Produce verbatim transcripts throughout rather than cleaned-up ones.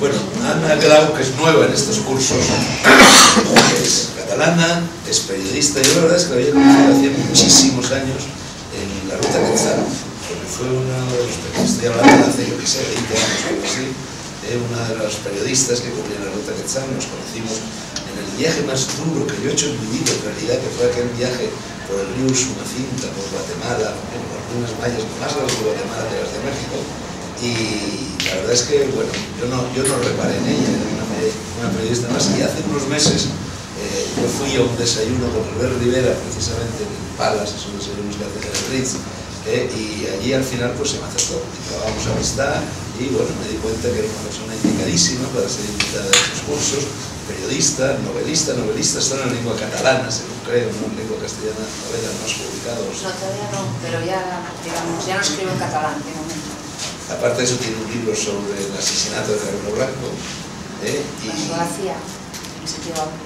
Bueno, Ana Grau, que es nueva en estos cursos, es catalana, es periodista. Yo la verdad es que la había conocido hace muchísimos años en la Ruta Quetzal, porque fue una de los periodistas, estoy hablando de hace, yo qué sé, veinte años o algo así, eh, una de las periodistas que cubría la Ruta Quetzal. Nos conocimos en el viaje más duro que yo he hecho en mi vida, en realidad, que fue aquel viaje por el río Usumacinta, por Guatemala, por las ruinas mayas más largas de Guatemala que las de México. Y la verdad es que, bueno, yo no, yo no reparé en ella, era una, una periodista más. Y hace unos meses eh, yo fui a un desayuno con Albert Rivera, precisamente en el Palace, esos desayunos que hacen en el Ritz, eh, y allí al final pues se me acercó, y trabajamos amistad, y bueno, me di cuenta que era una persona indicadísima para ser invitada a estos cursos, periodista, novelista, novelista, está en la lengua catalana, según creo, ¿no? En lengua castellana, novelas más publicados. No, todavía no, pero ya, digamos, ya no escribo en catalán, de momento. Aparte de eso, tiene un libro sobre el asesinato de Carlos Blanco. ¿eh? Y, García, en sitio amplio.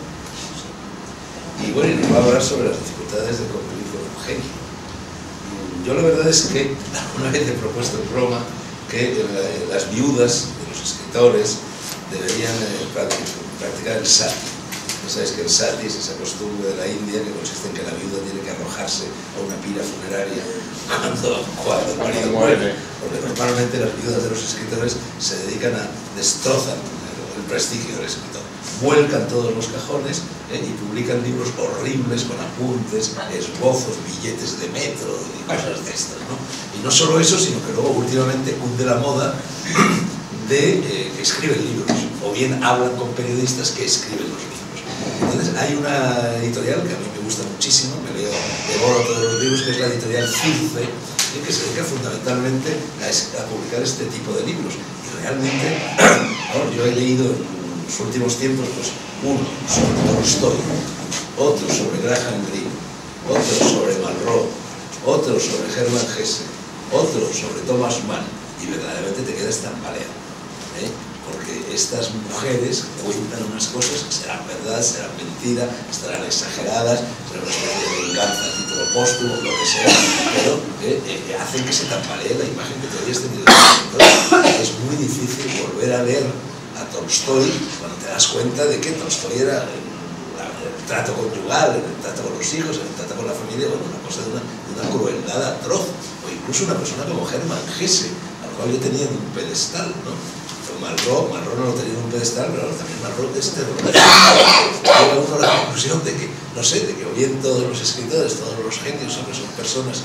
Y bueno, y nos va a hablar sobre las dificultades de convivir con un genio. Yo la verdad es que alguna vez he propuesto en Roma que eh, las viudas de los escritores deberían eh, practicar el sati. Ya sabéis que el sati es esa costumbre de la India que consiste en que la viuda tiene que arrojarse a una pira funeraria cuando, cuando el marido muere, porque normalmente las viudas de los escritores se dedican a destrozar el prestigio del escritor, vuelcan todos los cajones eh, y publican libros horribles con apuntes, esbozos, billetes de metro y cosas de estas, ¿no? Y no solo eso, sino que luego últimamente cunde la moda de eh, que escriben libros, o bien hablan con periodistas que escriben los libros. Entonces hay una editorial que a mí me gusta muchísimo, me leo, devoro todos los libros, que es la editorial Circe, eh, que se dedica fundamentalmente a, a publicar este tipo de libros. Y realmente, ¿no? Yo he leído en los últimos tiempos, pues, uno sobre Tolstoy, otro sobre Graham Greene, otro sobre Malraux, otro sobre Hermann Hesse, otro sobre Thomas Mann, y verdaderamente te quedas tambaleado, ¿eh? Porque estas mujeres cuentan unas cosas que serán verdad, serán mentira, estarán exageradas, serán una especie de venganza a título póstumo, lo que sea, pero eh, eh, hacen que se tambalee la imagen que te habías tenido. Entonces, es muy difícil volver a leer a Tolstoy cuando te das cuenta de que Tolstoy era el, el trato conyugal, el trato con los hijos, el trato con la familia, bueno, una cosa de una, de una crueldad atroz, o incluso una persona como Hermann Hesse, al cual yo tenía en un pedestal, ¿no? Malraux, Malraux no lo tenía en un pedestal, pero también Malraux es terrorista. Llega uno a la conclusión de que, no sé, de que o bien todos los escritores, todos los genios son, son personas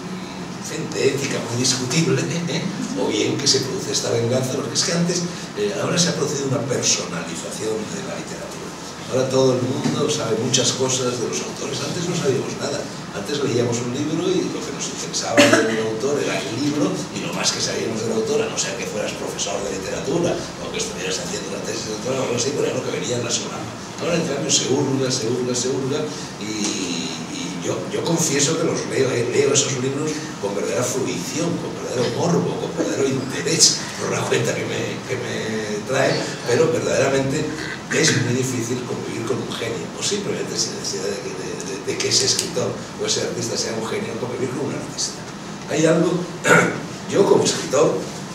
en fin, de ética muy discutible, ¿eh? O bien que se produce esta venganza, porque es que antes, eh, ahora se ha producido una personalización de la literatura. Ahora todo el mundo sabe muchas cosas de los autores. Antes no sabíamos nada. Antes leíamos un libro y lo que nos interesaba del autor era el libro, y lo más que sabíamos del autor, a no ser que fueras profesor de literatura o que estuvieras haciendo una tesis de doctorado o algo así, pero era lo que venía en la semana. Ahora, en cambio, se hurga, se hurga, se hurga, y, y yo, yo confieso que los leo, eh, leo esos libros con verdadera fruición, con verdadero morbo, con verdadero interés por la cuenta que me, que me trae, pero verdaderamente es muy difícil convivir con un genio, o simplemente sin necesidad de que, de, de, de que ese escritor o ese artista sea un genio, convivir con un artista. Hay algo, yo como escritor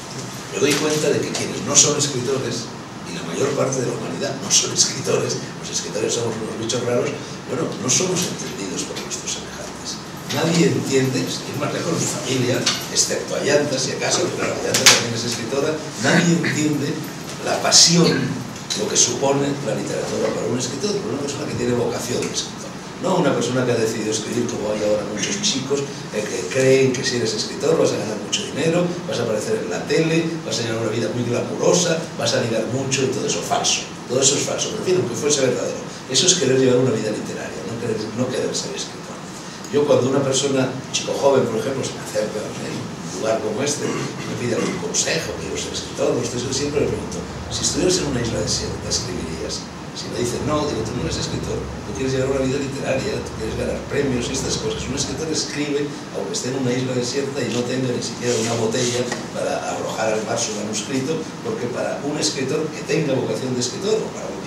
me doy cuenta de que quienes no son escritores, y la mayor parte de la humanidad no son escritores, los escritores somos unos bichos raros, bueno, no somos entendidos por nuestros semejantes. Nadie entiende, sin más lejos, mi familia, excepto Ayanta, si acaso, pero Ayanta también es escritora, nadie entiende la pasión, lo que supone la literatura para un escritor, para una persona que tiene vocación de escritor. No una persona que ha decidido escribir, como hay ahora muchos chicos eh, que creen que si eres escritor vas a ganar mucho dinero, vas a aparecer en la tele, vas a llevar una vida muy glamurosa, vas a ligar mucho, y todo eso falso. Todo eso es falso, pero en fin, aunque fuese verdadero. Eso es querer llevar una vida literaria, no querer, no querer ser escritor. Yo, cuando una persona, un chico joven, por ejemplo, se me acerca a un lugar como este, me pide algún consejo, quiero ser escritor, no estoy, siempre le pregunto, si estuvieras en una isla desierta, ¿escribirías? Si me dicen, no, digo, tú no eres escritor, tú quieres llevar una vida literaria, tú quieres ganar premios y estas cosas. Un escritor escribe, aunque esté en una isla desierta y no tenga ni siquiera una botella para arrojar al mar su manuscrito, porque para un escritor que tenga vocación de escritor, o para un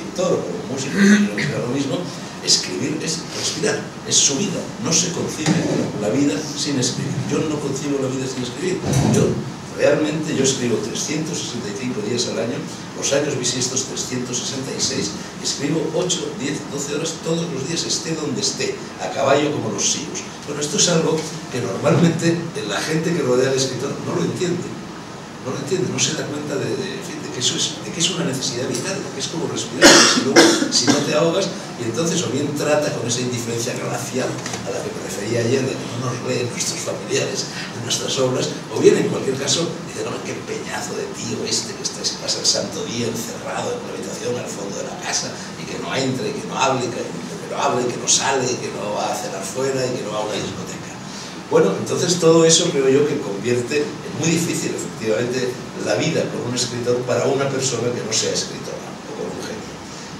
pintor o como músico, creo que era lo mismo, escribir es respirar, es su vida. No se concibe la vida sin escribir. Yo no concibo la vida sin escribir. Yo, realmente, yo escribo trescientos sesenta y cinco días al año, los años bisiestos trescientos sesenta y seis, escribo ocho, diez, doce horas todos los días, esté donde esté, a caballo como los sigos. Bueno, esto es algo que normalmente la gente que rodea al escritor no lo entiende. No lo entiende, no se da cuenta de, de, de, de, que, eso es, de que es una necesidad vital, de que es como respirar, si, luego, si no te ahogas, y entonces o bien trata con esa indiferencia glacial a la que me refería ayer, de que no nos leen nuestros familiares en nuestras obras, o bien en cualquier caso dice, no, qué peñazo de tío este que está, se pasa el santo día encerrado en una habitación al fondo de la casa, y que no entre, y que no hable, que, que no hable, que no sale, y que no va a cenar fuera, y que no va a una discoteca. Bueno, entonces todo eso creo yo que convierte en muy difícil, efectivamente, la vida con un escritor para una persona que no sea escritora o con un genio.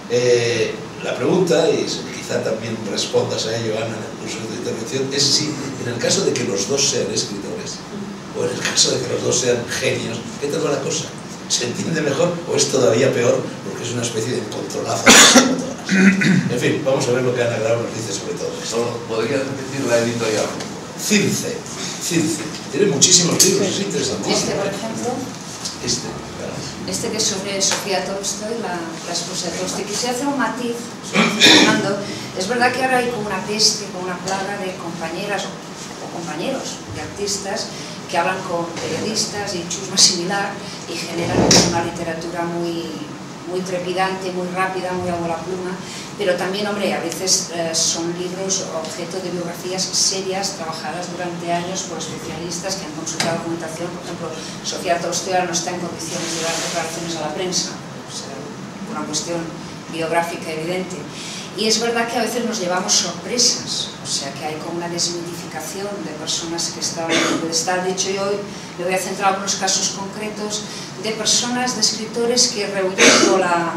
Eh, la pregunta, y quizá también respondas a ello, Ana, en el curso de tu intervención, es si en el caso de que los dos sean escritores o en el caso de que los dos sean genios, ¿qué tal va la cosa? ¿Se entiende mejor o es todavía peor porque es una especie de encontronazo de las motoras? En fin, vamos a ver lo que Ana Grau nos dice sobre todo esto. Solo podría repetir la editorial. Circe, Circe, tiene muchísimos libros, es interesantísimo. Este, por ejemplo, Este, claro. este que es sobre Sofía Tolstoy, la, la esposa de Tolstoy. Quisiera hacer un matiz, Fernando. Es verdad que ahora hay como una peste, como una plaga de compañeras o, o compañeros de artistas que hablan con periodistas y chusma similar y generan una literatura muy, muy trepidante, muy rápida, muy a bola pluma. Pero también, hombre, a veces eh, son libros objeto de biografías serias, trabajadas durante años por especialistas que han consultado documentación. Por ejemplo, Sofía Tolstoy no está en condiciones de dar declaraciones a la prensa, o sea, una cuestión biográfica evidente. Y es verdad que a veces nos llevamos sorpresas, o sea, que hay como una desmitificación de personas que estaban en el pedestal. De hecho, yo hoy me voy a centrar en unos casos concretos de personas, de escritores que rehuyendo la...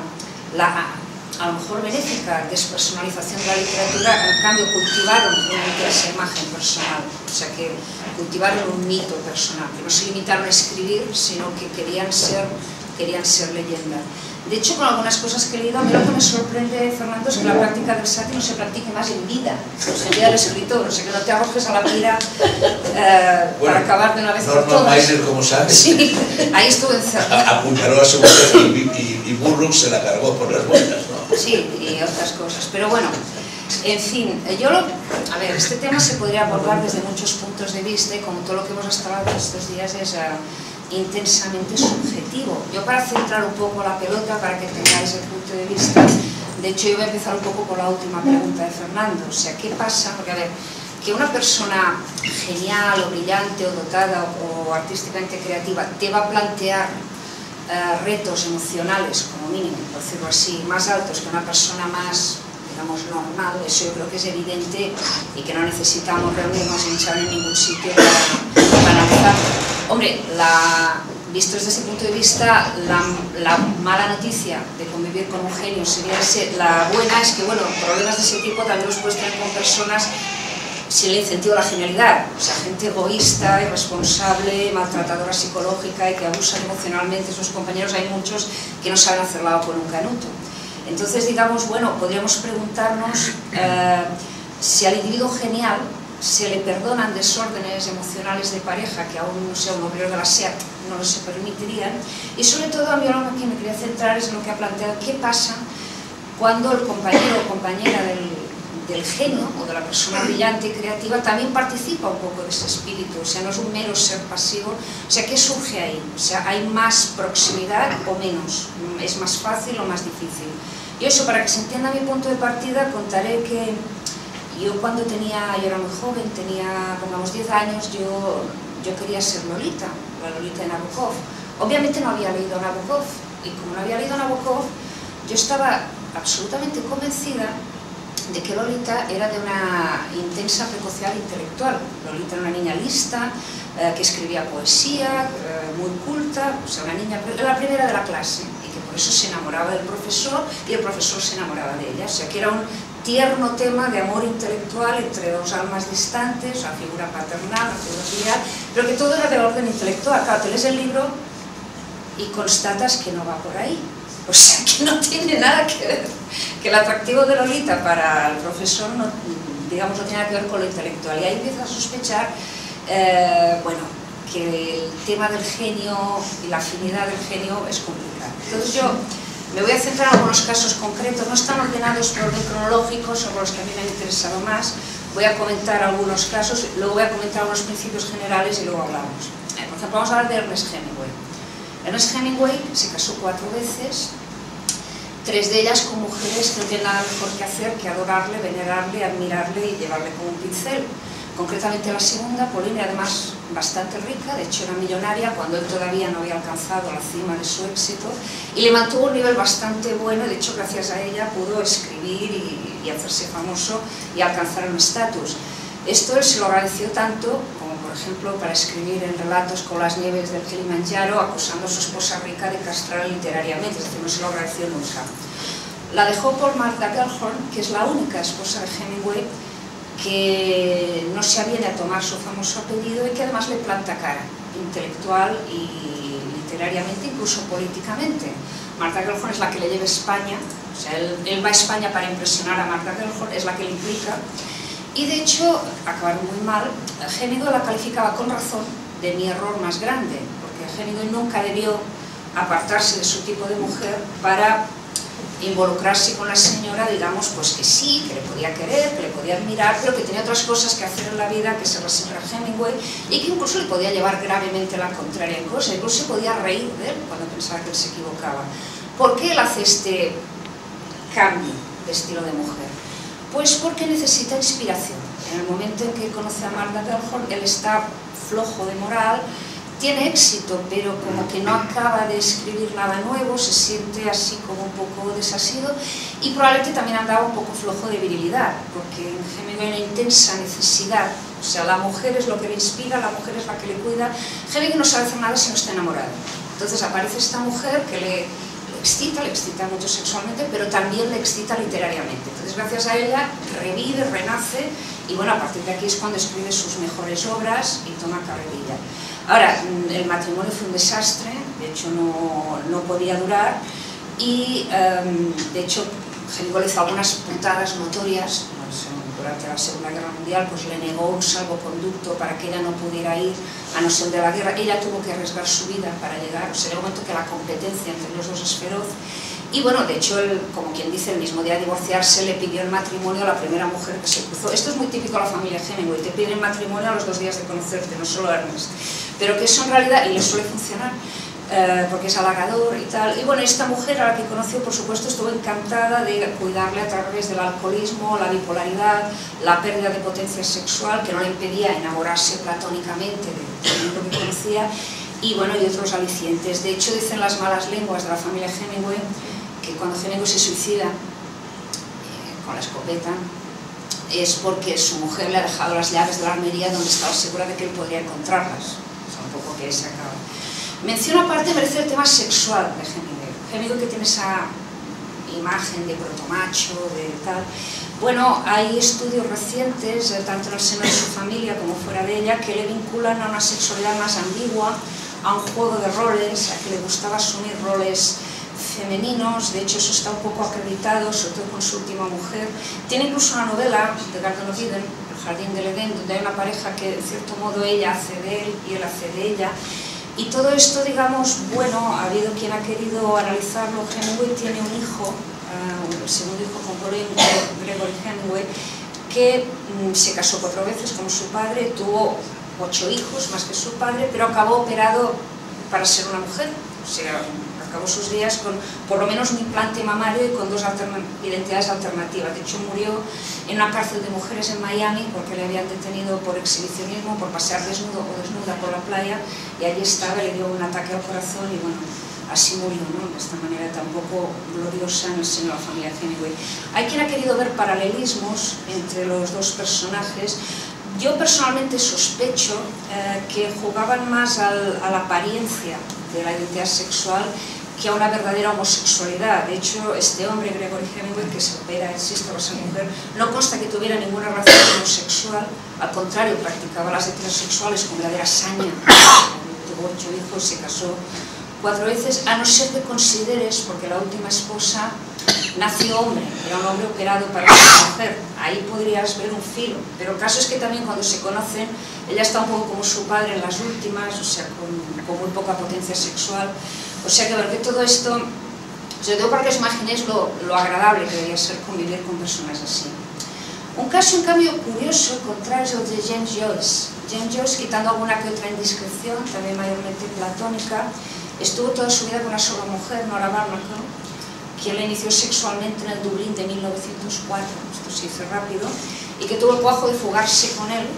la a lo mejor benéfica despersonalización de la literatura, en cambio cultivaron una intensa imagen personal, o sea que cultivaron un mito personal, que no se limitaron a escribir, sino que querían ser, querían ser leyenda. De hecho, con algunas cosas que he leído, a mí lo que me sorprende, Fernando, es que la práctica del sátiro se practique más en vida, o sea, en vida del escritor, o sea, que no te arrojes a la pira eh, bueno, para acabar de una vez por todas. Meiser, como sabes, sí, ahí estuvo encerrado. Apuñaló a su mujer y, y, y Burroughs se la cargó por las buenas, ¿no? Sí, y otras cosas, pero bueno, en fin, yo lo, a ver, este tema se podría abordar desde muchos puntos de vista y como todo lo que hemos hablado estos días es uh, intensamente subjetivo. Yo para centrar un poco la pelota, para que tengáis el punto de vista, de hecho yo voy a empezar un poco por la última pregunta de Fernando, o sea, ¿qué pasa? Porque a ver, que una persona genial o brillante o dotada o, o artísticamente creativa te va a plantear Uh, retos emocionales, como mínimo, por decirlo así, más altos que una persona más, digamos, normal, eso yo creo que es evidente y que no necesitamos reunirnos y echar en ningún sitio para, para analizarlo. Hombre, la, visto desde ese punto de vista, la, la mala noticia de convivir con un genio sería ese, la buena es que, bueno, problemas de ese tipo también los puedes tener con personas sin el incentivo a la genialidad, o sea, gente egoísta, irresponsable, maltratadora psicológica y que abusan emocionalmente de sus compañeros, hay muchos que no saben hacer lado con un canuto. Entonces, digamos, bueno, podríamos preguntarnos eh, si al individuo genial se le perdonan desórdenes emocionales de pareja que aún no sea un obrero de la SEAT no se permitirían, y sobre todo a mí lo que me quería centrar es en lo que ha planteado, qué pasa cuando el compañero o compañera del del genio o de la persona brillante y creativa también participa un poco de ese espíritu, o sea, no es un mero ser pasivo, o sea, ¿qué surge ahí? O sea, ¿hay más proximidad o menos? ¿Es más fácil o más difícil? Y eso, para que se entienda mi punto de partida, contaré que yo cuando tenía, yo era muy joven, tenía, pongamos, diez años, yo, yo quería ser Lolita, la Lolita de Nabokov. Obviamente no había leído a Nabokov, y como no había leído a Nabokov, yo estaba absolutamente convencida de que Lolita era de una intensa precocidad intelectual. Lolita era una niña lista, eh, que escribía poesía, eh, muy culta, o sea, una niña, la primera de la clase, y que por eso se enamoraba del profesor y el profesor se enamoraba de ella. O sea, que era un tierno tema de amor intelectual entre dos almas distantes, la figura paternal, la figura filial, pero que todo era de orden intelectual. Claro, te lees el libro y constatas que no va por ahí. O sea, que no tiene nada que ver, que el atractivo de Lolita para el profesor, no, digamos, no tiene nada que ver con lo intelectual. Y ahí empieza a sospechar, eh, bueno, que el tema del genio y la afinidad del genio es complicado. Entonces yo me voy a centrar en algunos casos concretos, no están ordenados por orden cronológico, son los que a mí me han interesado más. Voy a comentar algunos casos, luego voy a comentar algunos principios generales y luego hablamos. Eh, por ejemplo, vamos a hablar de Ernest Hemingway. Ernest Hemingway se casó cuatro veces, tres de ellas con mujeres que no tienen nada mejor que hacer que adorarle, venerarle, admirarle y llevarle como un pincel. Concretamente la segunda, Pauline, además bastante rica, de hecho era millonaria cuando él todavía no había alcanzado la cima de su éxito, y le mantuvo un nivel bastante bueno. De hecho, gracias a ella pudo escribir y, y hacerse famoso y alcanzar un estatus. Esto él se lo agradeció tanto, como por ejemplo para escribir en relatos con las nieves del Kilimanjaro, acusando a su esposa rica de castrarla literariamente, es decir, no se lo agradeció nunca. La dejó por Martha Gellhorn, que es la única esposa de Hemingway que no se aviene a tomar su famoso apellido y que además le planta cara, intelectual y literariamente, incluso políticamente. Martha Gellhorn es la que le lleva a España, o sea, él, él va a España para impresionar a Martha Gellhorn, es la que le implica, y de hecho acabaron muy mal. Hemingway la calificaba con razón de mi error más grande, porque Hemingway nunca debió apartarse de su tipo de mujer para involucrarse con la señora, digamos, pues que sí, que le podía querer, que le podía admirar, pero que tenía otras cosas que hacer en la vida que ser la señora Hemingway, y que incluso le podía llevar gravemente la contraria en cosas, incluso se podía reír de él cuando pensaba que él se equivocaba. ¿Por qué él hace este cambio de estilo de mujer? Pues porque necesita inspiración. En el momento en que conoce a Martha Gellhorn, él está flojo de moral, tiene éxito, pero como que no acaba de escribir nada nuevo, se siente así como un poco desasido, y probablemente también andaba un poco flojo de virilidad, porque en Hemingway hay una intensa necesidad, o sea, la mujer es lo que le inspira, la mujer es la que le cuida. Hemingway no sabe hacer nada si no está enamorado. Entonces aparece esta mujer que le, le excita, le excita mucho sexualmente, pero también le excita literariamente. Entonces, gracias a ella, revive, renace, y bueno, a partir de aquí es cuando escribe sus mejores obras y toma carrerilla. Ahora, el matrimonio fue un desastre, de hecho no, no podía durar, y um, de hecho Hemingway hizo algunas puntadas notorias. Durante la Segunda Guerra Mundial pues le negó un salvoconducto para que ella no pudiera ir a no ser de la guerra. Ella tuvo que arriesgar su vida para llegar, o sea, llegó un momento que la competencia entre los dos es feroz. Y bueno, de hecho, él, como quien dice, el mismo día de divorciarse le pidió el matrimonio a la primera mujer que se cruzó. Esto es muy típico de la familia Hemingway, te piden matrimonio a los dos días de conocerte, no solo Ernest. Pero que eso en realidad, y le suele funcionar, eh, porque es halagador y tal. Y bueno, esta mujer a la que conoció, por supuesto, estuvo encantada de cuidarle a través del alcoholismo, la bipolaridad, la pérdida de potencia sexual, que no le impedía enamorarse platónicamente de todo el mundo que conocía, y bueno, y otros alicientes. De hecho, dicen las malas lenguas de la familia Hemingway que cuando Hemingway se suicida eh, con la escopeta es porque su mujer le ha dejado las llaves de la armería donde estaba segura de que él podría encontrarlas. O sea, un poco que se acaba. Mención aparte merece el tema sexual de Hemingway. Hemingway, que tiene esa imagen de protomacho, de tal. Bueno, hay estudios recientes, tanto en el seno de su familia como fuera de ella, que le vinculan a una sexualidad más ambigua, a un juego de roles, a que le gustaba asumir roles femeninos. De hecho, eso está un poco acreditado, sobre todo con su última mujer. Tiene incluso una novela de Garden of Eden, El Jardín del Edén, donde hay una pareja que, en cierto modo, ella hace de él y él hace de ella. Y todo esto, digamos, bueno, ha habido quien ha querido analizarlo. Hemingway tiene un hijo, uh, el segundo hijo con Pauline, Gregory Hemingway, que um, se casó cuatro veces como su padre, tuvo ocho hijos más que su padre, pero acabó operado para ser una mujer. O sea, acabó sus días con por lo menos un implante mamario y con dos alterna identidades alternativas. De hecho, murió en una cárcel de mujeres en Miami porque le habían detenido por exhibicionismo, por pasear desnudo o desnuda por la playa, y allí estaba, le dio un ataque al corazón y bueno, así murió, ¿no? De esta manera tan poco gloriosa en el seno de la familia Hemingway. Hay quien ha querido ver paralelismos entre los dos personajes. Yo personalmente sospecho eh, que jugaban más al, a la apariencia de la identidad sexual que a una verdadera homosexualidad. De hecho, este hombre, Gregory Hemingway, que se opera, insisto, para ser mujer, no consta que tuviera ninguna relación homosexual, al contrario, practicaba las heterosexuales con verdadera saña. Tuvo ocho hijos, se casó cuatro veces, a no ser que consideres, porque la última esposa nació hombre, era un hombre operado para ser mujer, ahí podrías ver un filo, pero el caso es que también cuando se conocen, ella está un poco como su padre en las últimas, o sea, con, con muy poca potencia sexual, o sea que ver que todo esto, sobre todo para que os imaginéis lo, lo agradable que debería ser convivir con personas así. Un caso, en cambio, curioso, contrario de James Joyce. James Joyce, quitando alguna que otra indiscreción, también mayormente platónica, estuvo toda su vida con una sola mujer, Nora Barnacle, quien la inició sexualmente en el Dublín de mil novecientos cuatro, esto se dice rápido, y que tuvo el cuajo de fugarse con él,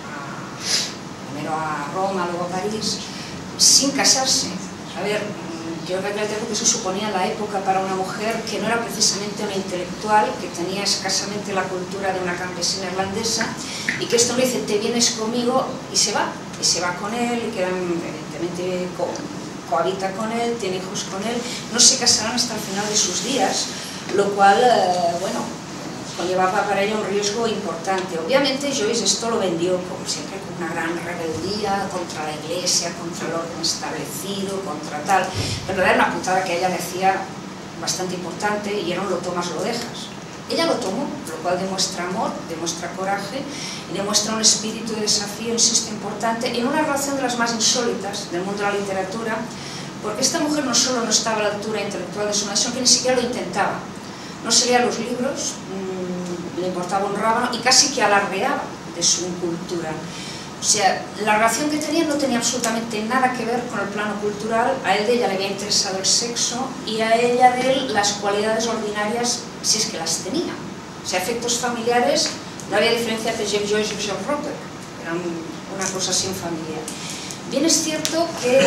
primero a Roma, luego a París, sin casarse. A ver, yo creo que eso suponía la época para una mujer que no era precisamente una intelectual, que tenía escasamente la cultura de una campesina irlandesa, y que esto le dice, te vienes conmigo, y se va, y se va con él, y quedan evidentemente co cohabita con él, tiene hijos con él, no se casarán hasta el final de sus días, lo cual, eh, bueno, conllevaba para ella un riesgo importante. Obviamente Joyce esto lo vendió, como siempre, con una gran rebeldía contra la iglesia, contra el orden establecido, contra tal, pero era una putada que ella le hacía bastante importante y era un lo tomas lo dejas. Ella lo tomó, lo cual demuestra amor, demuestra coraje y demuestra un espíritu de desafío, insisto, importante, en una relación de las más insólitas del mundo de la literatura, porque esta mujer no solo no estaba a la altura intelectual de su nación, sino que ni siquiera lo intentaba. No se leía los libros, mmm, le importaba un rábano y casi que alardeaba de su incultura. O sea, la relación que tenían no tenía absolutamente nada que ver con el plano cultural. A él de ella le había interesado el sexo y a ella de él las cualidades ordinarias, si es que las tenía. O sea, efectos familiares, no había diferencia entre James Joyce y John Roper, eran una cosa así en familia. Bien es cierto que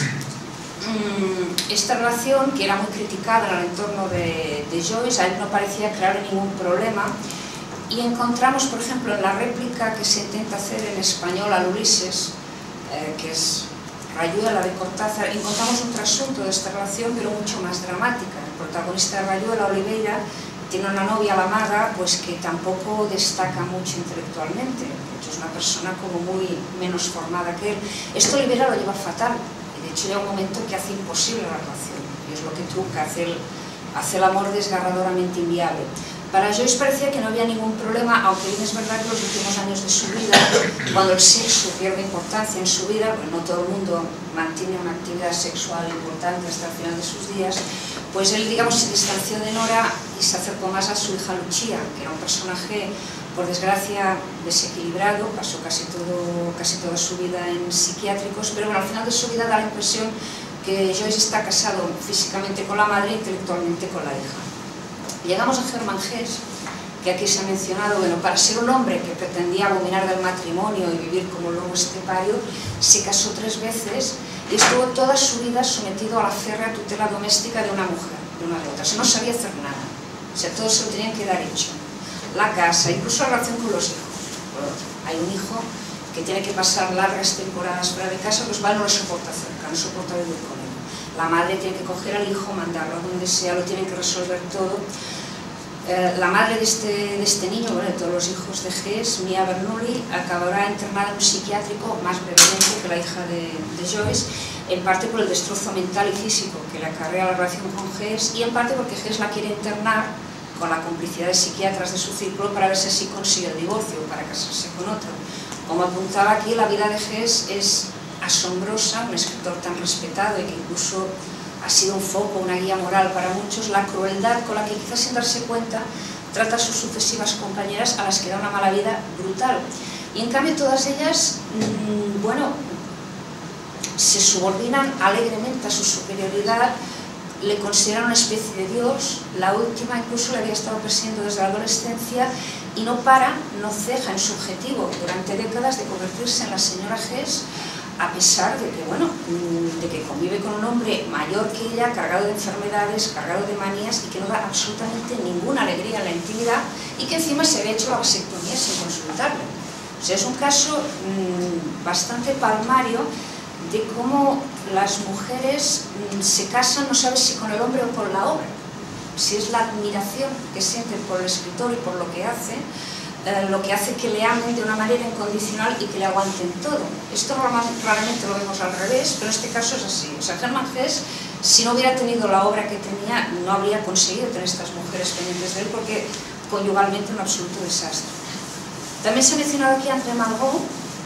mmm, esta relación, que era muy criticada en el entorno de, de Joyce, a él no parecía crear ningún problema. Y encontramos, por ejemplo, en la réplica que se intenta hacer en español al Ulises, eh, que es Rayuela de Cortázar, encontramos un trasunto de esta relación, pero mucho más dramática. El protagonista de Rayuela, Oliveira, tiene una novia, la maga, pues que tampoco destaca mucho intelectualmente. De hecho, es una persona como muy menos formada que él. Esto Oliveira lo lleva fatal. Y de hecho, llega un momento que hace imposible la relación. Y es lo que trunca, hace el, hace el amor desgarradoramente inviable. Para Joyce parecía que no había ningún problema, aunque bien es verdad que los últimos años de su vida, cuando el sexo pierde importancia en su vida, pues no todo el mundo mantiene una actividad sexual importante hasta el final de sus días, pues él, digamos, se distanció de Nora y se acercó más a su hija Lucia, que era un personaje, por desgracia, desequilibrado, pasó casi, todo, casi toda su vida en psiquiátricos, pero bueno, al final de su vida da la impresión que Joyce está casado físicamente con la madre e intelectualmente con la hija. Llegamos a Germán Hesse, que aquí se ha mencionado, bueno, para ser un hombre que pretendía abominar del matrimonio y vivir como lobo estepario, se casó tres veces y estuvo toda su vida sometido a la férrea tutela doméstica de una mujer, de una de otra. O sea, no sabía hacer nada, o sea, todo se lo tenían que dar hecho. La casa, incluso la relación con los hijos. Bueno, hay un hijo que tiene que pasar largas temporadas fuera de casa, pues va, no lo soporta cerca, no soporta vivir con él. La madre tiene que coger al hijo, mandarlo a donde sea, lo tienen que resolver todo. Eh, la madre de este, de este niño, bueno, de todos los hijos de Hesse, Mia Bernoulli, acabará internada en un psiquiátrico más brevemente que la hija de, de Joyce, en parte por el destrozo mental y físico que le acarrea la relación con Hesse y en parte porque Hesse la quiere internar con la complicidad de psiquiatras de su círculo para ver si así consigue el divorcio o para casarse con otro. Como apuntaba aquí, la vida de Hesse es asombrosa, un escritor tan respetado y que incluso ha sido un foco, una guía moral para muchos, la crueldad con la que quizás sin darse cuenta trata a sus sucesivas compañeras a las que da una mala vida brutal. Y en cambio todas ellas, mmm, bueno, se subordinan alegremente a su superioridad, le consideran una especie de dios, la última incluso le había estado persiguiendo desde la adolescencia y no para, no ceja en su objetivo durante décadas de convertirse en la señora Hesse, a pesar de que, bueno, de que convive con un hombre mayor que ella, cargado de enfermedades, cargado de manías y que no da absolutamente ninguna alegría en la intimidad y que encima se había hecho la vasectomía sin consultarle. O sea, es un caso mmm, bastante palmario de cómo las mujeres mmm, se casan, no sabes si con el hombre o con la obra, si es la admiración que sienten por el escritor y por lo que hace, eh, lo que hace que le amen de una manera incondicional y que le aguanten todo. Esto raramente lo vemos al revés, pero en este caso es así. O sea, Hermann Hesse, si no hubiera tenido la obra que tenía, no habría conseguido tener estas mujeres pendientes de él, porque conyugalmente un absoluto desastre. También se ha mencionado aquí André Malraux,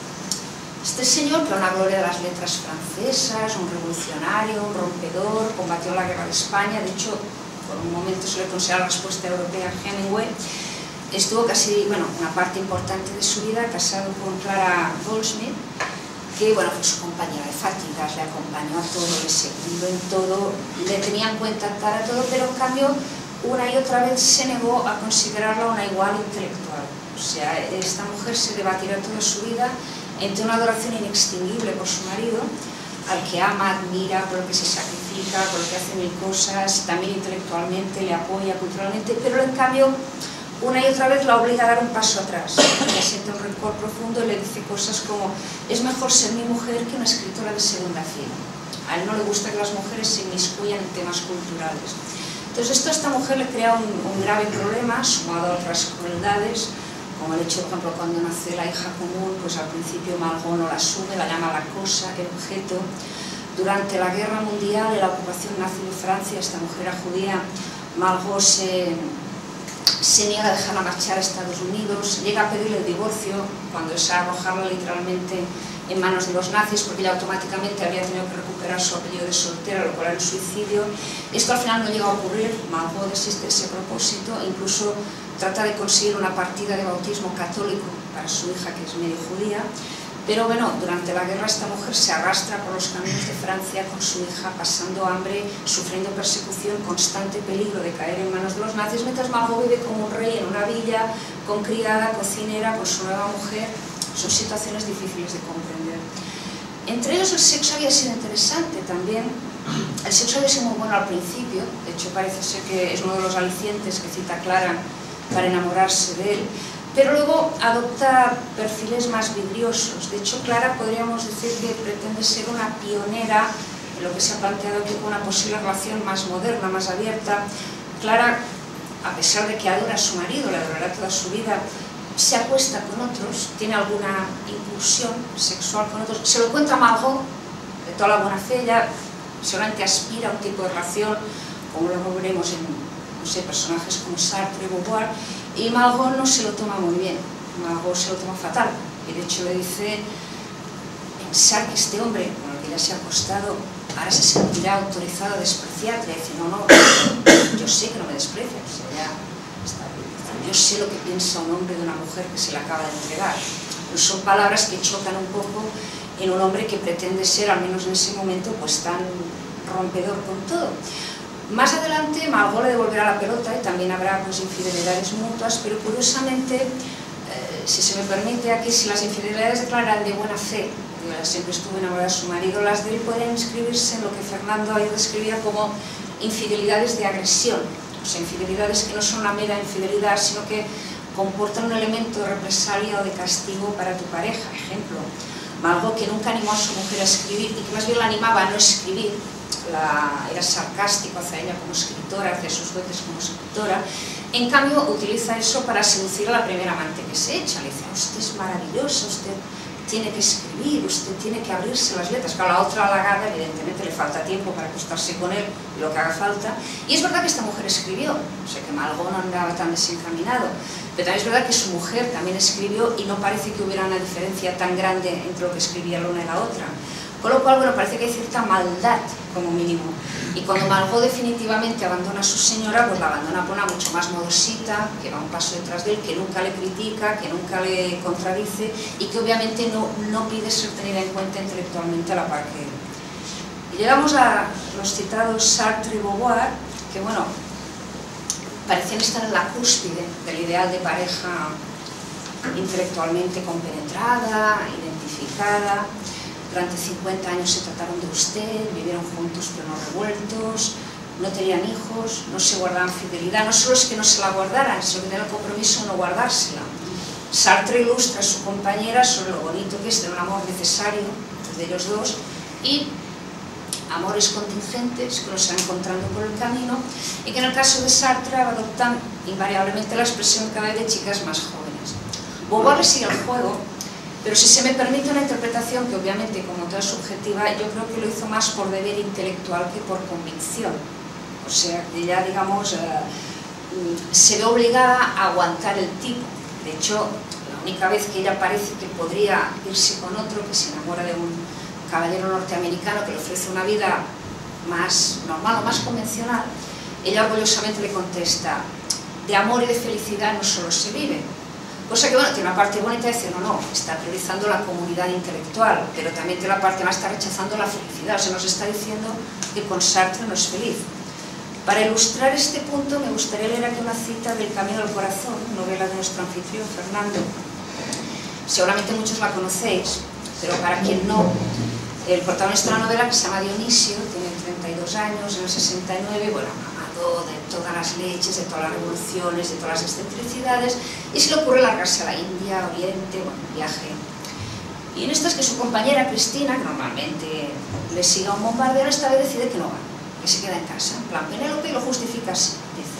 este señor que era una gloria de las letras francesas, un revolucionario, un rompedor, combatió la guerra de España, de hecho, por un momento se le considera la respuesta europea a Hemingway. Estuvo casi, bueno, una parte importante de su vida casado con Clara Goldschmidt, que, bueno, fue su compañera de fatigas, le acompañó a todo, le seguido en todo, le tenía en cuenta para todo, pero en cambio, una y otra vez se negó a considerarla una igual intelectual. O sea, esta mujer se debatirá toda su vida entre una adoración inextinguible por su marido, al que ama, admira, por el que se sacrifica, por el que hace mil cosas, también intelectualmente, le apoya culturalmente, pero en cambio, una y otra vez la obliga a dar un paso atrás. Le siente un rencor profundo y le dice cosas como: es mejor ser mi mujer que una escritora de segunda fila. A él no le gusta que las mujeres se inmiscuyan en temas culturales. Entonces esto a esta mujer le crea un, un grave problema, sumado a otras crueldades, como el hecho, por ejemplo, cuando nace la hija común, pues al principio Malraux no la asume, la llama la cosa, el objeto. Durante la Guerra Mundial y la ocupación nazi de Francia, esta mujer era judía, Malraux se, se niega a dejarla marchar a Estados Unidos, llega a pedirle el divorcio, cuando es a arrojarla literalmente en manos de los nazis, porque ella automáticamente había tenido que recuperar su apellido de soltera, lo cual era un suicidio. Esto al final no llega a ocurrir, Malraux desiste de ese propósito, incluso trata de conseguir una partida de bautismo católico para su hija, que es medio judía, pero bueno, durante la guerra esta mujer se arrastra por los caminos de Francia con su hija, pasando hambre, sufriendo persecución, constante peligro de caer en manos de los nazis, mientras Malraux vive como un rey en una villa, con criada, cocinera, con su nueva mujer. Son situaciones difíciles de comprender. Entre ellos el sexo había sido interesante también. El sexo había sido muy bueno al principio, de hecho parece ser que es uno de los alicientes que cita Clara para enamorarse de él, pero luego adopta perfiles más vidriosos. De hecho, Clara podríamos decir que pretende ser una pionera en lo que se ha planteado aquí como una posible relación más moderna, más abierta. Clara, a pesar de que adora a su marido, le adorará toda su vida, se acuesta con otros, tiene alguna incursión sexual con otros, se lo cuenta a Malraux de toda la buena fe, ella seguramente aspira a un tipo de relación, como luego veremos en, no sé, personajes como Sartre y Beauvoir, y Malraux no se lo toma muy bien, Malraux se lo toma fatal, y de hecho le dice: pensar que este hombre con el que ya se ha acostado ahora se sentirá autorizado a despreciarte. Y dice: no, no, yo sé que no me desprecia, o sea, ya está bien. Yo sé lo que piensa un hombre de una mujer que se le acaba de entregar. Pues son palabras que chocan un poco en un hombre que pretende ser, al menos en ese momento, pues tan rompedor con todo. Más adelante Malraux le devolverá la pelota y también habrá pues infidelidades mutuas, pero curiosamente, eh, si se me permite aquí, si las infidelidades de Clara eran de buena fe, ella siempre estuvo enamorada de su marido, las de él pueden inscribirse en lo que Fernando ahí describía como infidelidades de agresión. O sea, infidelidades que no son una mera infidelidad, sino que comportan un elemento de represalia o de castigo para tu pareja. Ejemplo, Malraux, que nunca animó a su mujer a escribir y que más bien la animaba a no escribir, la, era sarcástico hacia ella como escritora, hacia sus dotes como escritora. En cambio, utiliza eso para seducir a la primera amante que se echa. Le dice: usted es maravillosa, usted tiene que escribir, usted tiene que abrirse las letras. Claro, la otra halagada, evidentemente, le falta tiempo para acostarse con él, lo que haga falta. Y es verdad que esta mujer escribió, o sea que Malraux no andaba tan desencaminado, pero también es verdad que su mujer también escribió y no parece que hubiera una diferencia tan grande entre lo que escribía la una y la otra. Con lo cual, bueno, parece que hay cierta maldad, como mínimo. Y cuando Malraux definitivamente abandona a su señora, pues la abandona por una mucho más modosita, que va un paso detrás de él, que nunca le critica, que nunca le contradice y que obviamente no, no pide ser tenida en cuenta intelectualmente a la par que él. Y llegamos a los citados Sartre y Beauvoir, que bueno, parecían estar en la cúspide del ideal de pareja intelectualmente compenetrada, identificada. Durante cincuenta años se trataron de usted, vivieron juntos pero no revueltos, no tenían hijos, no se guardaban fidelidad. No solo es que no se la guardaran, sino que tenían el compromiso de no guardársela. Sartre ilustra a su compañera sobre lo bonito que es tener un amor necesario de ellos dos y amores contingentes que los se van encontrando por el camino, y que en el caso de Sartre adoptan invariablemente la expresión cada vez de chicas más jóvenes. Beauvoir le sigue el juego, pero si se me permite una interpretación que obviamente como toda es subjetiva, yo creo que lo hizo más por deber intelectual que por convicción. O sea, que ella, digamos, eh, se ve obligada a aguantar el tipo. De hecho, la única vez que ella parece que podría irse con otro, que se enamora de un caballero norteamericano que le ofrece una vida más normal o más convencional, ella orgullosamente le contesta: de amor y de felicidad no solo se vive. Cosa que, bueno, tiene una parte bonita de decir, no, no, está priorizando la comunidad intelectual, pero también tiene la parte más, está rechazando la felicidad, o sea, nos está diciendo que con Sartre no es feliz. Para ilustrar este punto me gustaría leer aquí una cita del Camino al Corazón, novela de nuestro anfitrión, Fernando. Seguramente muchos la conocéis, pero para quien no, el protagonista de la novela, que se llama Dionisio, tiene treinta y dos años, en el sesenta y nueve, bueno, amado de todas las leches, de todas las revoluciones, de todas las excentricidades, y se le ocurre largarse a la India, Oriente, bueno, viaje. Y en estas que su compañera Cristina, que normalmente le sigue a un bombardero, esta vez decide que no va, que se queda en casa, en plan Penélope, y lo justifica así, dice: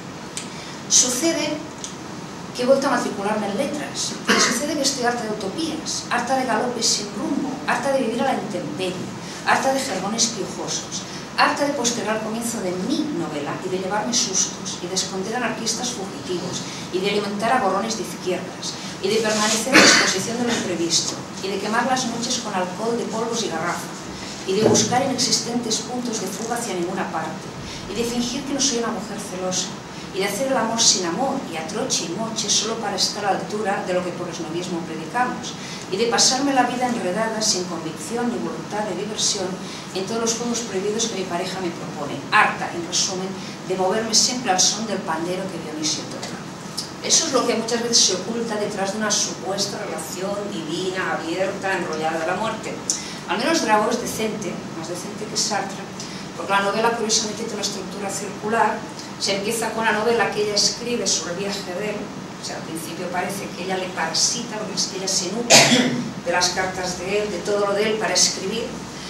sucede que he vuelto a matricularme en letras, y sucede que estoy harta de utopías, harta de galopes sin rumbo, harta de vivir a la intemperie, harta de jergones piojosos, harta de postergar el comienzo de mi novela y de llevarme sustos, y de esconder anarquistas fugitivos, y de alimentar a gorrones de izquierdas, y de permanecer a disposición de lo imprevisto, y de quemar las noches con alcohol de polvos y garrafa, y de buscar inexistentes puntos de fuga hacia ninguna parte, y de fingir que no soy una mujer celosa, y de hacer el amor sin amor y a troche y moche solo para estar a la altura de lo que por esnovismo predicamos, y de pasarme la vida enredada sin convicción ni voluntad de diversión en todos los juegos prohibidos que mi pareja me propone, harta, en resumen, de moverme siempre al son del pandero que Dionisio toca. Eso es lo que muchas veces se oculta detrás de una supuesta relación divina, abierta, enrollada de la muerte. Al menos Grabo es decente, más decente que Sartre, porque la novela curiosamente tiene una estructura circular. Se empieza con la novela que ella escribe sobre el viaje de él, o sea, al principio parece que ella le parasita, porque es que ella se nutre de las cartas de él, de todo lo de él para escribir.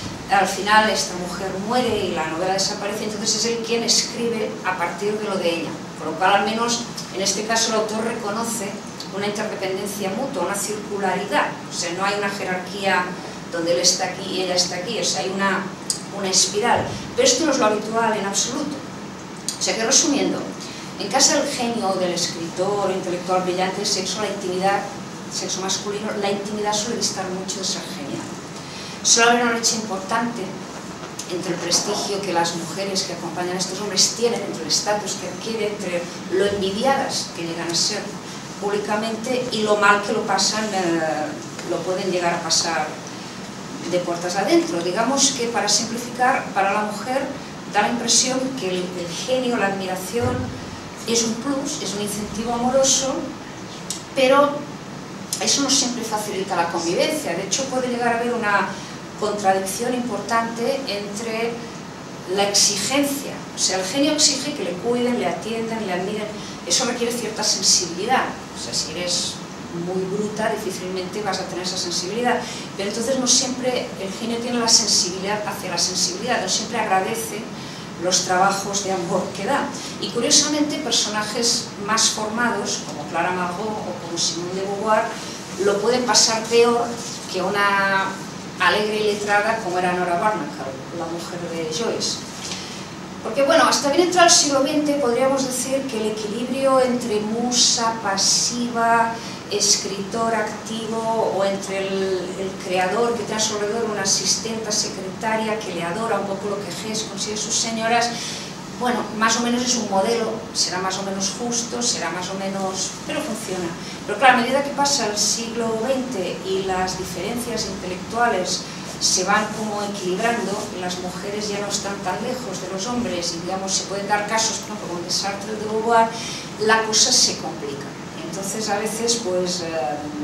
Al final esta mujer muere y la novela desaparece, entonces es él quien escribe a partir de lo de ella, por lo cual al menos en este caso el autor reconoce una interdependencia mutua, una circularidad, o sea, no hay una jerarquía donde él está aquí y ella está aquí, o sea, hay una, una espiral, pero esto no es lo habitual en absoluto. O sea que, resumiendo, en casa del genio, del escritor, intelectual brillante, el sexo, la intimidad, sexo masculino, la intimidad suele distar mucho de ser genial. Suele haber una brecha importante entre el prestigio que las mujeres que acompañan a estos hombres tienen, entre el estatus que adquieren, entre lo envidiadas que llegan a ser públicamente y lo mal que lo pasan, eh, lo pueden llegar a pasar de puertas adentro. Digamos que, para simplificar, para la mujer da la impresión que el, el genio, la admiración, es un plus, es un incentivo amoroso, pero eso no siempre facilita la convivencia. De hecho, puede llegar a haber una contradicción importante entre la exigencia, o sea, el genio exige que le cuiden, le atiendan, le admiren, eso requiere cierta sensibilidad, o sea, si eres muy bruta, difícilmente vas a tener esa sensibilidad, pero entonces no siempre el genio tiene la sensibilidad hacia la sensibilidad, no siempre agradece los trabajos de amor que da. Y curiosamente, personajes más formados, como Clara Margot o como Simone de Beauvoir, lo pueden pasar peor que una alegre y letrada como era Nora Barnacle, la mujer de Joyce. Porque, bueno, hasta bien entrado el siglo veinte podríamos decir que el equilibrio entre musa pasiva, escritor activo, o entre el, el creador que tiene a su alrededor una asistenta secretaria que le adora, un poco lo que Hess consigue sus señoras, bueno, más o menos es un modelo, será más o menos justo, será más o menos... pero funciona. Pero claro, a medida que pasa el siglo veinte y las diferencias intelectuales se van como equilibrando, las mujeres ya no están tan lejos de los hombres y, digamos, se pueden dar casos, por ejemplo, como el de Sartre, de Beauvoir, la cosa se complica. Entonces, a veces, pues, eh,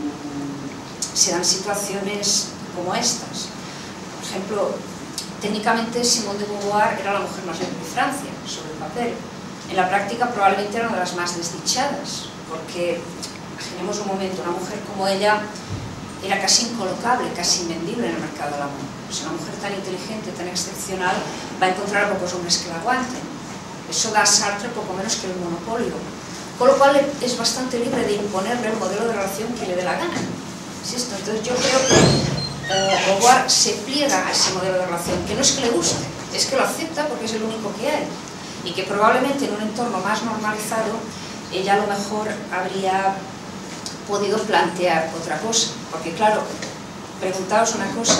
se dan situaciones como estas. Por ejemplo, técnicamente Simone de Beauvoir era la mujer más libre de Francia, sobre el papel. En la práctica probablemente era una de las más desdichadas, porque, imaginemos un momento, una mujer como ella era casi incolocable, casi invendible en el mercado del amor. Pues una mujer tan inteligente, tan excepcional, va a encontrar a pocos hombres que la aguanten. Eso da a Sartre poco menos que el monopolio. con lo cual es bastante libre de imponerle el modelo de relación que le dé la gana. ¿Insisto? Entonces yo creo que eh, Beauvoir se pliega a ese modelo de relación, que no es que le guste, es que lo acepta porque es el único que hay, y que probablemente en un entorno más normalizado ella a lo mejor habría podido plantear otra cosa, porque claro, preguntaos una cosa,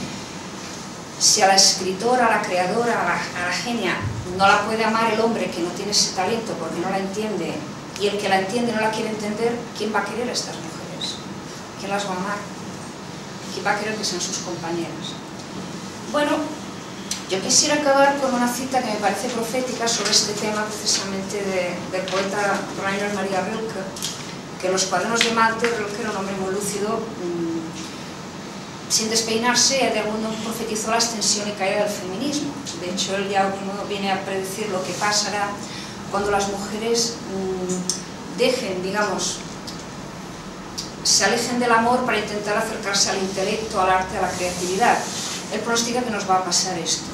si a la escritora, a la creadora, a la, a la genia no la puede amar el hombre que no tiene ese talento porque no la entiende, y el que la entiende no la quiere entender, ¿quién va a querer a estas mujeres? ¿Quién las va a amar? ¿Quién va a querer que sean sus compañeras? Bueno, yo quisiera acabar con una cita que me parece profética sobre este tema, precisamente de, del poeta Rainer Maria Rilke, que en los cuadernos de Malte, Rilke era un hombre muy lúcido, mmm, sin despeinarse, de algún modo profetizó la extensión y caída del feminismo. De hecho, él ya viene a predecir lo que pasará cuando las mujeres mmm, dejen, digamos, se alejen del amor para intentar acercarse al intelecto, al arte, a la creatividad. Él pronostica que nos va a pasar esto.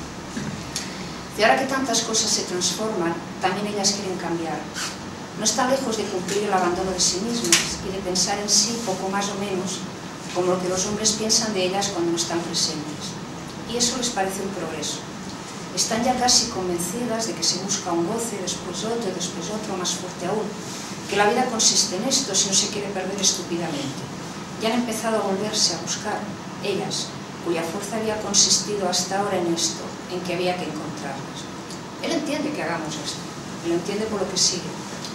Y ahora que tantas cosas se transforman, también ellas quieren cambiar. No están lejos de cumplir el abandono de sí mismas y de pensar en sí poco más o menos como lo que los hombres piensan de ellas cuando no están presentes. Y eso les parece un progreso. Están ya casi convencidas de que se busca un goce, después otro, después otro, más fuerte aún, que la vida consiste en esto si no se quiere perder estúpidamente. Ya han empezado a volverse a buscar, ellas, cuya fuerza había consistido hasta ahora en esto, en que había que encontrarlas. Él entiende que hagamos esto, y lo entiende por lo que sigue.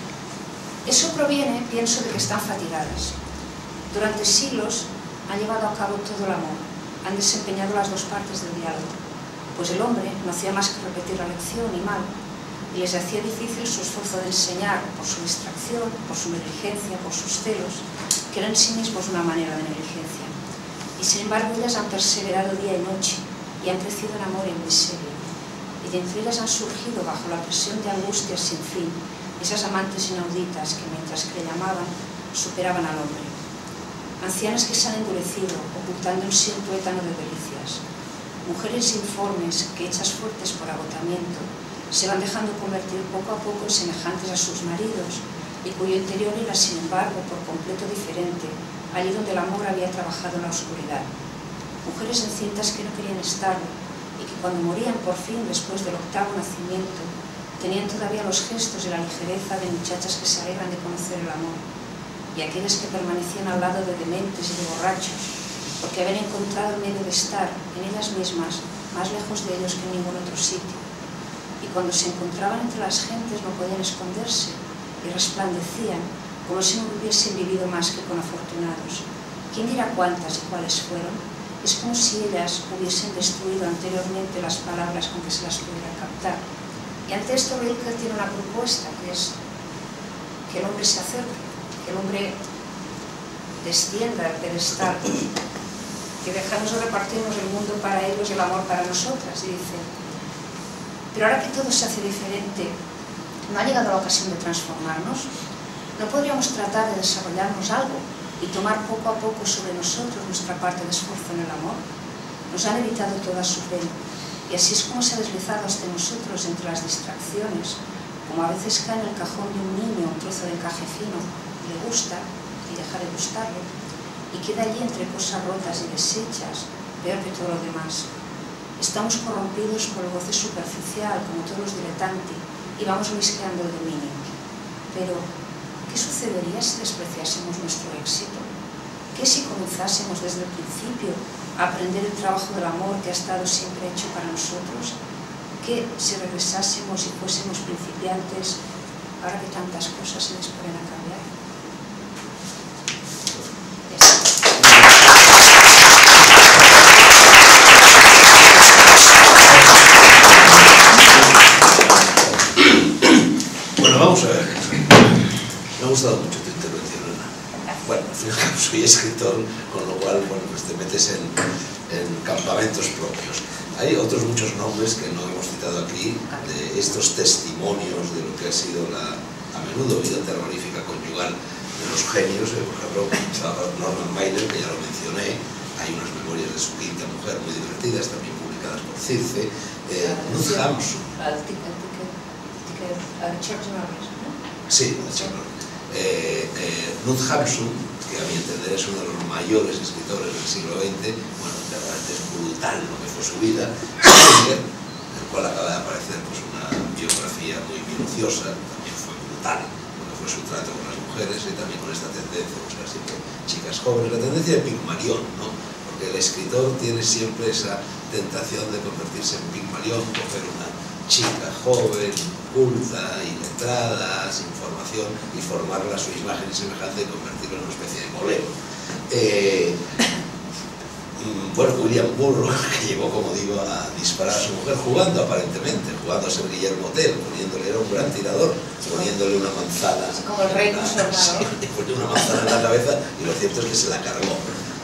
Eso proviene, pienso, de que están fatigadas. Durante siglos han llevado a cabo todo el amor, han desempeñado las dos partes del diálogo, pues el hombre no hacía más que repetir la lección y mal, y les hacía difícil su esfuerzo de enseñar por su distracción, por su negligencia, por sus celos, que eran en sí mismos una manera de negligencia. Y sin embargo ellas han perseverado día y noche, y han crecido en amor y en miseria, y de entre ellas han surgido bajo la presión de angustias sin fin, esas amantes inauditas que mientras que le llamaban, superaban al hombre. Ancianas que se han endurecido, ocultando en sí un tuétano de delicias. Mujeres informes que, hechas fuertes por agotamiento, se van dejando convertir poco a poco en semejantes a sus maridos, y cuyo interior era, sin embargo, por completo diferente, allí donde el amor había trabajado en la oscuridad. Mujeres encintas que no querían estarlo, y que cuando morían por fin, después del octavo nacimiento, tenían todavía los gestos y la ligereza de muchachas que se alegran de conocer el amor, y aquellas que permanecían al lado de dementes y de borrachos, porque habían encontrado el medio de estar en ellas mismas, más lejos de ellos que en ningún otro sitio. Y cuando se encontraban entre las gentes no podían esconderse, y resplandecían, como si no hubiesen vivido más que con afortunados. ¿Quién dirá cuántas y cuáles fueron? Es como si ellas hubiesen destruido anteriormente las palabras con que se las pudiera captar. Y ante esto Rilke tiene una propuesta, que es que el hombre se acerque, que el hombre descienda del pedestal, que dejamos de repartirnos el mundo para ellos y el amor para nosotras. Y dice, pero ahora que todo se hace diferente, ¿no ha llegado la ocasión de transformarnos? ¿No podríamos tratar de desarrollarnos algo y tomar poco a poco sobre nosotros nuestra parte de esfuerzo en el amor? Nos han evitado toda su pena, y así es como se ha deslizado hasta nosotros entre las distracciones, como a veces cae en el cajón de un niño un trozo de encaje fino, y le gusta y deja de gustarle, y queda allí entre cosas rotas y deshechas, peor que todo lo demás. Estamos corrompidos por el goce superficial, como todos los dilettanti, y vamos risqueando el dominio. Pero, ¿qué sucedería si despreciásemos nuestro éxito? ¿Qué si comenzásemos desde el principio a aprender el trabajo del amor que ha estado siempre hecho para nosotros? ¿Qué si regresásemos y fuésemos principiantes ahora que tantas cosas se disponen a cambiar? Bueno, vamos a ver. Me ha gustado mucho tu intervención, Ana. Bueno, al final soy escritor, con lo cual, bueno, pues te metes en, en campamentos propios. Hay otros muchos nombres que no hemos citado aquí, de estos testimonios de lo que ha sido la, a menudo, vida terrorífica conyugal de los genios. Eh, por ejemplo, Norman Mailer, que ya lo mencioné, hay unas memorias de su quinta mujer muy divertidas, también publicadas por Circe. Eh, Ruth Hampson. Al Chuck Norris, ¿no? Sí, al Chuck Norris. Eh, eh, Knut Hamsun, que a mi entender es uno de los mayores escritores del siglo veinte, bueno, realmente es brutal lo que fue su vida, Springer, en el cual acaba de aparecer pues, una biografía muy minuciosa, también fue brutal lo que fue su trato con las mujeres y también con esta tendencia a buscar siempre chicas jóvenes, la tendencia de Pigmalión, ¿no? Porque el escritor tiene siempre esa tentación de convertirse en Pigmalión, coger una chica joven, culta, iletrada, sin formación, y formarla a su imagen y semejanza y convertirla en una especie de modelo. Eh, bueno, William Burroughs, que llegó, como digo, a disparar a su mujer jugando, aparentemente, jugando a ser Guillermo Tell, poniéndole, era un gran tirador, poniéndole una manzana, como el rey una, conservador. sí, poniéndole una manzana en la cabeza, y lo cierto es que se la cargó.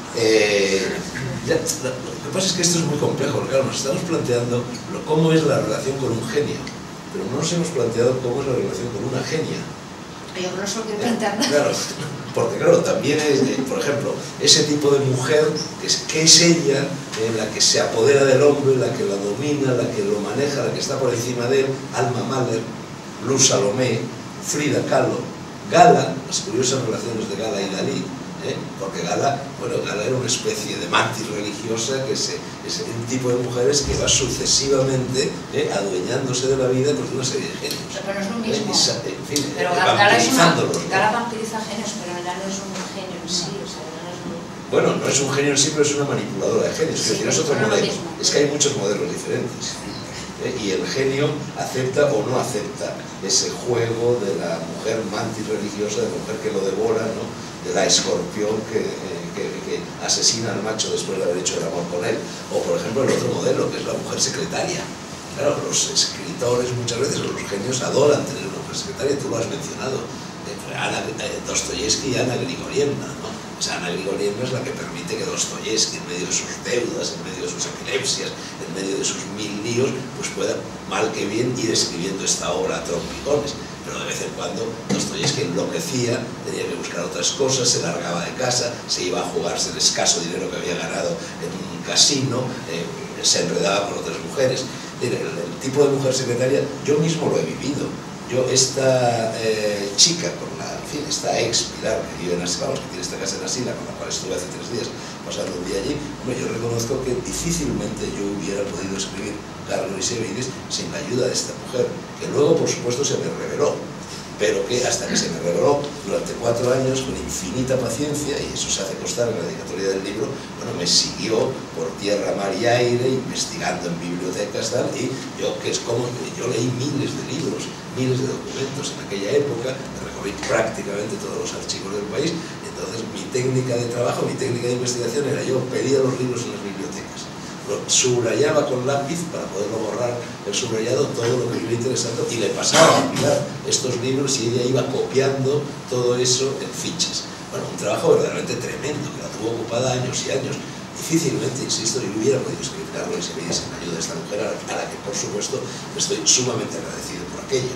Eh, ya, lo que pasa es que esto es muy complejo, porque claro, nos estamos planteando lo, cómo es la relación con un genio, pero no nos hemos planteado cómo es la relación con una genia. Yo no se lo quiero plantear. Claro, porque claro, también es, eh, por ejemplo, ese tipo de mujer, que es, que es ella, eh, la que se apodera del hombre, la que la domina, la que lo maneja, la que está por encima de él, Alma Mahler, Luz Salomé, Frida Kahlo, Gala, las curiosas relaciones de Gala y Dalí, ¿eh? Porque Gala, bueno, Gala era una especie de mantis religiosa, que se, es un tipo de mujeres que va sucesivamente eh, adueñándose de la vida pues, de una serie de genios. Pero no es lo mismo. Eh, en fin, pero eh, Gala, es una, ¿no? Gala vampiriza genios, pero Gala no es un genio en sí. O sea, no es un... Bueno, no es un genio en sí, pero es una manipuladora de genios. Sí, es, es otro modelo. Es que hay muchos modelos diferentes. ¿Eh? Y el genio acepta o no acepta ese juego de la mujer mantis religiosa, de la mujer que lo devora, ¿no? De la escorpión que, eh, que, que asesina al macho después de haber hecho el amor con él. O por ejemplo el otro modelo, que es la mujer secretaria. Claro, los escritores muchas veces, los genios adoran tener una mujer secretaria, tú lo has mencionado, entre Ana, eh, Dostoyevsky y Ana Grigorievna, ¿no? O sea, Ana Grigorievna es la que permite que Dostoyevsky, en medio de sus deudas, en medio de sus epilepsias, en medio de sus mil líos, pues pueda, mal que bien, ir escribiendo esta obra a trompicones. Pero de vez en cuando Dostoyevsky enloquecía, tenía que buscar otras cosas, se largaba de casa, se iba a jugarse el escaso dinero que había ganado en un casino, eh, se enredaba con otras mujeres. El, el, el tipo de mujer secretaria, yo mismo lo he vivido. Yo, esta eh, chica, con la, en fin, esta ex Pilar, que vive en Asila, que tiene esta casa en Asila, con la cual estuve hace tres días pasando un día allí, bueno, yo reconozco que difícilmente yo hubiera podido escribir Carlos y Severis sin la ayuda de esta mujer, que luego, por supuesto, se me reveló, pero que hasta que se me reveló durante cuatro años, con infinita paciencia, y eso se hace constar en la dedicatoria del libro, bueno, me siguió por tierra, mar y aire, investigando en bibliotecas, tal, y yo, que es como, yo leí miles de libros, miles de documentos en aquella época, recorrí prácticamente todos los archivos del país. Entonces mi técnica de trabajo, mi técnica de investigación era yo pedía los libros en las bibliotecas, lo subrayaba con lápiz para poderlo borrar el subrayado, todo lo que me iba interesando, y le pasaba a Pilar estos libros y ella iba copiando todo eso en fichas. Bueno, un trabajo verdaderamente tremendo, que la tuvo ocupada años y años. Difícilmente, insisto, yo hubiera podido escribir Carlos y Severis sin la ayuda de esta mujer, a la que por supuesto estoy sumamente agradecido por aquello.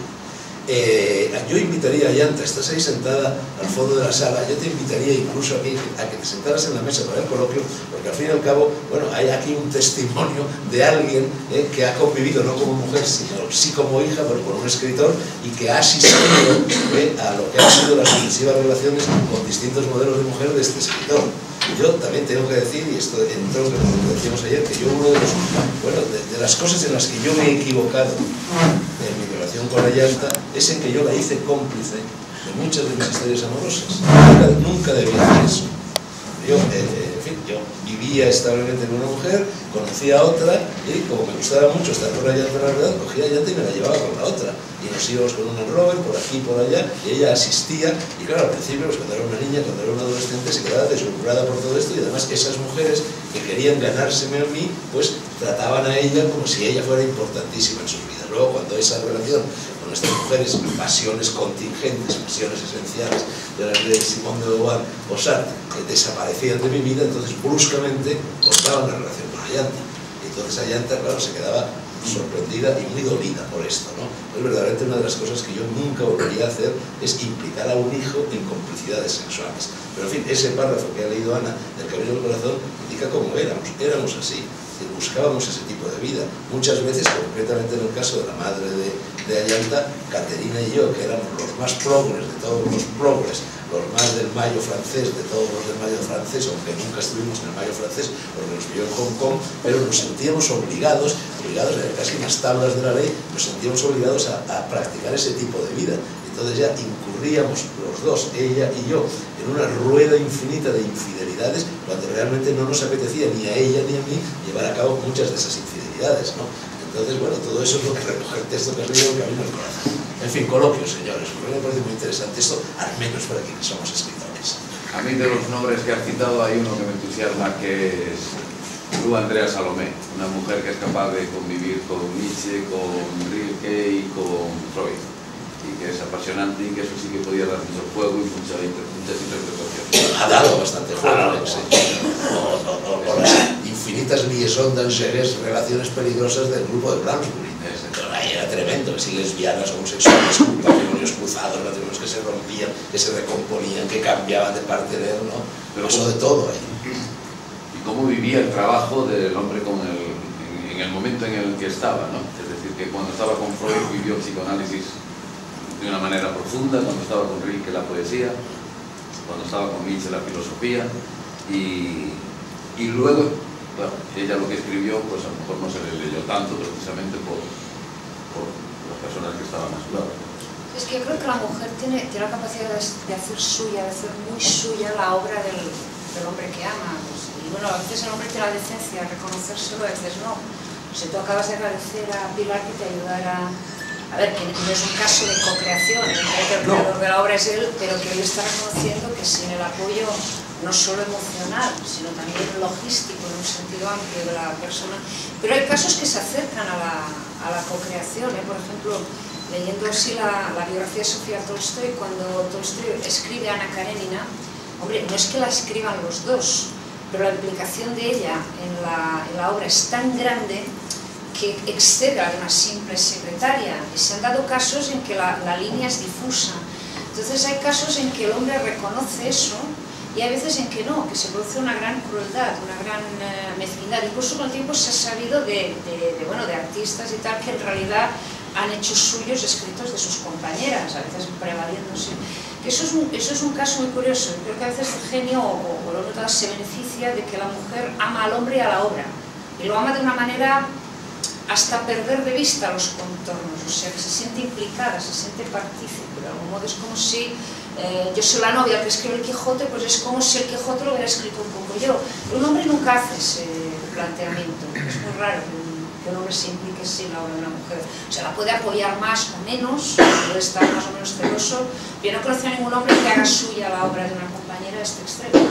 Eh, yo invitaría a Yanta, estás ahí sentada al fondo de la sala, yo te invitaría incluso a, mí, a que te sentaras en la mesa para el coloquio, porque al fin y al cabo, bueno, hay aquí un testimonio de alguien eh, que ha convivido no como mujer, sino sí como hija, pero con un escritor, y que ha asistido eh, a lo que han sido las sucesivas relaciones con distintos modelos de mujer de este escritor. Yo también tengo que decir, y esto entró en lo que decíamos ayer, que yo uno de los, bueno, de, de las cosas en las que yo me he equivocado en mi relación con Ayanta es en que yo la hice cómplice de muchas de mis historias amorosas. Nunca, nunca debía hacer eso. Yo, eh, en fin, yo vivía establemente con una mujer, conocía a otra, y como me gustaba mucho estar con Ayanta, la verdad, cogía a Ayanta y me la llevaba con la otra. Y nos íbamos con un Rover por aquí y por allá, y ella asistía, y claro, al principio, pues, cuando era una niña, cuando era una adolescente, se quedaba deslumbrada por todo esto, y además esas mujeres que querían ganárseme a mí, pues trataban a ella como si ella fuera importantísima en sus vidas. Luego, cuando esa relación con estas mujeres, pasiones contingentes, pasiones esenciales, de las de Simone de Beauvoir o Sartre, que desaparecían de mi vida, entonces bruscamente cortaban la relación con Ayanta. Y entonces Ayanta, claro, se quedaba sorprendida y muy dolida por esto, ¿no? Pues verdaderamente una de las cosas que yo nunca volvería a hacer es implicar a un hijo en complicidades sexuales. Pero en fin, ese párrafo que ha leído Ana del Camino del Corazón indica cómo éramos, éramos así. buscábamos ese tipo de vida. Muchas veces, concretamente en el caso de la madre de, de Ayanta, Caterina y yo, que éramos los más progres de todos los progres, los más del mayo francés, de todos los del mayo francés, aunque nunca estuvimos en el mayo francés, porque nos vio en Hong Kong, pero nos sentíamos obligados, obligados, casi en las tablas de la ley, nos sentíamos obligados a, a practicar ese tipo de vida. Entonces ya incurríamos los dos, ella y yo, en una rueda infinita de infidelidades, cuando realmente no nos apetecía ni a ella ni a mí llevar a cabo muchas de esas infidelidades, ¿no? Entonces, bueno, todo eso es lo que recoge el texto que has leído, que a mí me corazón. En fin, coloquios, señores, porque me parece muy interesante esto, al menos para quienes somos escritores. A mí de los nombres que has citado hay uno que me entusiasma, que es Luz Andrea Salomé, una mujer que es capaz de convivir con Nietzsche, con Rilke y con Freud, y que es apasionante y que eso sí que podía dar mucho juego y mucha, muchas interpretaciones. Ha dado bastante juego, sí. O, o, o, o las infinitas liaisons dangereuses, relaciones peligrosas del grupo de Bloomsbury. Ahí era tremendo, así lesbianas, homosexuales, matrimonios cruzados, matrimonios que se rompían, que se recomponían, que cambiaban de partener, ¿no? Pero eso de todo ahí. Y cómo vivía el trabajo del hombre con el, en, en el momento en el que estaba, ¿no? Es decir, que cuando estaba con Freud vivió psicoanálisis de una manera profunda, cuando estaba con Rilke la poesía, cuando estaba con Nietzsche la filosofía, y, y luego, bueno, ella lo que escribió, pues a lo mejor no se le leyó tanto precisamente por, por las personas que estaban a su lado. Es que yo creo que la mujer tiene, tiene la capacidad de, de hacer suya, de hacer muy suya la obra del, del hombre que ama. Pues, y bueno, a veces el hombre tiene la decencia de reconocérselo, a veces no. Si tú acabas de agradecer a Pilar que te ayudara. A ver, que no es un caso de co-creación, el creador de la obra es él, pero que él está reconociendo que sin el apoyo no solo emocional, sino también logístico, en un sentido amplio de la persona. Pero hay casos que se acercan a la, a la co-creación, ¿eh? Por ejemplo, leyendo así la, la biografía de Sofía Tolstoy, cuando Tolstoy escribe a Ana Karenina, hombre, no es que la escriban los dos, pero la implicación de ella en la, en la obra es tan grande que excede a una simple secretaria, y se han dado casos en que la, la línea es difusa. Entonces hay casos en que el hombre reconoce eso y hay veces en que no, que se produce una gran crueldad, una gran eh, mezquindad. Incluso con el tiempo se ha sabido de, de, de, bueno, de artistas y tal que en realidad han hecho suyos escritos de sus compañeras, a veces prevaliéndose. Eso es un, eso es un caso muy curioso. Creo que a veces el genio o, o lo notado se beneficia de que la mujer ama al hombre y a la obra, y lo ama de una manera hasta perder de vista los contornos, o sea, que se siente implicada, se siente partícipe. De algún modo es como si eh, yo soy la novia que escribe el Quijote, pues es como si el Quijote lo hubiera escrito un poco yo. Pero un hombre nunca hace ese planteamiento, es muy raro que un, que un hombre se implique así en la obra de una mujer. O sea, la puede apoyar más o menos, puede estar más o menos celoso. Yo no conozco a ningún hombre que haga suya la obra de una compañera a este extremo.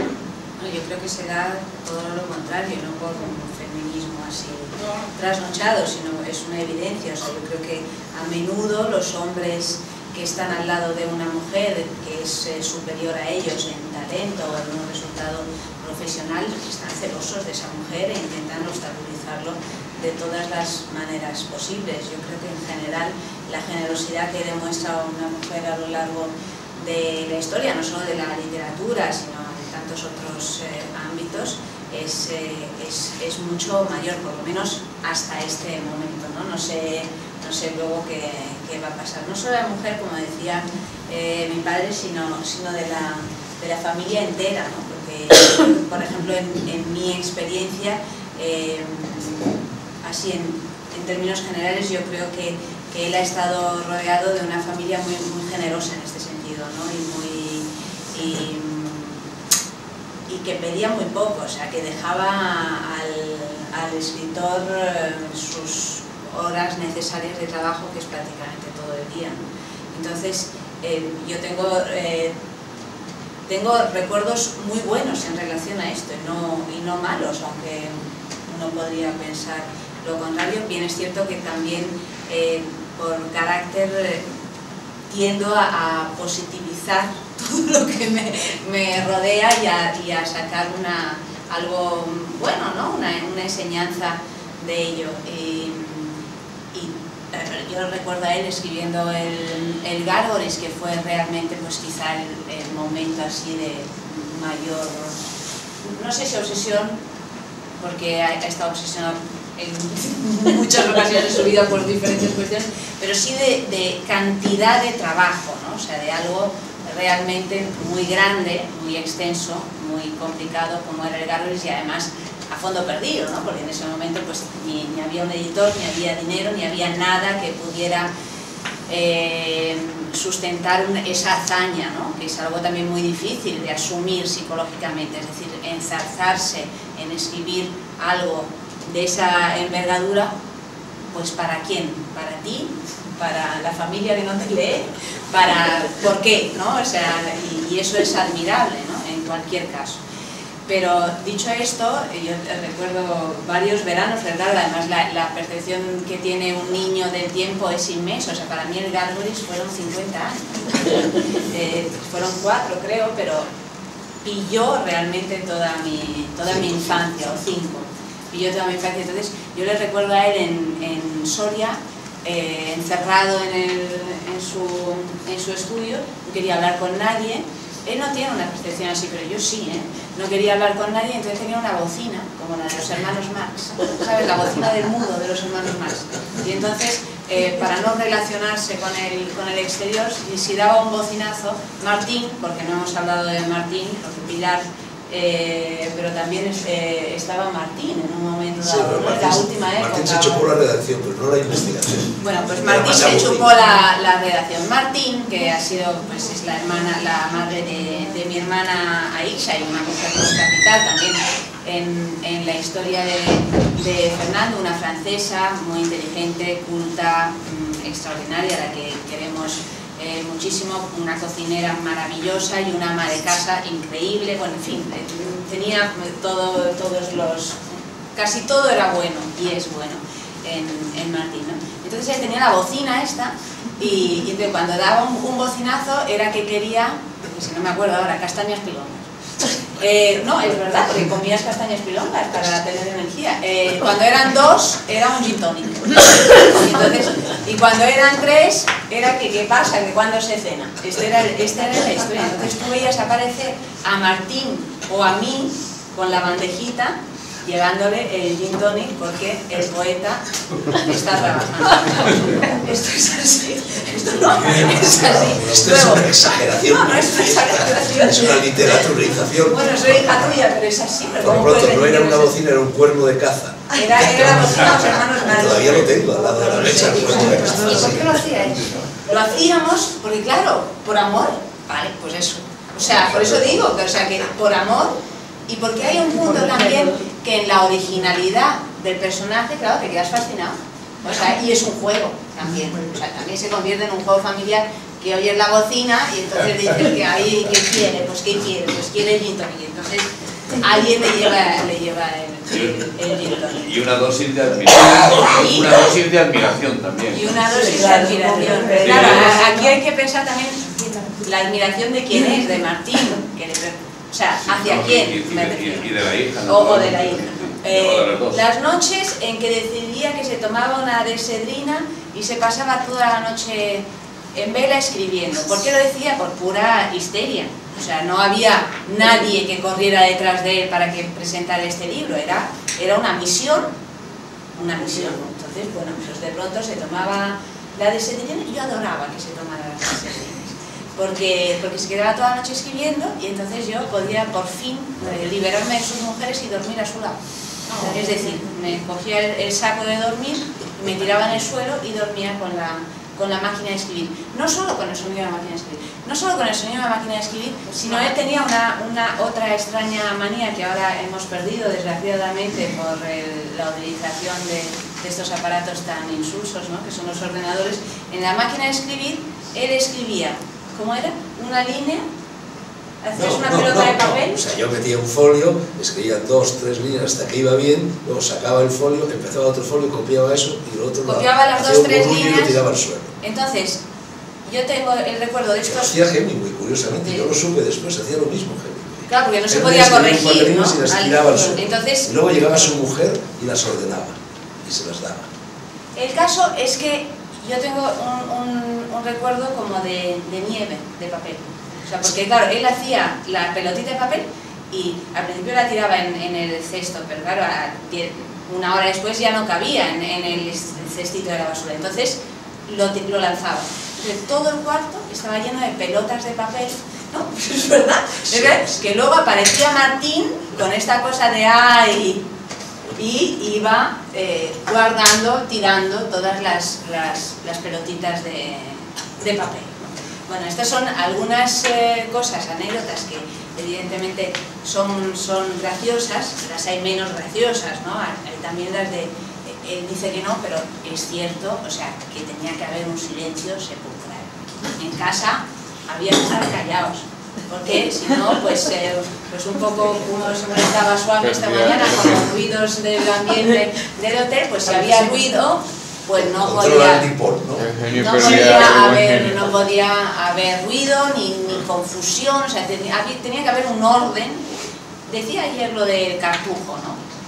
No, yo creo que se da todo lo contrario, no por un feminismo así trasnochado, sino es una evidencia. O sea, yo creo que a menudo los hombres que están al lado de una mujer que es eh, superior a ellos en talento o en un resultado profesional, están celosos de esa mujer e intentan obstaculizarlo de todas las maneras posibles. Yo creo que en general la generosidad que demuestra una mujer a lo largo de la historia, no solo de la literatura, sino de tantos otros eh, ámbitos, es, eh, es, es mucho mayor, por lo menos hasta este momento, ¿no? No sé, no sé luego qué, qué va a pasar. No solo de la mujer, como decía eh, mi padre, sino, sino de, la, de la familia entera, ¿no? Porque, por ejemplo, en, en mi experiencia, eh, así en, en términos generales, yo creo que, que él ha estado rodeado de una familia muy, muy generosa en este sentido, ¿no? Y muy... Y, y que pedía muy poco, o sea, que dejaba al, al escritor sus horas necesarias de trabajo, que es prácticamente todo el día, ¿no? Entonces, eh, yo tengo, eh, tengo recuerdos muy buenos en relación a esto, y no, y no malos, aunque uno podría pensar lo contrario. Bien es cierto que también, eh, por carácter, eh, tiendo a, a positivizar todo lo que me, me rodea y a, y a sacar una, algo bueno, ¿no? Una, una enseñanza de ello. Y, y yo recuerdo a él escribiendo el, el Gárgoles, que fue realmente, pues quizá el, el momento así de mayor, no sé si obsesión, porque ha, ha estado obsesionado en muchas ocasiones de su vida por diferentes cuestiones, pero sí de, de cantidad de trabajo, ¿no? O sea, de algo realmente muy grande, muy extenso, muy complicado como era el Gargoyles, y además a fondo perdido, ¿no? Porque en ese momento pues ni, ni había un editor, ni había dinero, ni había nada que pudiera eh, sustentar una, esa hazaña, ¿no? Que es algo también muy difícil de asumir psicológicamente, es decir, enzarzarse en escribir algo de esa envergadura, pues ¿para quién? ¿Para ti? ¿Para la familia que no te lee? ¿Para por qué? ¿No? O sea, y, y eso es admirable, ¿no? En cualquier caso. Pero dicho esto, yo recuerdo varios veranos, ¿verdad? Además la, la percepción que tiene un niño del tiempo es inmensa. O sea, para mí el Gargoyles fueron cincuenta años, eh, fueron cuatro creo, pero pilló realmente toda mi, toda mi infancia, o cinco, pilló toda mi infancia. Entonces yo le recuerdo a él en, en Soria, eh, encerrado en, el, en, su, en su estudio, no quería hablar con nadie. Él no tiene una percepción así, pero yo sí, ¿eh? No quería hablar con nadie, entonces tenía una bocina, como la de los hermanos Marx, ¿sabes? La bocina del mudo de los hermanos Marx. Y entonces, eh, para no relacionarse con el, con el exterior, y si daba un bocinazo, Martín, porque no hemos hablado de Martín, porque Pilar, eh, pero también eh, estaba Martín en un momento dado, sí, ¿no? Martín, En la última época. Martín se chupó la redacción, pero no la investigación. Bueno, pues Martín se chupó la, la redacción. Martín, que ha sido, pues es la hermana, la madre de, de mi hermana Aisha, y una mujer pues, capital también en, en la historia de, de Fernando, una francesa muy inteligente, culta, mmm, extraordinaria, a la que queremos eh, muchísimo, una cocinera maravillosa y una ama de casa increíble. Bueno, en fin, tenía todo, todos los... casi todo era bueno, y es bueno en, en Martín, ¿no? Entonces él tenía la bocina esta, y, y entonces cuando daba un, un bocinazo era que quería, si no me acuerdo ahora, castañas pilongas. Eh, no, es verdad, porque comías castañas pilongas para tener energía. Eh, cuando eran dos, era un gin tonic. Y, entonces, y cuando eran tres, era que qué pasa, que cuando se cena. Este era, esta era la historia. Entonces tú veías aparecer a Martín o a mí con la bandejita, llevándole el gin tonic, porque el poeta está trabajando. Esto es así. Esto no es así. Esto es una exageración. No, no es una exageración. Es una literaturización. Bueno, soy hija tuya, pero es así. Pero por pronto no era una bocina, era un cuerno de caza. Era, era la bocina de los hermanos Marx. Todavía lo tengo al lado de la mesa. ¿Y por qué lo hacíais? Lo hacíamos porque, claro, por amor. Vale, pues eso. O sea, por eso digo, que, o sea, que por amor, y porque hay un punto también que en la originalidad del personaje, claro, te quedas fascinado. O sea, y es un juego también. O sea, también se convierte en un juego familiar que oyes la bocina y entonces dices que ahí, ¿qué quiere? Pues ¿qué quiere? Pues quiere el gin tonic. Y entonces alguien le lleva, le lleva el, el, el gin tonic. Y una dosis de admiración. Una dosis de admiración también. Y una dosis de admiración. Pero claro, aquí hay que pensar también la admiración de quién es, de Martín. Que le, o sea, ¿hacia quién? Y, y, me y, y de la hija. O, o de la hija. Eh, las, las noches en que decidía que se tomaba una desedrina y se pasaba toda la noche en vela escribiendo. ¿Por qué lo decía? Por pura histeria. O sea, no había nadie que corriera detrás de él para que presentara este libro. Era, era una misión, una misión. Entonces, bueno, pues de pronto se tomaba la desedrina y yo adoraba que se tomara las desedrinas. Porque, porque se quedaba toda la noche escribiendo y entonces yo podía por fin eh, liberarme de sus mujeres y dormir a su lado. Es decir, me cogía el, el saco de dormir, me tiraba en el suelo y dormía con la, con la máquina de escribir. No solo con el sonido de la máquina de escribir, no solo con el sonido de la máquina de escribir, sino él tenía una, una otra extraña manía que ahora hemos perdido desgraciadamente por el, la utilización de, de estos aparatos tan insulsos, ¿no? Que son los ordenadores. En la máquina de escribir, él escribía, ¿cómo era? Una línea. ¿Hacías no, una no, pelota no, de papel? No. O sea, yo metía un folio, escribía dos, tres líneas hasta que iba bien, luego sacaba el folio, empezaba otro folio, copiaba eso y lo otro copiaba lo, las dos, tres líneas y lo tiraba al suelo. Entonces, yo tengo el recuerdo de estos... Hacía Hemingway, curiosamente, sí. Yo lo supe después, hacía lo mismo Hemingway. Claro, porque no se Él podía corregir, ¿no? Y las tiraba al suelo. Entonces, y luego llegaba su mujer y las ordenaba y se las daba. El caso es que yo tengo un, un, un recuerdo como de, de nieve, de papel. O sea, porque claro, él hacía la pelotita de papel y al principio la tiraba en, en el cesto, pero claro, a diez, una hora después ya no cabía en, en el cestito de la basura, entonces lo, lo lanzaba. Entonces todo el cuarto estaba lleno de pelotas de papel, ¿no? Es verdad, es verdad, que luego aparecía Martín con esta cosa de ¡ay! Y iba eh, guardando, tirando todas las, las, las pelotitas de, de papel. Bueno, estas son algunas eh, cosas, anécdotas que evidentemente son, son graciosas, las hay menos graciosas, ¿no? Hay también las de, él dice que no, pero es cierto, o sea, que tenía que haber un silencio sepulcral. En casa había que estar callados, porque si no, pues, eh, pues un poco, uno se molestaba suave esta mañana con los ruidos del ambiente del hotel, pues si había ruido, pues no podía, no podía haber, no podía haber ruido ni, ni confusión, o sea, tenía, tenía que haber un orden. Decía ayer lo del cartujo,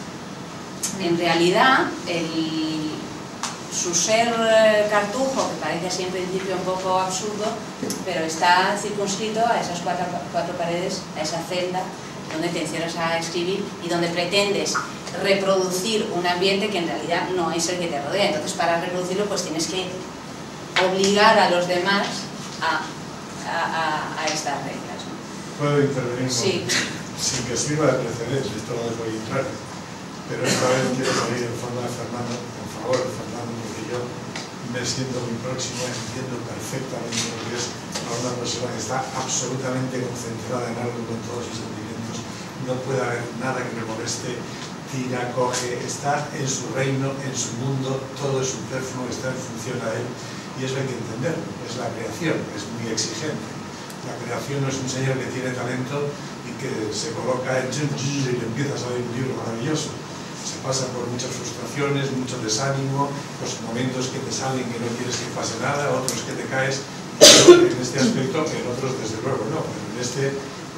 ¿no? En realidad, el, su ser cartujo, que parece así en principio un poco absurdo, pero está circunscrito a esas cuatro, cuatro paredes, a esa celda donde te encierras a escribir y donde pretendes reproducir un ambiente que en realidad no es el que te rodea. Entonces, para reproducirlo, pues tienes que obligar a los demás a, a, a, a estas reglas, ¿no? ¿Puedo intervenir? Sí. Sin que sirva de precedente, esto lo dejo bien claro. Pero esta vez quiero salir en fondo de Fernando, en favor de Fernando, porque yo me siento muy próximo, entiendo perfectamente lo que es a una persona que está absolutamente concentrada en algo con todos sus sentimientos. No puede haber nada que me moleste, tira, coge, está en su reino, en su mundo, todo es superfluo, está en función a él, y eso hay que entenderlo. Es la creación, es muy exigente. La creación no es un señor que tiene talento y que se coloca en y le empieza a salir un libro maravilloso. Se pasa por muchas frustraciones, mucho desánimo, los momentos que te salen que no quieres que pase nada, otros que te caes. En este aspecto, en otros desde luego no, pero en este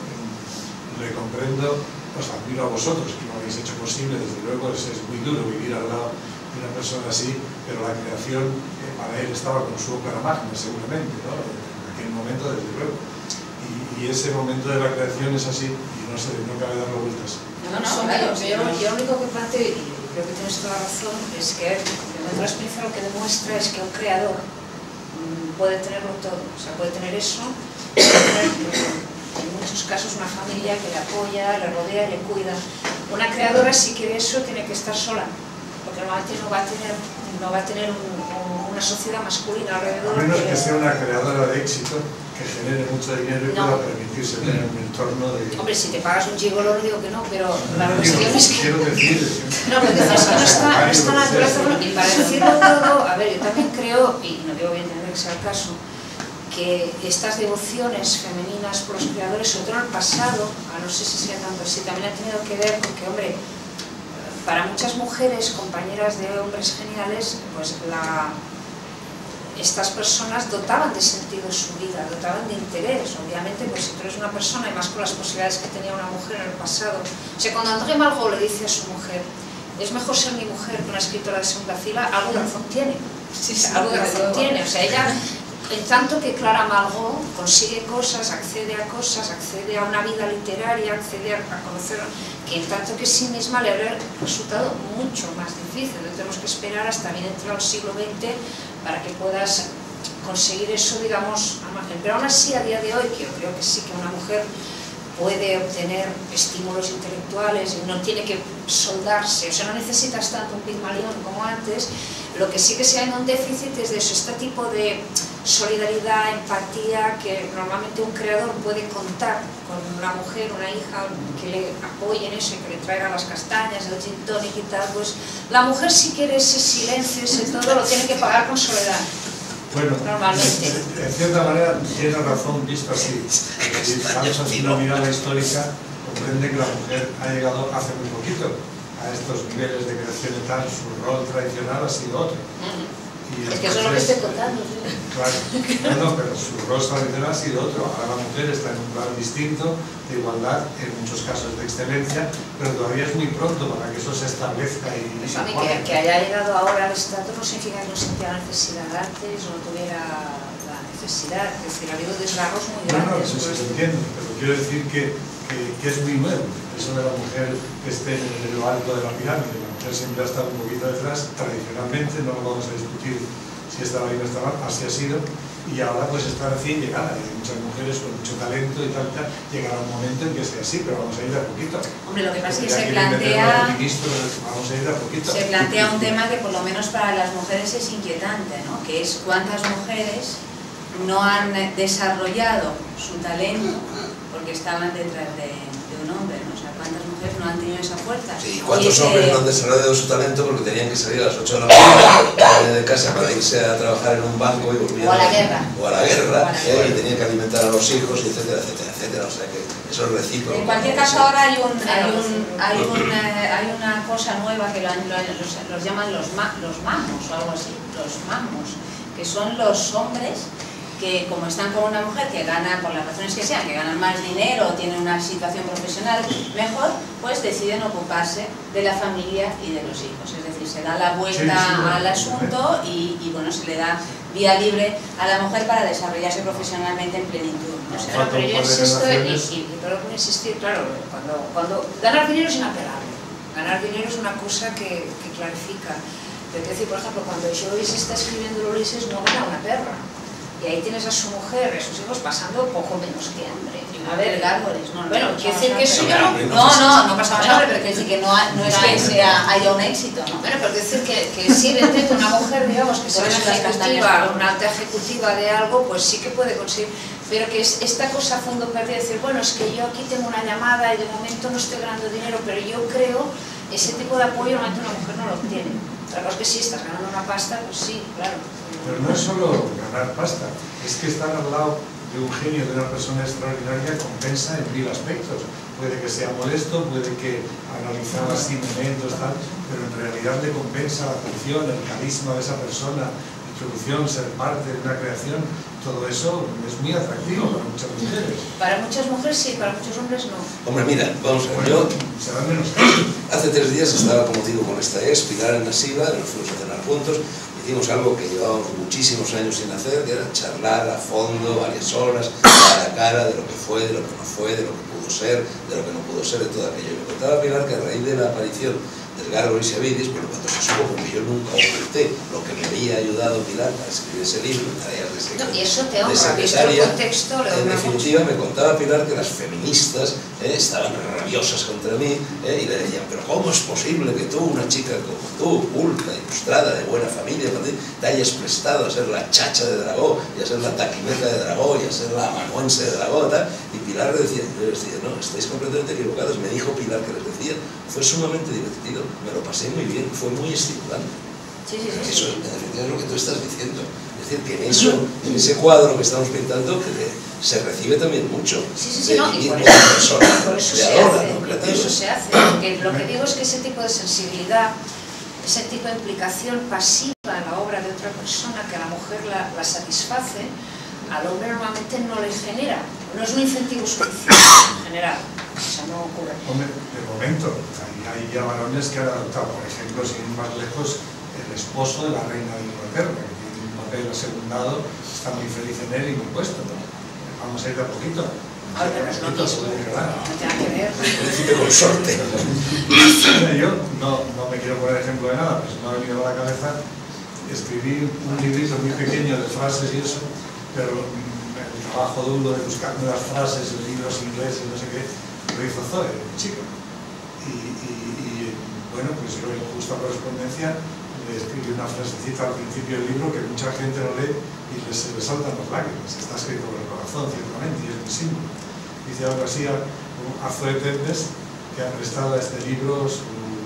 le comprendo, os admiro a vosotros que lo habéis hecho posible, desde luego es, es muy duro vivir al lado de una persona así, pero la creación eh, para él estaba con su ópera magna seguramente, ¿no? En aquel momento desde luego. Y, y ese momento de la creación es así, y no sé, no cabe darle vueltas. No, no, claro, yo, yo lo único que planteo, y creo que tienes toda la razón, es que en nuestra experiencia lo que demuestra es que un creador mmm, puede tenerlo todo, o sea, puede tener eso, puede tener en muchos casos una familia que le apoya, le rodea, le cuida. Una creadora, si quiere eso, tiene que estar sola, porque normalmente no va a tener, no va a tener un, un, una sociedad masculina alrededor. A menos que sea una creadora de éxito, que genere mucho dinero y no pueda permitirse tener un entorno de... Hombre, si te pagas un gigolo, no digo que no, pero la no, cuestión es que... Quiero decir... No, pero que no está, no está naturaleza, y para decirlo todo, a ver, yo también creo, y no digo bien tener que sea el caso, que estas devociones femeninas por los creadores, sobre todo en el pasado, a no sé si sea tanto así, también ha tenido que ver con que, hombre, para muchas mujeres, compañeras de hombres geniales, pues la... estas personas dotaban de sentido su vida, dotaban de interés. Obviamente, pues si tú eres una persona, y más con las posibilidades que tenía una mujer en el pasado. O sea, cuando André Malraux le dice a su mujer, es mejor ser mi mujer que una escritora de segunda fila, algo de razón tiene. Sí, sí, algo de razón tiene. O sea, ella, en tanto que Clara Malraux consigue cosas, accede a cosas, accede a una vida literaria, accede a conocer, que en tanto que sí misma le habría resultado mucho más difícil. Entonces, tenemos que esperar hasta bien entrado el siglo veinte para que puedas conseguir eso, digamos, al margen. Pero aún así, a día de hoy, que yo creo que sí que una mujer puede obtener estímulos intelectuales y no tiene que soldarse, o sea, no necesitas tanto un Pigmalión como antes. Lo que sí que se hay un déficit es de eso, este tipo de solidaridad, empatía, que normalmente un creador puede contar con una mujer, una hija, que le apoye en eso y que le traiga las castañas, el gin tonic y tal. Pues la mujer, si quiere ese silencio, ese todo, lo tiene que pagar con soledad. Bueno, normalmente. En, en cierta manera tiene razón visto así. Si vamos así una mirada histórica, comprende que la mujer ha llegado hace muy poquito a estos niveles de creación y tal, su rol tradicional ha sido otro. Y es que eso es lo que estoy contando. ¿Sí? Claro, no, no, pero su rol tradicional ha sido otro. Ahora la mujer está en un plan distinto, de igualdad, en muchos casos de excelencia, pero todavía es muy pronto para que eso se establezca y... Pues a mí que, que haya llegado ahora al estatus no significa que no sintiera necesidad antes o no tuviera la necesidad. necesidad, es decir, ha habido desgarros muy No, no, grandes. eso pues, sí lo entiendo, pero quiero decir que, que, que es muy nuevo. Eso de la mujer que esté en lo alto de la pirámide, la mujer siempre ha estado un poquito detrás, tradicionalmente, no lo vamos a discutir si está bien o está mal, así ha sido, y ahora pues está recién llegada, hay muchas mujeres con mucho talento y tal, tal, llegará un momento en que sea así, pero vamos a ir de a poquito. Hombre, lo que pasa es que Porque ya se quieren meterlo plantea, al ministro, vamos a ir de a poquito. se plantea un tema que por lo menos para las mujeres es inquietante, ¿no? Que es cuántas mujeres no han desarrollado su talento porque estaban detrás de, de un hombre, ¿no? O sea, cuántas mujeres no han tenido esa fuerza. Sí, ¿cuántos ese... hombres no han desarrollado su talento porque tenían que salir a las ocho de la mañana de casa para irse a trabajar en un banco y volvían O a la guerra. o a la guerra, O a la eh, guerra. y tenían que alimentar a los hijos, y etcétera, etcétera, etcétera, o sea que eso es recíproco. En cualquier caso, ahora hay, un, hay, un, hay, un, eh, hay una cosa nueva que lo, han- lo han- los, los llaman los, ma, los mamos o algo así, los mamos, que son los hombres que, como están con una mujer que gana, por las razones que sean, que ganan más dinero o tienen una situación profesional mejor, pues deciden ocuparse de la familia y de los hijos. Es decir, se da la vuelta Sí, sí, bueno, al asunto y, y bueno, se le da vía libre a la mujer para desarrollarse profesionalmente en plenitud, ¿no? O sea, Bueno, pero yo Falta un par de insisto, y, generaciones. y, y pero por insistir, claro, cuando, cuando ganar dinero es inapelable. Ganar dinero es una cosa que, que clarifica. Pero quiero decir, por ejemplo, cuando Joyce está escribiendo Ulises, no gana una perra. Y ahí tienes a su mujer, a sus hijos pasando poco menos que hambre. A ver, árboles, no, no. Bueno, quiero decir que eso Pero yo no... hambre No, no, no pasamos Bueno, hambre, pero quiero decir que no, ha- no es que sea, haya un éxito, ¿no? Bueno, pero decir que, que sí, evidentemente, una mujer, digamos, que sea Por una eso las ejecutiva, castañas. una alta ejecutiva de algo, pues sí que puede conseguir. Pero que es esta cosa a fondo perdido, decir, bueno, es que yo aquí tengo una llamada y de momento no estoy ganando dinero, pero yo creo ese tipo de apoyo normalmente una mujer no lo obtiene. Otra cosa es que sí, estás ganando una pasta, pues sí, claro. Pero no es solo ganar pasta, es que estar al lado de un genio, de una persona extraordinaria, compensa en mil aspectos. Puede que sea molesto, puede que analizar así momentos, tal, pero en realidad le compensa la atención, el carisma de esa persona, la introducción, ser parte de una creación, todo eso es muy atractivo para muchas mujeres. Para muchas mujeres sí, para muchos hombres no. Hombre, mira, vamos a ver, yo Se dan menos caso. hace tres días estaba, como digo, con esta ex, Pilar en la Siva, nos fuimos a cenar juntos, hicimos algo que llevábamos muchísimos años sin hacer, que era charlar a fondo, varias horas, cara a cara, de lo que fue, de lo que no fue, de lo que pudo ser, de lo que no pudo ser, de todo aquello. Y me contaba Pilar que a raíz de la aparición del Gárgoles y Avidis, bueno, cuando se supo, porque yo nunca oculté lo que me había ayudado Pilar para escribir ese libro, tareas de, No, y eso te de honra, visto el secretaria. contexto, le En honra definitiva, mucho. me contaba Pilar que las feministas eh, estaban rabiosas contra mí eh, y le decían, pero ¿cómo es posible que tú, una chica como tú, culta, ilustrada, de buena familia, te hayas prestado a ser la chacha de Dragó y a ser la taquimeta de Dragó y a ser la amanuense de Dragó? Tal? Y Pilar le decía, yo les decía, no, estáis completamente equivocados. Me dijo Pilar que les decía, fue sumamente divertido, me lo pasé muy bien, fue muy estimulante. Sí, sí, sí. Eso en definitiva es lo que tú estás diciendo. Es decir, que en eso, en ese cuadro que estamos pintando, que de- se recibe también mucho Sí, sí, sí, de no, y vivir por como eso, persona por eso se creadora, hace, ¿no? por Creativa. eso se hace, porque lo que digo es que ese tipo de sensibilidad, ese tipo de implicación pasiva en la obra de otra persona que a la mujer la, la satisface, al hombre normalmente no le genera, no es un incentivo suficiente en general, o sea, no ocurre. Hombre, de momento, hay, hay ya varones que han adoptado, por ejemplo, sin ir más lejos, el esposo de la reina de Inglaterra, que tiene un papel asegundado, está muy feliz en él y muy puesto, ¿no? Vamos a ir de a poquito. A ver, pero es lo mismo, Puede llegar. no tiene que ver. Príncipe consorte. Yo no, no me quiero poner ejemplo de nada, pues no me ha venido a la cabeza. Escribí un librito muy pequeño de frases y eso, pero mm, el trabajo duro de buscar nuevas frases en libros ingleses y no sé qué, lo hizo Zoe, el chico. Y, y, y bueno, pues yo en justa correspondencia le escribí una frasecita al principio del libro que mucha gente lo lee y les, se les saltan las lágrimas. Está escrito por el corazón, ciertamente, y es mi símbolo. Dice algo así a, a Zoe Pérez, que ha prestado a este libro su,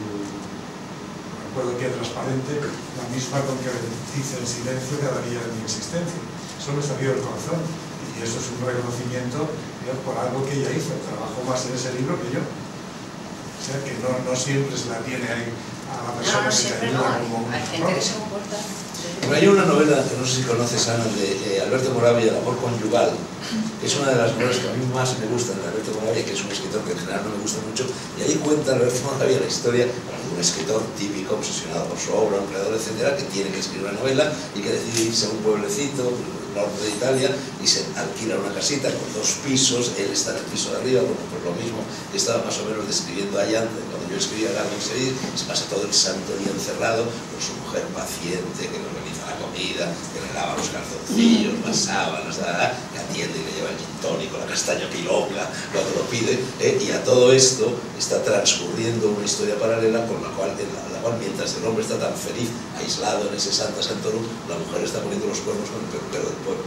no recuerdo qué, transparente, la misma con que dice en silencio cada día de mi existencia. Eso me salió del corazón y eso es un reconocimiento, digamos, por algo que ella hizo, trabajó más en ese libro que yo. O sea que no, no siempre se la tiene ahí a la No, persona no, que te siempre ayuda no, como un hay gente que se comporta. Pero hay una novela que no sé si conoces, Ana, de eh, Alberto Moravia, El amor conyugal, que es una de las novelas que a mí más me gustan de Alberto Moravia, que es un escritor que en general no me gusta mucho, y ahí cuenta Alberto Moravia la historia de un escritor típico, obsesionado por su obra, un creador, etcétera, que tiene que escribir una novela y que decide irse a un pueblecito norte de Italia y se alquila una casita con dos pisos, él está en el piso de arriba, bueno, pues lo mismo que estaba más o menos describiendo allá antes, cuando yo escribía Garden City, se pasa todo el santo día encerrado con su mujer paciente, que le organiza la comida, que le lava los calzoncillos, las sábanas, que atiende y le lleva el gin tónico, la castaña pilonga, cuando lo pide, ¿eh? Y a todo esto está transcurriendo una historia paralela con la cual, en la, la cual mientras el hombre está tan feliz, aislado en ese Santa Santorum, la mujer está poniendo los cuernos con el peluquero del pueblo.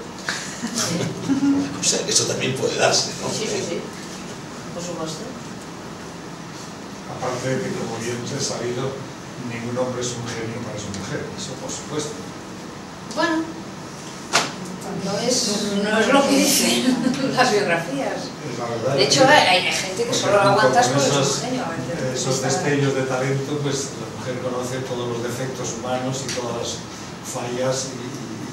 O sea, que eso también puede darse, ¿no? Sí, sí, sí. Por supuesto. Aparte de que, como bien se ha sabido, ningún hombre es un genio para su mujer, eso por supuesto. Bueno, no es, no es lo que dicen las biografías. Es la verdad. De hecho, hay, hay gente que solo lo aguantas por esos, su genio. esos destellos de talento, pues la mujer conoce todos los defectos humanos y todas las fallas y...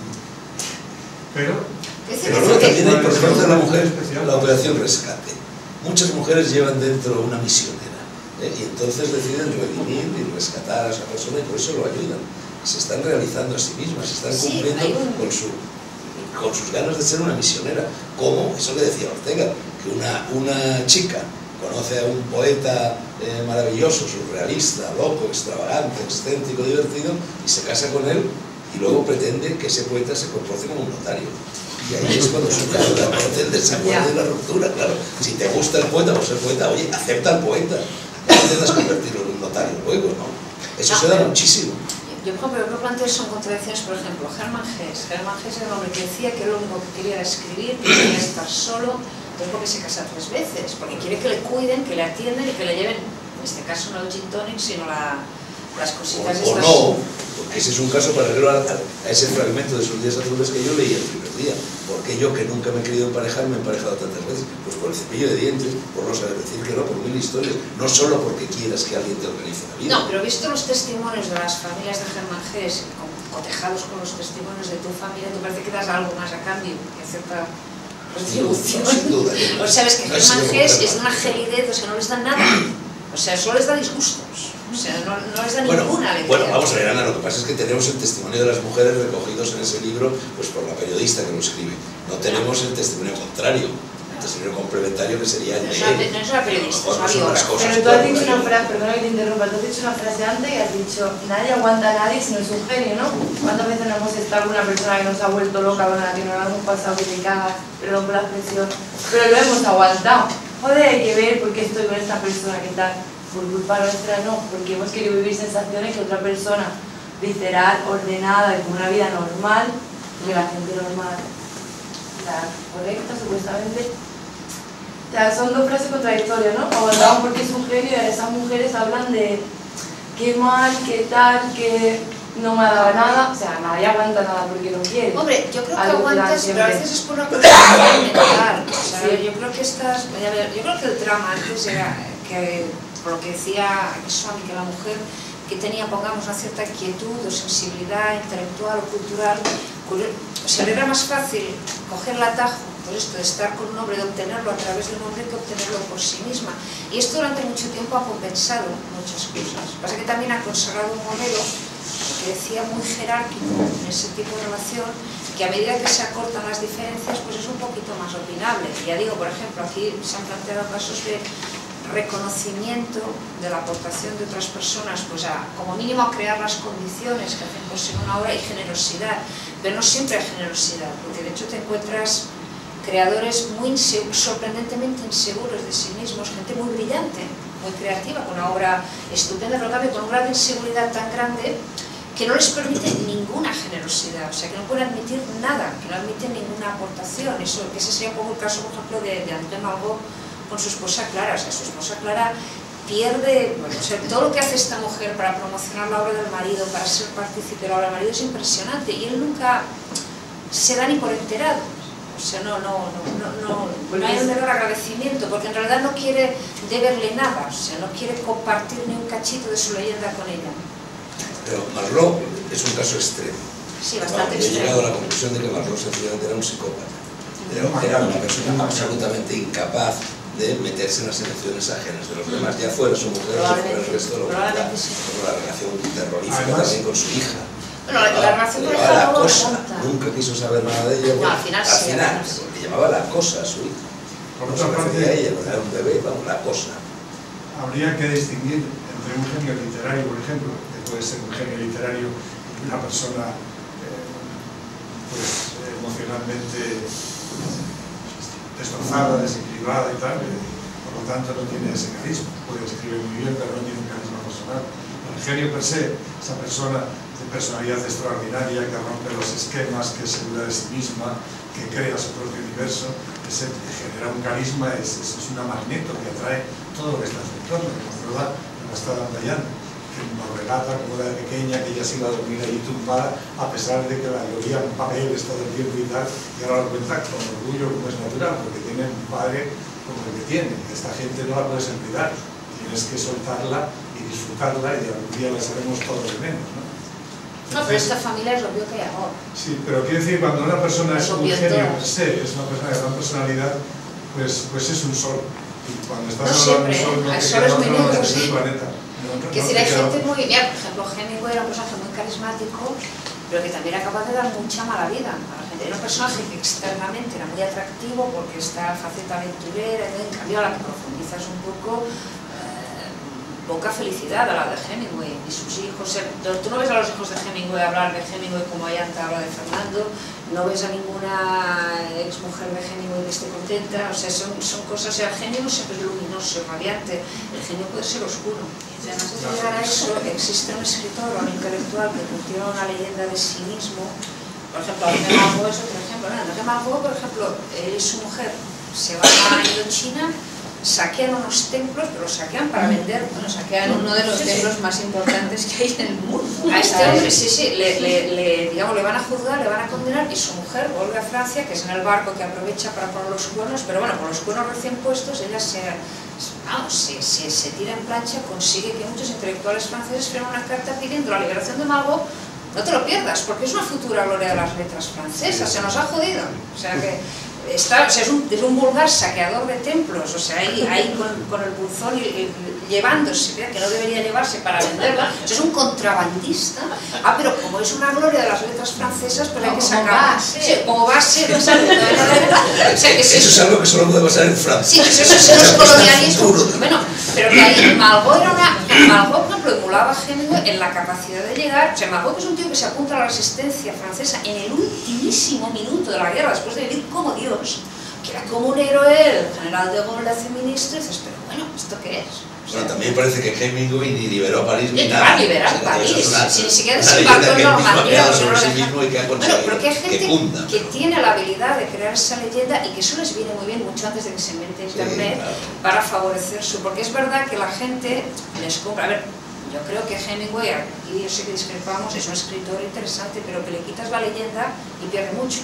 pero... Pero luego también hay por parte de la mujer la operación rescate. Muchas mujeres llevan dentro una misionera, ¿eh? Y entonces deciden redimir y rescatar a esa persona y por eso lo ayudan. Se están realizando a sí mismas, se están cumpliendo sí, un... con, su, con sus ganas de ser una misionera. Como eso que decía Ortega, que una, una chica conoce a un poeta eh, maravilloso, surrealista, loco, extravagante, excéntrico, divertido, y se casa con él y luego pretende que ese poeta se comporte como un notario. Y ahí es cuando surge el desacuerdo y la ruptura, claro. Si te gusta el poeta, pues el poeta, oye, acepta al poeta. No intentas convertirlo en un notario luego, ¿no? Eso no, se da muchísimo. Yo, por ejemplo, lo que planteo son contradicciones, por ejemplo, Hermann Hesse. Hermann Hesse era un hombre que decía que lo único que quería era escribir, que quería estar solo, entonces porque se casa tres veces, porque quiere que le cuiden, que le atiendan y que le lleven, en este caso no el gin tonic, sino la, las cositas o, estas. O no, porque ese es un caso paralelo a, a ese fragmento de sus días azules que yo leí el primer día. Porque yo, que nunca me he querido emparejar, me he emparejado tantas veces, pues por el cepillo de dientes, por no saber decir que no, por mil historias, no solo porque quieras que alguien te organice la vida. No, pero visto los testimonios de las familias de Hermann Hesse, cotejados con los testimonios de tu familia, ¿te parece que das algo más a cambio? Que cierta retribución. No, sin duda. O sabes que no Hermann Hesse es una gelidez, o sea, no les da nada. O sea, solo les da disgustos. O sea, no, no les da bueno, ninguna alegría. Bueno, vamos a ver, Ana, lo que pasa es que tenemos el testimonio de las mujeres recogidos en ese libro pues por la periodista que lo escribe. No tenemos el testimonio contrario, el testimonio complementario que sería el de él. No es la periodista, es la biógrafa. Pero tú has dicho una frase, perdona que te interrumpa, tú has dicho una frase antes y has dicho nadie aguanta a nadie si no es un genio, ¿no? ¿Cuántas veces no hemos estado con una persona que nos ha vuelto loca, con la que nos hemos pasado que te cagas, perdón por la expresión, pero lo hemos aguantado? Joder, hay que ver por qué estoy con esta persona, ¿qué tal? Por culpa nuestra no, porque hemos querido vivir sensaciones que otra persona visceral, ordenada y con una vida normal, porque la gente normal, la correcta supuestamente, o sea, son dos frases contradictorias, ¿no? Aguantamos porque es un genio y esas mujeres hablan de qué mal, qué tal, que no me ha dado nada, o sea, nadie aguanta nada porque no quiere. Hombre, yo creo que algo aguantas, que pero a veces es por una cuestión mental. O sea, sí. Yo creo que estás, yo creo que el drama antes era que, por lo que decía Swami, que la mujer que tenía, pongamos, una cierta quietud o sensibilidad intelectual o cultural, o sea, le era más fácil coger el atajo, por esto, de estar con un hombre, de obtenerlo a través de un hombre que obtenerlo por sí misma. Y esto durante mucho tiempo ha compensado muchas cosas. Lo que pasa es que también ha consagrado un modelo que decía muy jerárquico en ese tipo de relación, que a medida que se acortan las diferencias, pues es un poquito más opinable. Y ya digo, por ejemplo, aquí se han planteado casos de reconocimiento de la aportación de otras personas, pues a, como mínimo a crear las condiciones que hacen posible una obra, y generosidad, pero no siempre hay generosidad, porque de hecho te encuentras creadores muy insegu- sorprendentemente inseguros de sí mismos, gente muy brillante, muy creativa, con una obra estupenda, pero cambio con un grado de inseguridad tan grande que no les permite ninguna generosidad, o sea, que no pueden admitir nada, que no admiten ninguna aportación. Eso, que ese sería un poco el caso, por ejemplo, de, de André Malraux con su esposa Clara. O sea, su esposa Clara pierde, bueno, o sea, todo lo que hace esta mujer para promocionar la obra del marido, para ser partícipe de la obra del marido, es impresionante, y él nunca se da ni por enterado. O sea, no, no, no, no, no, no hay un menor agradecimiento, porque en realidad no quiere deberle nada, o sea, no quiere compartir ni un cachito de su leyenda con ella. Pero Malraux es un caso extremo. Sí, bastante He extremo. llegado a la conclusión de que Malraux sencillamente era un psicópata. Era, era una persona absolutamente incapaz de meterse en las emociones ajenas de los demás, ya fuera su mujer o fuera el resto de la humanidad. Sí. Con la relación terrorífica Además, también con su hija. Bueno, la, la relación con el llamaba la jaguar cosa, remonta. nunca quiso saber nada de ella. No, al final sí, al final, al final sí. le llamaba la cosa a su hija. Por No se otra refería a parte, ella, no era un bebé, vamos, la cosa. habría que distinguir entre un genio literario, por ejemplo, que puede ser un genio literario y una persona eh, pues, emocionalmente destrozada, desequilibrada y tal, eh, por lo tanto no tiene ese carisma. Puede escribir muy bien, pero no tiene un carisma personal. El genio per se, esa persona de personalidad extraordinaria que rompe los esquemas, que es segura de sí misma, que crea su propio universo, ese que genera un carisma, es, es, es una magneto que atrae todo lo que está en su entorno, como verdad nos está dando allá, que nos relata como era de pequeña, que ella se iba a dormir ahí tumbada, a pesar de que la llovía en papeles todo el tiempo y tal, y ahora lo cuenta con orgullo como es natural, porque tiene un padre como el que tiene. Esta gente no la puedes olvidar, tienes que soltarla y disfrutarla, y algún día la sabemos todos de menos, ¿no? No, pero esta familia es obvio que hay amor. Sí, pero quiero decir, cuando una persona es un Obvio genio todo. per se, es una persona de gran personalidad, pues, pues es un sol. Y cuando estás No hablando de un siempre, sol, no ¿eh? El te sol queda es muy otro más negro, que sí. el planeta. No, no, Que no decir, te hay queda gente otro. muy, mira, por ejemplo, Hemingway era un personaje muy carismático, pero que también era capaz de dar mucha mala vida a la gente. Era un personaje que externamente era muy atractivo porque está faceta aventurera, en cambio a la que profundizas un poco, eh, poca felicidad a la de Hemingway y sus hijos. Tú no ves a los hijos de Hemingway hablar de Hemingway como Ayanta habla de Fernando, no ves a ninguna ex mujer de Hemingway que esté contenta, o sea, son, son cosas, o sea, el genio siempre es luminoso, es radiante, el genio puede ser oscuro. Y además de llegar a eso, existe un escritor o un intelectual que cultiva una leyenda de sí mismo. Por ejemplo, André Malraux es otro ejemplo. André Malraux, por ejemplo, él y su mujer se van a Indochina, saquean unos templos, pero los saquean para vender. Bueno, saquean uno de los Sí, sí. templos más importantes que hay en el mundo. A este hombre, sí, sí, le, le, le, digamos, le van a juzgar, le van a condenar, y su mujer vuelve a Francia, que es en el barco que aprovecha para poner los cuernos, pero bueno, con los cuernos recién puestos, ella se, vamos, se, se, se tira en plancha, consigue que muchos intelectuales franceses firmen una carta pidiendo la liberación de Malraux. No te lo pierdas, porque es una futura gloria de las letras francesas, se nos ha jodido. O sea que está, o sea, es, un, es un vulgar saqueador de templos, o sea, ahí, ahí con, con el buzón y, y, llevándose, que no debería llevarse para venderla, o sea, es un contrabandista. Ah, pero como es una gloria de las letras francesas, pues hay que sacar. Sí, como va a ser, exacto. O sea, que Eso si, es algo que solo puede pasar en Francia. sí, eso es los colonialismos. Bueno, pero que ahí Malraux era una. Malraux, por ejemplo, emulaba a Hemingway en la capacidad de llegar. O sea, Malraux es un tío que se apunta a la resistencia francesa en el ultimísimo minuto de la guerra, después de vivir como Dios, que era como un héroe, el general de Gaulle le hace ministro, y dices, pero bueno, ¿esto qué es? O sea, Bueno, también parece que Hemingway ni liberó a París ni y nada. va a liberar O sea, París, eso es una- si ni siquiera una desembarcó leyenda en que él mismo ha Normandía, creado que no sobre lo sí deja- mismo y que ha Bueno, conseguido pero que hay que gente cunda. que tiene la habilidad de crear esa leyenda y que eso les viene muy bien mucho antes de que se invente internet, claro. para favorecer su... Porque es verdad que la gente les compra... A ver, yo creo que Hemingway, aquí yo sé que discrepamos, es un escritor interesante, pero que le quitas la leyenda y pierde mucho.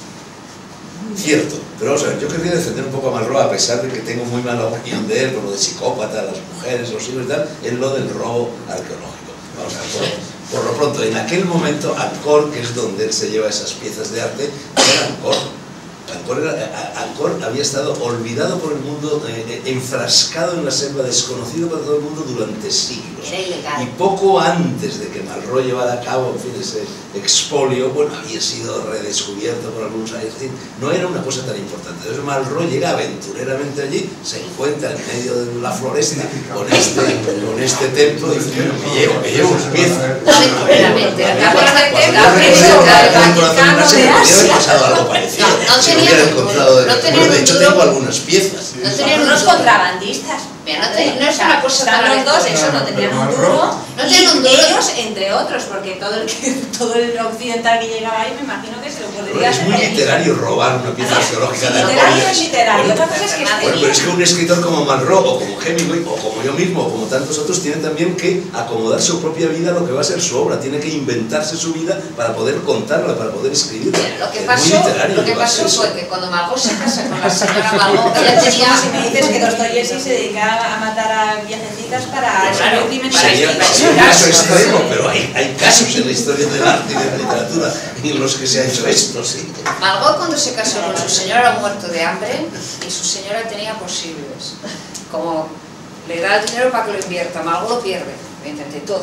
Cierto, pero vamos a ver, yo querría defender un poco a Malraux, a pesar de que tengo muy mala opinión de él, por lo de psicópata, las mujeres, los hijos y tal, en lo del robo arqueológico. Vamos a ver, por, por lo pronto, en aquel momento, Angkor, que es donde él se lleva esas piezas de arte, era Angkor. Angkor, era, Angkor había estado olvidado por el mundo, eh, enfrascado en la selva, desconocido para todo el mundo durante siglos. Era ilegal. Y poco antes de que Malraux llevara a cabo, en fin, ese expolio, bueno, había sido redescubierto por algunos años, es decir, no era una cosa tan importante. Entonces Malraux llega aventureramente allí, se encuentra en medio de la floresta con este, con este templo y dice, bueno, me llevo, me llevo unas piezas. Aventureramente, Cuando la yo preso recuerdo que del en un corazón Vaticano casi de me podría haber Asia. pasado algo parecido. No, no si tenía hubiera un- encontrado de, no tenía bueno, de un hecho duro. tengo algunas piezas. No tenían Unos un duro. contrabandistas. Mira, no, te- no es una cosa Están tan los dos, aleatoria. eso no tenían un Pero duro. no y tenían un duro. ellos, entre otros, porque todo el, que, todo el occidental que llegaba ahí, me imagino que se lo podría Es hacer. muy lo mismo. literario robar una pieza Ah, arqueológica sí, de literario Angkor. es literario. Bueno, Otra cosa es que esté Bueno, pero es que bien. un escritor como Malraux o como Hemingway o como yo mismo o como tantos otros tiene también que acomodar su propia vida a lo que va a ser su obra, tiene que inventarse su vida para poder contarla, para poder escribirla. Lo que Es pasó, muy literario lo que llevarse pasó eso. fue que cuando Malraux se casa con la señora Malraux, ella Es tenía... como si me dices que Dostoyevsky se dedicaba a matar a viejecitas para Claro, escribir crímenes. Sería, para sería un explicarse. caso extremo, pero hay, hay casos en la historia del arte y de la literatura en los que se ha hecho esto, sí. Malraux, cuando se casó con su señora, era muerto de hambre y su señora tenía posibles. Como le da el dinero para que lo invierta, Malraux lo pierde, evidentemente todo.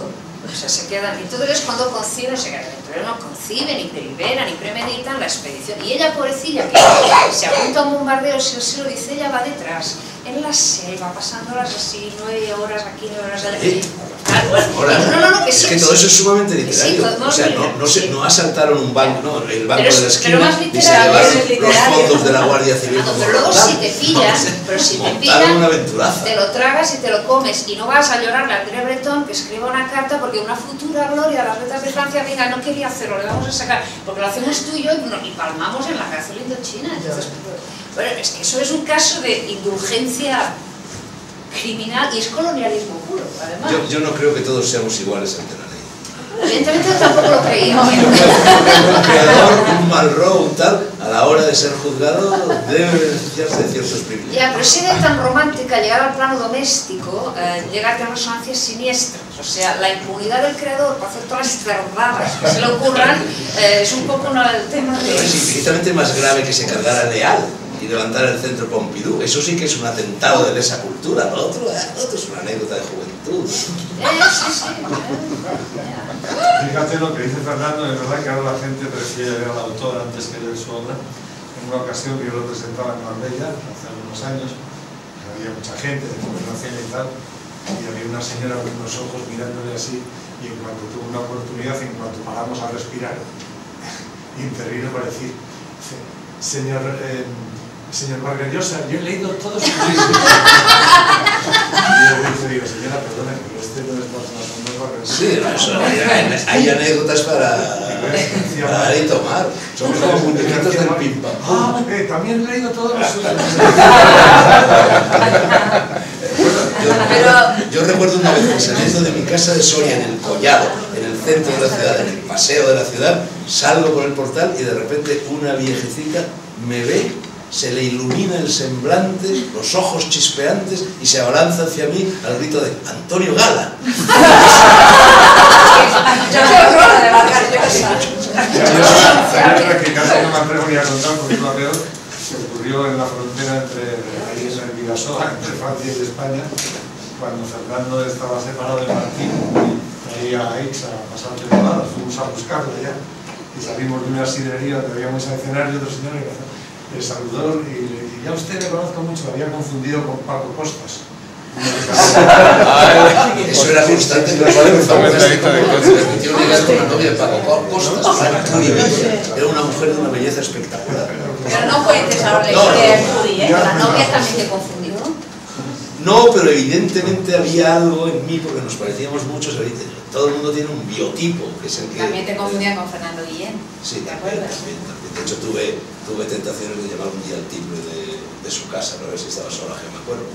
O sea, se quedan, entonces cuando conciben, se quedan dentro, no conciben, y deliberan, y premeditan la expedición. Y ella, pobrecilla, que se apunta a un bombardeo, si se lo dice, ella va detrás, en la selva, pasándolas así, nueve horas aquí, nueve horas allá. ¿Eh? Claro, bueno, Ahora, no, no, no, que es sí, que sí, todo eso es sí. sumamente Sí, literario. todo O sea, no, no, se, sí. no asaltaron un banco, no, el banco Pero es- de la pero esquina, más ni se literario, llevaron es los literario. fondos de la Guardia Civil. No, como pero luego Roldán. si te pillan, pero si te montaron pillan, una aventuraza. te lo tragas y te lo comes y no vas a llorarle a André Breton que escriba una carta porque una futura gloria a las letras de Francia, venga, no quería hacerlo, le vamos a sacar, porque lo hacemos tú y yo y, no, y palmamos en la cárcel indochina. Entonces, bueno, es que eso es un caso de indulgencia criminal y es colonialismo puro, además. Yo, yo no creo que todos seamos iguales ante la ley. Evidentemente tampoco lo creía. Un creador, un mal robo, tal, a la hora de ser juzgado debe beneficiarse de ciertos privilegios. Ya, pero si eres tan romántica, llegar al plano doméstico, eh, llega a tener resonancias siniestras. O sea, la impunidad del creador para hacer todas las cerdadas que se le ocurran eh, es un poco una, el tema de... Pero es infinitamente más grave que se cargara Leal y levantar el centro Pompidou. Eso sí que es un atentado de lesa cultura. Lo otro, lo otro es una anécdota de juventud. Eh, sí, sí. Fíjate lo que dice Fernando, es verdad que ahora la gente prefiere leer al autor antes que leer su obra. En una ocasión que yo lo presentaba en Marbella, hace algunos años, había mucha gente de conversación y tal, y había una señora con unos ojos mirándole así, y en cuanto tuvo una oportunidad, en cuanto paramos a respirar, intervino para decir, señor, eh, señor Vargallosa, yo he leído todos sus libros. Y yo le digo, señora, perdone, pero este no es más no es Vargallosa. Sí, no, eso, hay, hay anécdotas para, para dar y tomar. Somos como muñequitos del pimpa. Ah, eh, también he leído todos los suyos. Yo, yo recuerdo una vez saliendo de mi casa de Soria, en el Collado, en el centro de la ciudad, en el paseo de la ciudad, salgo por el portal y de repente una viejecita me ve, se le ilumina el semblante, los ojos chispeantes y se abalanza hacia mí al grito de ¡Antonio Gala! ¡Qué horror de Vargallosa! Otra que casi no me atrevo ni a contar porque es lo peor, se ocurrió en la frontera entre ahí en el Vidasoa, entre Francia y España, cuando Fernando estaba separado de Martín, ahí a Aix a pasar temporadas, fuimos a buscarlo ya, y salimos de una sidrería donde había un escenario y otro señor le saludó y le dije, ya usted le conozco mucho, lo había confundido con Paco Costas. Eso era constante en las me dio una novia de Paco Costas, muy bella. Era una mujer de una belleza espectacular. Pero no cuentes ahora la No, historia de no, Judy, ¿eh? La novia también te confundió. No, pero evidentemente había algo en mí, porque nos parecíamos muchos, todo el mundo tiene un biotipo, que es el que... También te confundía con Fernando Guillén. Sí, ¿te también, acuerdas? también, también. De hecho, tuve, tuve tentaciones de llamar un día al timbre de, de su casa, para ver si estaba sola, que me acuerdo.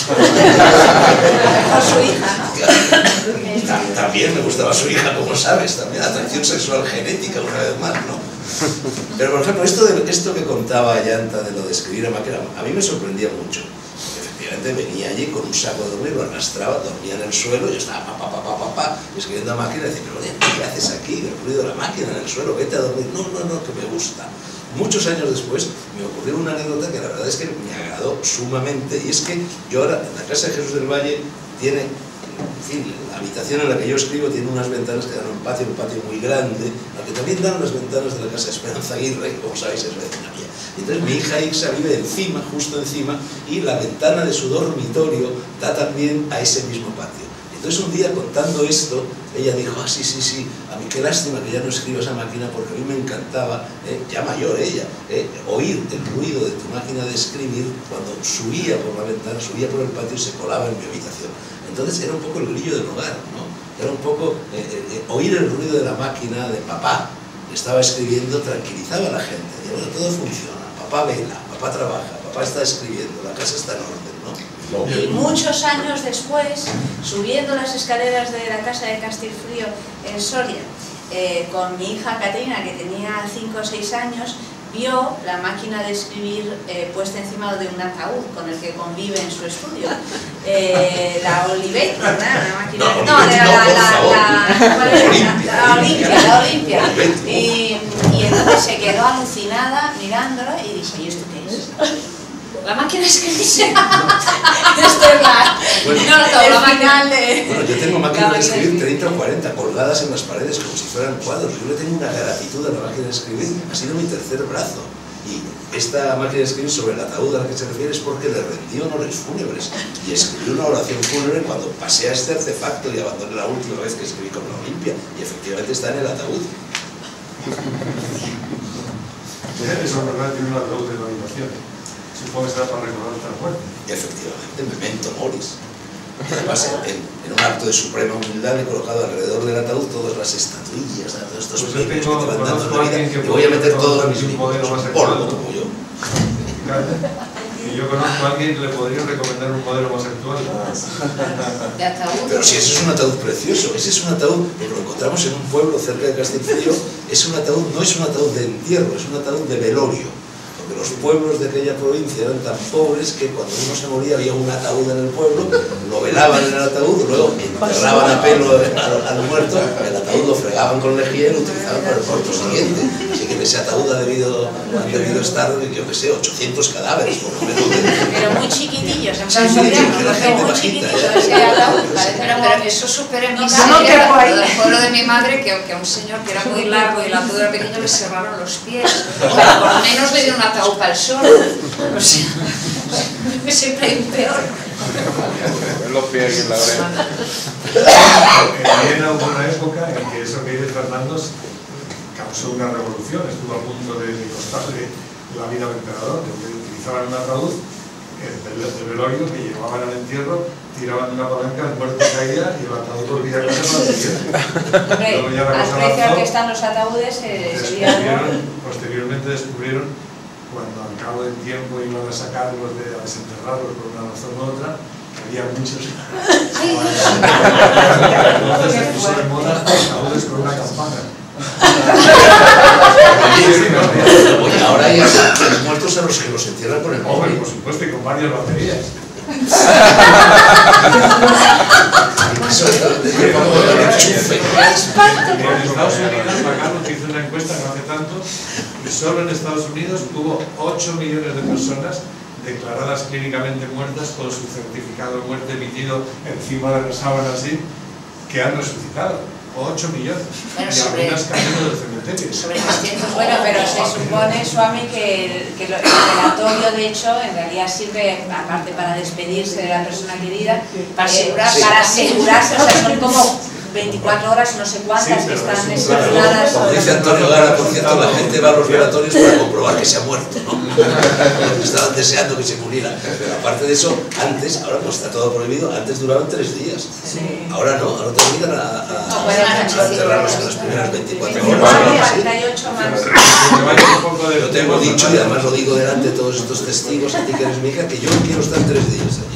Con su hija, ¿no? También me gustaba su hija, como sabes, también atracción sexual genética, una vez más, ¿no? Pero, por ejemplo, esto, de, esto que contaba Ayanta de lo de escribir a máquina, a mí me sorprendía mucho. Efectivamente, venía allí con un saco de dormir, lo arrastraba, dormía en el suelo, yo estaba pa, pa, pa, pa, pa, pa, escribiendo a máquina, y decía, pero ¿qué haces aquí? El ruido de la máquina en el suelo, vete a dormir. No, no, no, que me gusta. Muchos años después me ocurrió una anécdota que la verdad es que me agradó sumamente, y es que yo ahora, en la casa de Jesús del Valle, tiene, en fin, la habitación en la que yo escribo tiene unas ventanas que dan a un patio, un patio muy grande, al que también dan las ventanas de la casa de Esperanza Aguirre, que como sabéis es vecina mía. Entonces mi hija Ixa vive encima, justo encima, y la ventana de su dormitorio da también a ese mismo patio. Entonces un día, contando esto, ella dijo, ah, sí, sí, sí, a mí qué lástima que ya no escribo esa máquina, porque a mí me encantaba, eh, ya mayor ella, eh, oír el ruido de tu máquina de escribir cuando subía por la ventana, subía por el patio y se colaba en mi habitación. Entonces era un poco el grillo del hogar, ¿no? Era un poco eh, eh, oír el ruido de la máquina de papá, que estaba escribiendo, tranquilizaba a la gente. Y bueno, todo funciona, papá vela, papá trabaja, papá está escribiendo, la casa está en orden, ¿no? Y muchos años después, subiendo las escaleras de la casa de Castilfrío en Soria, eh, con mi hija Caterina, que tenía cinco o seis años, vio la máquina de escribir eh, puesta encima de un ataúd con el que convive en su estudio. Eh, la Olivetti, ¿no? La máquina... No, No, Olivetti la, no, la, por la, favor. la, ¿cuál era? Olimpia, La Olimpia, la Olimpia. Olivetti. Y, y entonces se quedó alucinada mirándolo y dijo, ¿y esto qué es? La máquina de escribir. Esto es la... Bueno, no, no, el la final de... Bueno, yo tengo máquinas de La escribir máquina de treinta o cuarenta colgadas en las paredes como si fueran cuadros. Yo le tengo una gratitud a la máquina de escribir. Ha sido mi tercer brazo. Y esta máquina de escribir sobre el ataúd a la que se refiere es porque le rendí honores fúnebres. Y escribí una oración fúnebre cuando pasé a este artefacto y abandoné la última vez que escribí con la Olimpia. Y efectivamente está en el ataúd. Eso es verdad, tiene un ataúd de la habitación. Supongo que será para recordar otra muerte. Efectivamente, memento moris. Además, en, en un acto de suprema humildad he colocado alrededor del ataúd todas las estatuillas, todos estos Pues yo premios tengo- que te van dando conozco en a la vida. alguien que Y voy a meter puede todos mis un libros, modelo más polvo actual. como yo. Y yo conozco a alguien que le podría recomendar un modelo más actual. De ataúd. Pero si eso es un ataúd precioso, ese es un ataúd, porque lo encontramos en un pueblo cerca de Castilfrío, es un ataúd, no es un ataúd de entierro, es un ataúd de velorio. Porque los pueblos de aquella provincia eran tan pobres que cuando uno se moría había un ataúd en el pueblo, lo velaban en el ataúd, luego enterraban a pelo al, al muerto, el ataúd lo fregaban con lejía y lo utilizaban para el parto siguiente. Así que en ese ataúd ha debido, han debido estar, yo que sé, ochocientos cadáveres, por lo menos. Pero muy chiquitillos, en Sí, plan sí, moderno, que la porque gente muy bajita, chiquitito ¿eh? ese ataúd, parece Pero, como- pero eso supera en mi No, casa, no que quepo era ahí. del pueblo de mi madre, que, que a un señor que era muy largo y el ataúd era pequeño le cerraron los pies. Pero por lo menos le dieron un ataúd para el sol. O sea, que siempre hay un peor. Los pies aquí en la oreja. En Viena hubo una época en que eso que dice Fernando causó una revolución, estuvo a punto de, de costarle la vida al emperador, porque utilizaban un ataúd de velorio que llevaban al entierro, tiraban una palanca, el muerto caía y el ataúd volvía a casa para el siguiente. Hombre, Luego ya la al cosa precio al avanzó. que están los ataúdes eh, sería Descubrieron, algo... posteriormente descubrieron, cuando al cabo del tiempo iban a sacarlos, de, a desenterrarlos por una razón u otra, había muchos. Entonces se puso de moda ataúdes con una campana. Oye, ahora ya los muertos a los que los entierran con el Hombre, móvil. por supuesto, y con varias baterías. Eso es de que pongo el enchufe. En Estados Unidos, Macarlo hizo una encuesta no hace tanto, y solo en Estados Unidos hubo ocho millones de personas declaradas clínicamente muertas con su certificado de muerte emitido encima de la sábana así, que han resucitado. ocho millones. Bueno, y sobre- algunas cayendo del cementerio. Sobre trescientos. Bueno, pero se supone, Swami, que, el, que lo- el velatorio, de hecho, en realidad sirve, aparte para despedirse de la persona querida, Para eh, asegurarse. para asegurarse, o sea, son como veinticuatro horas, no sé cuántas, Sí, que pero están es un estipuladas. Como dice Antonio Gara, por cierto, la gente va a los velatorios para comprobar que se ha muerto, ¿no? Estaban deseando que se muriera. Pero aparte de eso, antes, ahora pues está todo prohibido, antes duraban tres días. Sí. Ahora no, ahora te obligan a, a, No, bueno, a enterrarlos en las primeras veinticuatro horas. veinticuatro, ¿sí? cuarenta y ocho más. Que vaya un poco del Yo te hemos tema, dicho, y Fernando. además lo digo delante de todos estos testigos, a ti que eres mi hija, que yo quiero estar tres días allí.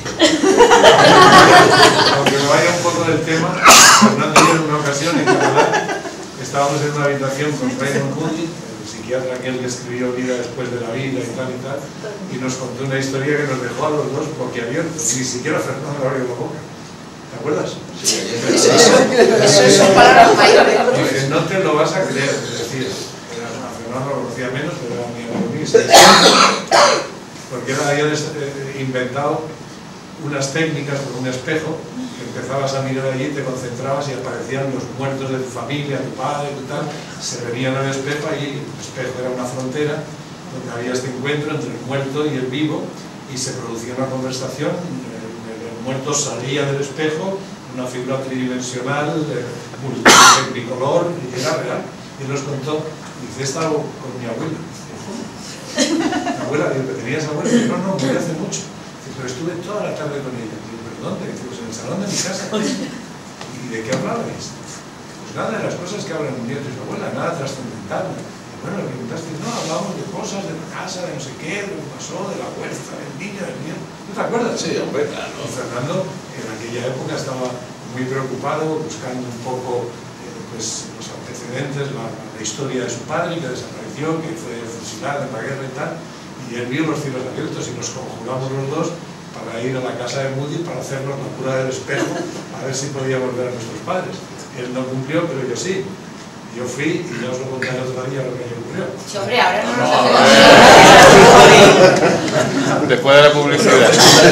Aunque me vaya un poco del tema, Fernando y yo en una ocasión en Canadá estábamos en una habitación con Raymond Moody, el psiquiatra aquel que escribió Vida después de la vida y tal y tal, y nos contó una historia que nos dejó a los dos boquiabiertos, ni siquiera Fernando abrió la boca. ¿Te acuerdas? Sí, Eso, eso son palabras mayores. Dice, no te lo vas a creer, decía. Era, a Fernando lo conocía menos, pero era mi amigo mío. Porque él había des- eh, inventado unas técnicas con un espejo, que empezabas a mirar allí, te concentrabas y aparecían los muertos de tu familia, tu padre, tu tal, se venían al espejo, allí el espejo era una frontera donde había este encuentro entre el muerto y el vivo, y se producía una conversación, el, el muerto salía del espejo, una figura tridimensional, eh, multi- bicolor, y era real. Y él nos contó, dice, he estado con mi abuela. Mi abuela, digo, ¿que tenías abuela? Dice, no, no, murió hace mucho. Dice, pero estuve toda la tarde con ella. Digo, ¿pero dónde? Dice, pues en el salón de mi casa. ¿Y de qué hablabais? Pues nada de las cosas que hablan un día de su abuela, nada trascendental. Y bueno, le preguntaste, no, hablábamos de cosas, de la casa, de no sé qué, de lo que pasó, de la huerta, del niño, del niño. ¿No te acuerdas? Sí, hombre, claro. Y Fernando en aquella época estaba muy preocupado, buscando un poco eh, pues, los antecedentes, la, la historia de su padre, que desapareció, que fue fusilado en la guerra y tal, y él vio los cielos abiertos y nos conjuramos los dos para ir a la casa de Moody para hacernos la cura del espejo, a ver si podíamos ver a nuestros padres. Él no cumplió, pero yo sí. Yo fui y ya os lo conté el otro día lo que me ocurrió. Sí, hombre, ahora no nos No, hacemos. Después de la publicidad.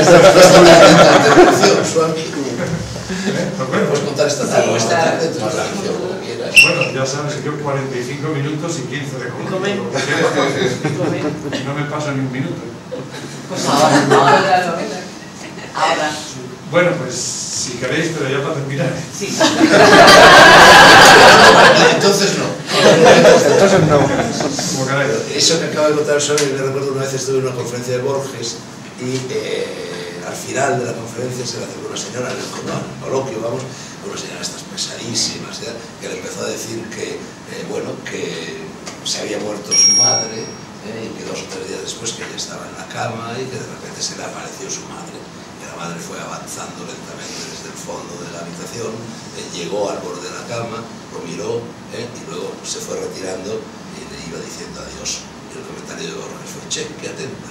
Puedes contar esta tarde, esta tarde, tu relación, como quieras. Bueno, ya sabes que yo cuarenta y cinco minutos y quince de comer. Y no me paso ni un minuto. Pues ahora, ahora, ahora. Bueno, pues si queréis, pero ya para terminar. Sí. Entonces no. Entonces no. Como queráis. Eso que acaba de contar Sonia, yo recuerdo una vez estuve en una conferencia de Borges y eh, al final de la conferencia se le acercó una señora en el, no, en el coloquio, vamos, una señora de estas pesadísimas, ¿ya? Que le empezó a decir que, eh, bueno, que se había muerto su madre, eh, y que dos o tres días después que ella estaba en la cama y que de repente se le apareció su madre. La madre fue avanzando lentamente desde el fondo de la habitación, eh, llegó al borde de la cama, lo miró, eh, y luego se fue retirando y le iba diciendo adiós. Y el comentario de Borges fue: che, qué atenta.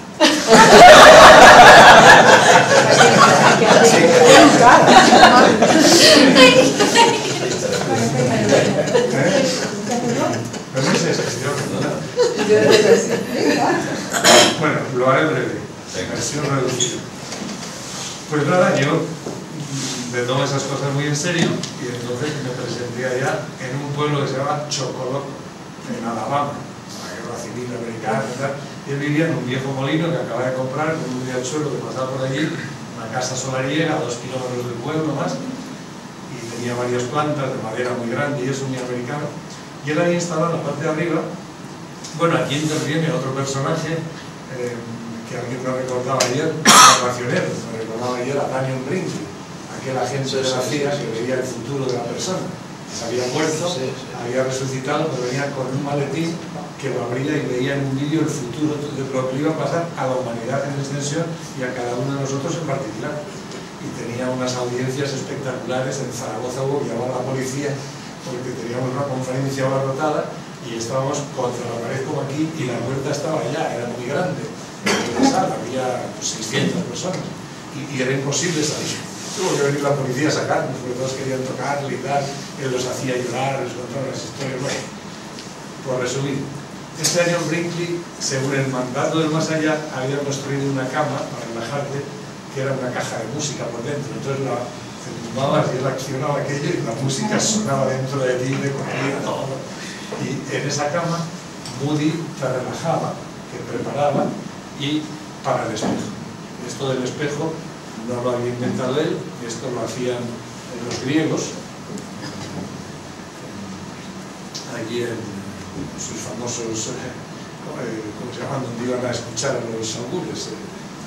Pero no sé si es yo. Bueno, lo haré breve. Versión reducida. Pues nada, yo me tomo esas cosas muy en serio y entonces me presenté allá en un pueblo que se llama Chocoloco, en Alabama, la guerra civil americana y tal. Y él vivía en un viejo molino que acaba de comprar con un riachuelo que pasaba por allí, una casa solariega a dos kilómetros del pueblo más, y tenía varias plantas de madera muy grande y eso muy americano. Y él había instalado en la parte de arriba. Bueno, aquí interviene otro personaje eh, que alguien me recordaba ayer, narracionero, me recordaba ayer a Daniel Brinkley, aquel agente de la C I A que veía el futuro de la persona, que se había muerto, sí, sí. había resucitado, pero venía con un maletín que lo abría y veía en un vídeo el futuro de lo que iba a pasar a la humanidad en extensión y a cada uno de nosotros en particular. Y tenía unas audiencias espectaculares. En Zaragoza hubo que llamar a la policía porque teníamos una conferencia abarrotada y estábamos contra la pared como aquí y la puerta estaba allá, era muy grande. En la sala había seiscientas personas y, y era imposible salir. Tuvo que venir la policía a sacarnos porque todos querían tocarle y tal. Él los hacía llorar, les contaba las historias. Bueno, por resumir, este año Brinkley, según el mandato del más allá, había construido una cama para relajarte que era una caja de música por dentro. Entonces la tumbabas y él accionaba aquello y la música sonaba dentro de ti, te corría todo. Y en esa cama Moody te relajaba, te preparaba y para el espejo. Esto del espejo no lo había inventado él, esto lo hacían los griegos, allí en sus famosos, eh, ¿cómo se llaman?, donde iban a escuchar a los augures. Eh,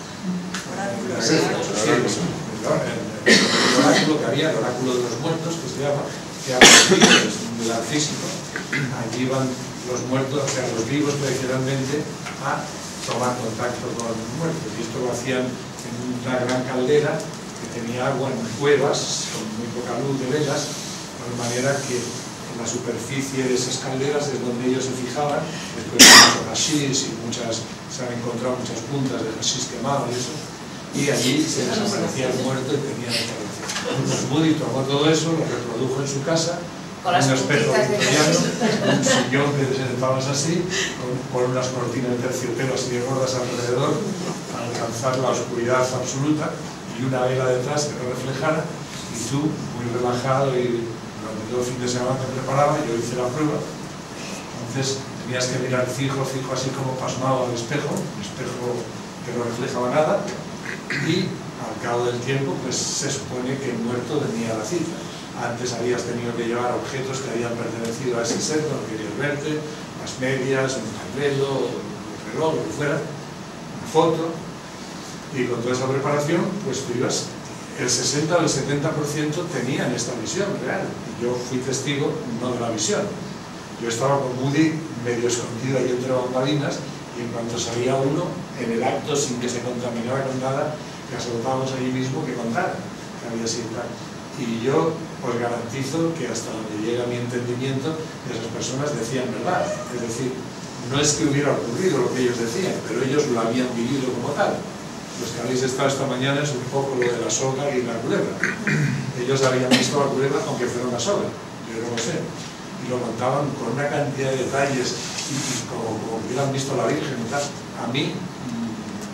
sí, el, el oráculo que había, el oráculo de los muertos, que se llama, que habla de un lugar físico, allí iban los muertos, o sea, los vivos tradicionalmente, a tomar contacto con los muertos, y esto lo hacían en una gran caldera que tenía agua en cuevas con muy poca luz de velas, de manera que en la superficie de esas calderas es donde ellos se fijaban. Después de mucho hashish y muchas, se han encontrado muchas puntas de hashish quemado y eso, y allí se desaparecía el muerto y tenía esta relación. Pues Moody tomó todo eso, lo reprodujo en su casa, con un espejo victoriano, un sillón que te sentabas así, con, con unas cortinas de terciopelo así de gordas alrededor, para alcanzar la oscuridad absoluta, y una vela detrás que lo reflejara, y tú, muy relajado, y durante todo el fin de semana te preparaba, yo hice la prueba, entonces tenías que mirar fijo, fijo así como pasmado al espejo, un espejo que no reflejaba nada, y al cabo del tiempo, pues se supone que el muerto venía a la cita. Antes habías tenido que llevar objetos que habían pertenecido a ese ser, no querías verte, las medias, un pañuelo, un reloj, lo que fuera, una foto, y con toda esa preparación, pues tú ibas, el sesenta o el setenta por ciento tenían esta visión real, y yo fui testigo no de la visión. Yo estaba con Moody medio escondido ahí entre bambalinas, y en cuanto salía uno, en el acto, sin que se contaminara con nada, que soltábamos allí mismo que contara, que había sido tal. Y yo os garantizo que hasta donde llega mi entendimiento, esas personas decían verdad. Es decir, no es que hubiera ocurrido lo que ellos decían, pero ellos lo habían vivido como tal. Los que habéis estado esta mañana es un poco lo de la soga y la culebra. Ellos habían visto la culebra aunque fuera una soga, yo no lo sé. Y lo contaban con una cantidad de detalles y, y como, como hubieran visto a la Virgen y tal. A mí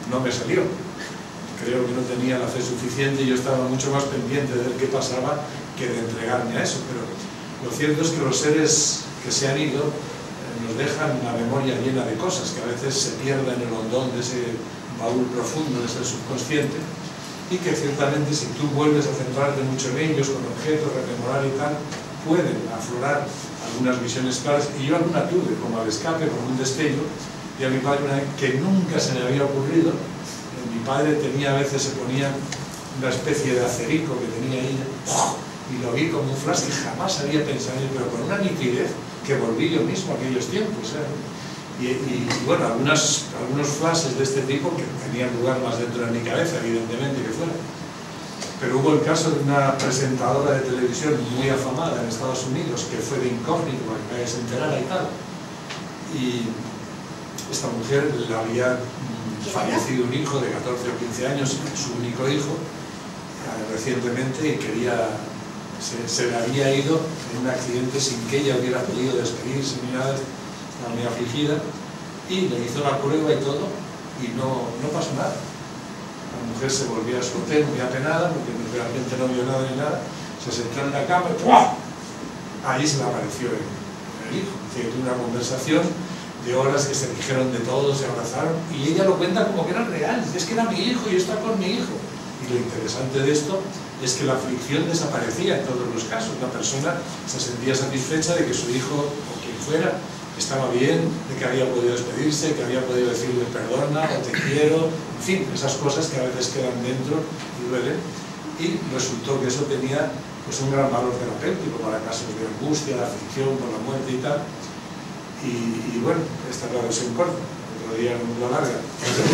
no me salió. Creo que no tenía la fe suficiente y yo estaba mucho más pendiente de ver qué pasaba que de entregarme a eso. Pero lo cierto es que los seres que se han ido eh, nos dejan una memoria llena de cosas que a veces se pierden en el hondón de ese baúl profundo, de ese subconsciente, y que ciertamente si tú vuelves a centrarte mucho en ellos, con objetos, rememorar y tal, pueden aflorar algunas visiones claras. Y yo alguna tuve, como al escape, como un destello, y a mi padre una vez que nunca se le había ocurrido. Mi padre tenía, a veces se ponía una especie de acerico que tenía ahí, y lo vi como un flash que jamás había pensado en él, pero con una nitidez que volví yo mismo a aquellos tiempos. ¿eh? Y, y, y bueno, algunas, algunos flashes de este tipo que tenían lugar más dentro de mi cabeza, evidentemente que fuera. Pero hubo el caso de una presentadora de televisión muy afamada en Estados Unidos, que fue de incógnito para que nadie se enterara y tal. Y esta mujer le había fallecido un hijo de catorce o quince años, su único hijo, recientemente, y quería, se, se le había ido en un accidente sin que ella hubiera podido despedirse ni nada, estaba muy afligida, y le hizo la prueba y todo, y no, no pasó nada. La mujer se volvió a su hotel muy apenada, porque realmente no vio nada ni nada, se sentó en la cama y ¡pua! Ahí se le apareció el, el hijo. Dice que tuvo una conversación de horas que se dijeron de todo, se abrazaron, y ella lo cuenta como que era real, es que era mi hijo y yo estaba con mi hijo. Y lo interesante de esto es que la aflicción desaparecía en todos los casos. La persona se sentía satisfecha de que su hijo, o quien fuera, estaba bien, de que había podido despedirse, que había podido decirle perdona o te quiero, en fin, esas cosas que a veces quedan dentro y duelen. Y resultó que eso tenía pues, un gran valor terapéutico para casos de angustia, de aflicción por la muerte y tal. Y, y bueno, esta es la versión corta, otro día no la larga.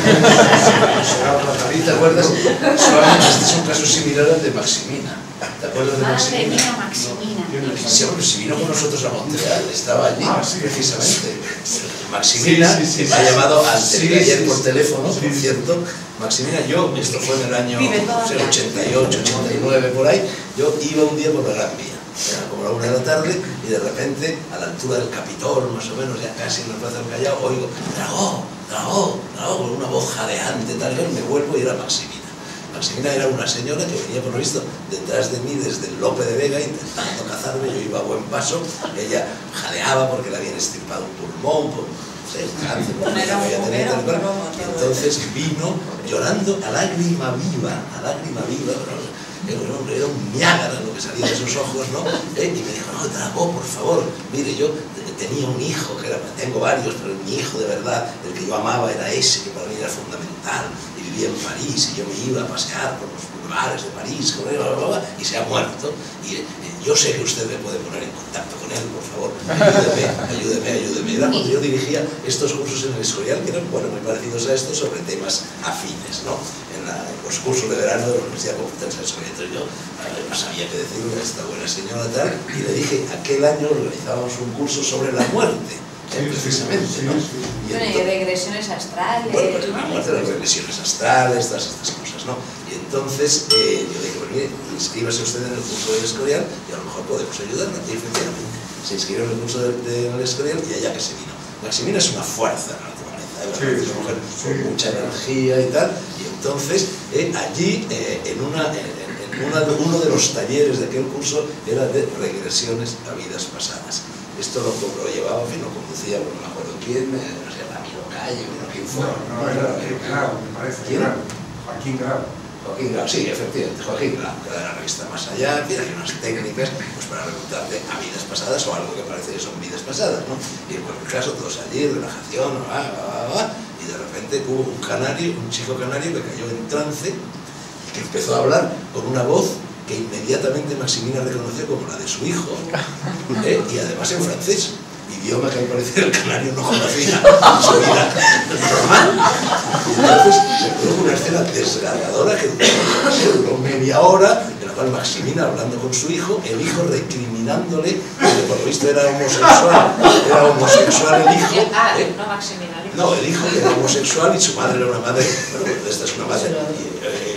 Será otra tarita. ¿Te acuerdas? Solamente este es un caso similar al de Maximina. ¿Te acuerdas de Maximina? Madre mía, Maximina. No, Sí, bueno, si vino con nosotros a Montreal, estaba allí, ah, sí, precisamente. Maximina, sí, sí, sí, me ha sí. llamado antes Sí, de ayer sí, por sí. teléfono, Sí, por sí. cierto. Maximina, yo, esto fue en el año Vive no sé, todavía. ochenta y ocho, ochenta y nueve, por ahí, yo iba un día por la Gran Vía. Era como la una de la tarde y de repente, a la altura del Capitol, más o menos, ya casi en la Plaza del Callao, oigo, Dragó, Dragó, Dragó, con una voz jadeante, tal, y me vuelvo y era Maximina. Maximina era una señora que venía, por lo visto, detrás de mí desde el Lope de Vega intentando cazarme, yo iba a buen paso, ella jadeaba porque le habían estirpado un pulmón, por, no sé, el cáncer, porque Era un había tenido tal cual. pulmón, todo. Entonces vino llorando a lágrima viva, a lágrima viva, ¿no? Era un, era un Niágara lo que salía de sus ojos, ¿no? ¿Eh? Y me dijo, no, Dragó, por favor, mire, yo tenía un hijo, que era, tengo varios, pero mi hijo de verdad, el que yo amaba era ese, que para mí era fundamental, y vivía en París, y yo me iba a pasear por los lugares de París, con él, bla, bla, bla, y se ha muerto, y eh, yo sé que usted me puede poner en contacto con él, por favor, ayúdeme, ayúdeme, ayúdeme. Era cuando yo dirigía estos cursos en el Escorial, que eran, bueno, muy parecidos a estos, sobre temas afines, ¿no? En, la, en los cursos de verano de la Universidad Complutense del Escorial. Entonces yo eh, no sabía qué decirle a esta buena señora tal, y le dije, aquel año organizábamos un curso sobre la muerte, eh, precisamente, ¿no? Y Bueno, y entonces, regresiones astrales, bueno, pues ¿no? la muerte, las regresiones astrales, todas estas cosas, ¿no? Y entonces eh, yo dije, pues mire, inscríbase usted en el curso del Escorial y a lo mejor podemos ayudarle. Y efectivamente se inscribió en el curso del de, de Escorial y allá que se vino. Maximina es una fuerza de la naturaleza, ¿eh? Sí, Es una mujer con mucha energía y tal. Y entonces eh, allí, eh, en, una, en, en una, uno de los talleres de aquel curso era de regresiones a vidas pasadas. Esto lo, lo llevaba, en fin, lo conducía, bueno, no me acuerdo quién, eh, no sé, Ramiro Calle, bueno, quién fue. No, no, era Grau, me parece. ¿Quién? Grau. Joaquín Grau. Joaquín Grau, sí, efectivamente, Joaquín Grau, que era de la revista Más Allá, en fin, hay unas técnicas pues, para remontarte a vidas pasadas o algo que parece que son vidas pasadas, ¿no? Y en cualquier caso, todos allí, relajación, va, va, va, y de repente hubo un canario, un chico canario que cayó en trance y que empezó a hablar con una voz que inmediatamente Maximina reconoció como la de su hijo, ¿eh? Y además en francés, idioma que al parecer el canario no conocía en su vida normal. Y entonces se produjo una escena desgarradora que duró media hora, en la cual Maximina hablando con su hijo, el hijo recriminándole, que por lo visto era homosexual, era homosexual el hijo. Ah, ¿eh? no Maximina. No, el hijo que era homosexual y su madre era una madre, bueno, esta es una madre, y, eh,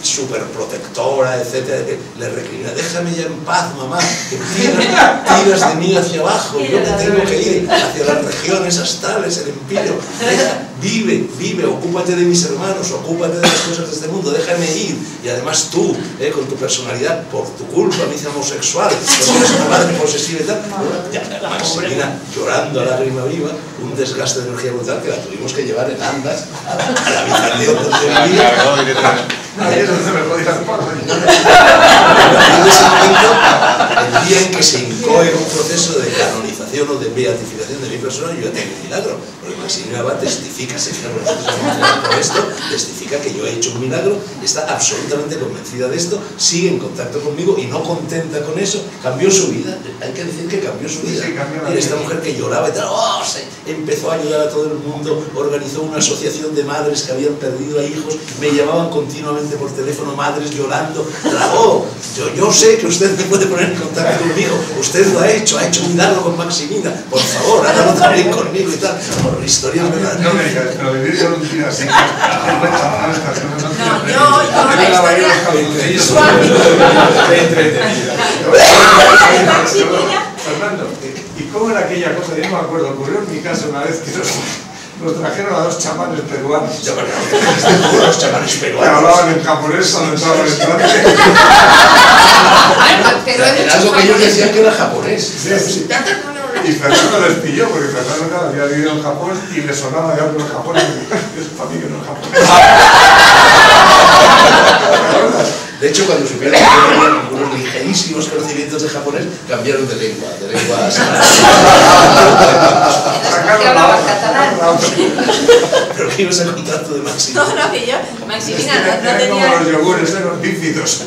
súper protectora, etcétera, le recrimina, déjame ya en paz, mamá, que tiras, tiras de mí hacia abajo, yo que tengo que ir hacia las regiones astrales, el empiro, deja, vive, vive, ocúpate de mis hermanos, ocúpate de las cosas de este mundo, déjame ir, y además tú, eh, con tu personalidad, por tu culpa, me hice homosexual, porque eres una madre posesiva y tal, ya, Maximina llorando a lágrima viva, un desgaste de energía brutal que la tuvimos que llevar en andas a la, a la habitación donde vivía. Ahí es donde me podía hacer. El día en que se incoe un proceso de canonización o de beatificación de mi persona, yo ya tengo un milagro, porque Maximina va, testifica, se queda con nosotros por esto, testifica que yo he hecho un milagro, está absolutamente convencida de esto, sigue en contacto conmigo y no contenta con eso, cambió su vida, hay que decir que cambió su vida. Sí, cambió la Mira, vida. esta mujer que lloraba y tal, oh, se empezó a ayudar a todo el mundo, organizó una asociación de madres que habían perdido a hijos, me llamaban continuamente por teléfono, madres llorando, oh, yo, yo sé que usted me puede poner en contacto conmigo, usted lo ha hecho, ha hecho un milagro con Maximina, por favor, hágalo también conmigo y tal, por historias verdad. No me digas, pero vivir con un tío así, No, yo, yo, la historia... Fernando, ¿y cómo era aquella cosa? Yo no me acuerdo, ocurrió en mi casa una vez que nos, nos trajeron a dos chamanes peruanos. Los chamanes Que peruanos. hablaban en japonés cuando entraban en el trance. Pero he Era dicho algo que ellos japonés. decían que era japonés. Sí, sí. Y Fernando les pilló, porque Fernando claro, había vivido en Japón y le sonaba de algo en japonés. Es para mí que no es japonés. De hecho, cuando supieron que tenían unos ligerísimos conocimientos de japonés, cambiaron de lengua, de lengua Que hablaba catalán. Pero que ibas a contar tú de Maximina. No, no, que yo, Maximina, Es que no, no eran como tenía... los yogures de los bífidos.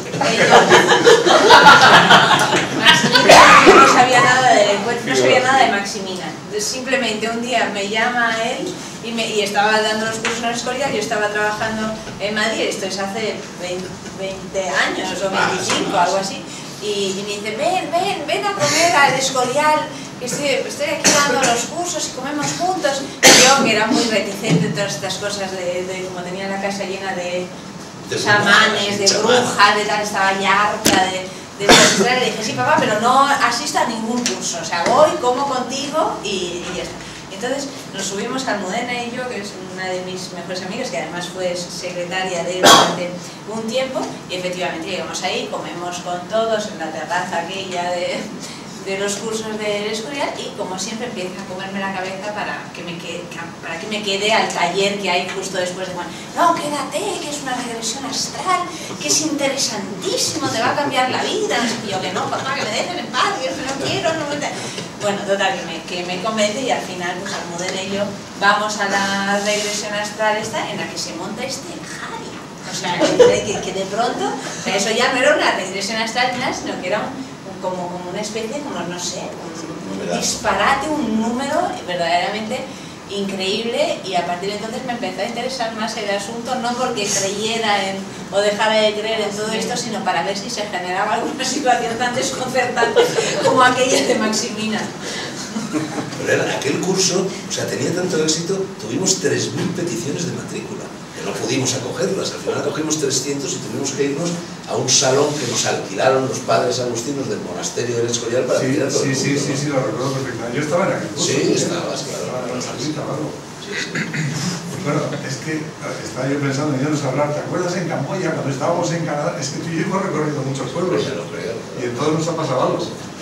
Maximina, yo no sabía nada del encuentro, no sabía nada de Maximina. Simplemente un día me llama él y, me, y estaba dando los cursos en el Escorial, yo estaba trabajando en Madrid, esto es hace veinte años o veinticinco, algo así, y, y me dice, ven, ven, ven a comer al Escorial, que estoy, estoy aquí dando los cursos y comemos juntos. Y yo, que era muy reticente en todas estas cosas, de, de como tenía la casa llena de De chamanes, de chamanes. brujas, de tal, estaba ya harta de... de le dije, sí papá, pero no asisto a ningún curso, o sea, voy, como contigo y, y ya está. Entonces nos subimos a Almudena y yo, que es una de mis mejores amigas, que además fue secretaria de él durante un tiempo, y efectivamente llegamos ahí, comemos con todos en la terraza aquella de, de los cursos del Escorial, y como siempre empieza a comerme la cabeza para que me quede, para que me quede al taller que hay justo después de Juan. No, quédate, que es una regresión astral, que es interesantísimo, te va a cambiar la vida. Y yo, que no, papá, que me dejen en paz, que no quiero, no me... Bueno, total, que me, que me convence, y al final, pues Almudena y yo vamos a la regresión astral esta, en la que se monta este jari. O sea, que, que, que de pronto, o sea, eso ya no era una regresión astral, sino que era un, un, como, como una especie, como no sé, un disparate, un número verdaderamente increíble, y a partir de entonces me empezó a interesar más el asunto, no porque creyera en, o dejara de creer en todo esto, sino para ver si se generaba alguna situación tan desconcertante como aquella de Maximina. Pero era aquel curso, o sea, tenía tanto éxito, tuvimos tres mil peticiones de matrícula, que no pudimos acogerlas, al final acogimos trescientos y tuvimos que irnos a un salón que nos alquilaron los padres agustinos del monasterio del Escorial para Sí, alquilar todo sí, el sí, mundo, sí, ¿no? sí, lo recuerdo perfectamente. Yo estaba en aquel curso. Sí, ¿eh? estabas, claro. Estaba en la salita, claro. Sí, sí. Pues bueno, es que estaba yo pensando en ellos hablar. ¿Te acuerdas en Camboya cuando estábamos en Canadá? Es que tú y yo hemos recorrido muchos pueblos. Ya lo creo. Y en todos nos ha pasado algo.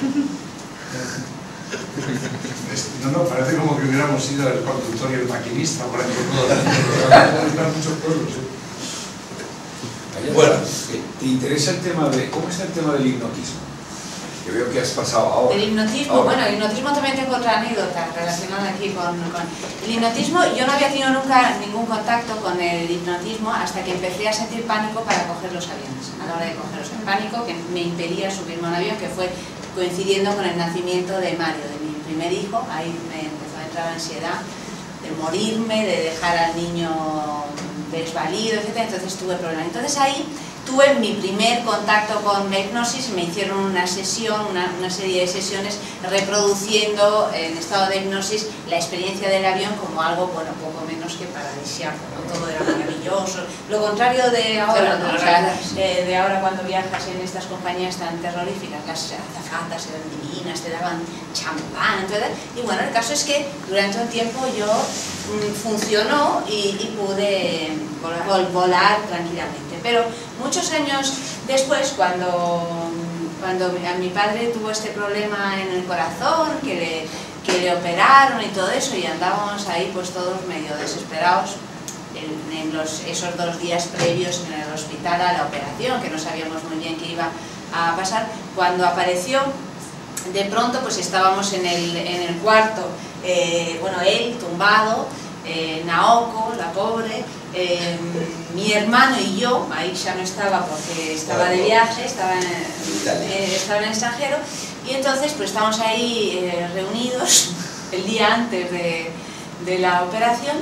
Es- No, no, parece como que hubiéramos sido el conductor y el maquinista por ahí por todo. Pero muchos pueblos, ¿eh? Bueno, ¿te interesa el tema de, cómo está el tema del hipnotismo? Que veo que has pasado ahora. El hipnotismo, Ahora. bueno, el hipnotismo también tengo otra anécdota relacionada aquí con, con... El hipnotismo, yo no había tenido nunca ningún contacto con el hipnotismo hasta que empecé a sentir pánico para coger los aviones. A la hora de cogerlos, el pánico que me impedía subirme a un avión, que fue coincidiendo con el nacimiento de Mario, de mi primer hijo. Ahí me empezó a entrar ansiedad de morirme, de dejar al niño desvalido, etcétera. Entonces tuve problemas. Entonces ahí tuve mi primer contacto con la hipnosis, me hicieron una sesión, una, una serie de sesiones reproduciendo en estado de hipnosis la experiencia del avión como algo, bueno, poco menos que paradisíaco, ¿no? Todo era maravilloso. Lo contrario de ahora, ¿no? O sea, eh, de ahora cuando viajas en estas compañías tan terroríficas, las azafatas eran divinas, te daban champán, entonces, y bueno, el caso es que durante un tiempo yo mmm, funcionó y, y pude volar. volar tranquilamente. Pero muchos años después, cuando, cuando mi padre tuvo este problema en el corazón, que le, que le operaron y todo eso, y andábamos ahí pues todos medio desesperados en, en los, esos dos días previos en el hospital a la operación, que no sabíamos muy bien qué iba a pasar, cuando apareció, de pronto pues estábamos en el, en el cuarto, eh, bueno, él tumbado, eh, Naoko, la pobre, eh, mi hermano y yo, ahí ya no estaba porque estaba de viaje, estaba en, eh, estaba en el extranjero, y entonces pues estamos ahí eh, reunidos el día antes de, de la operación,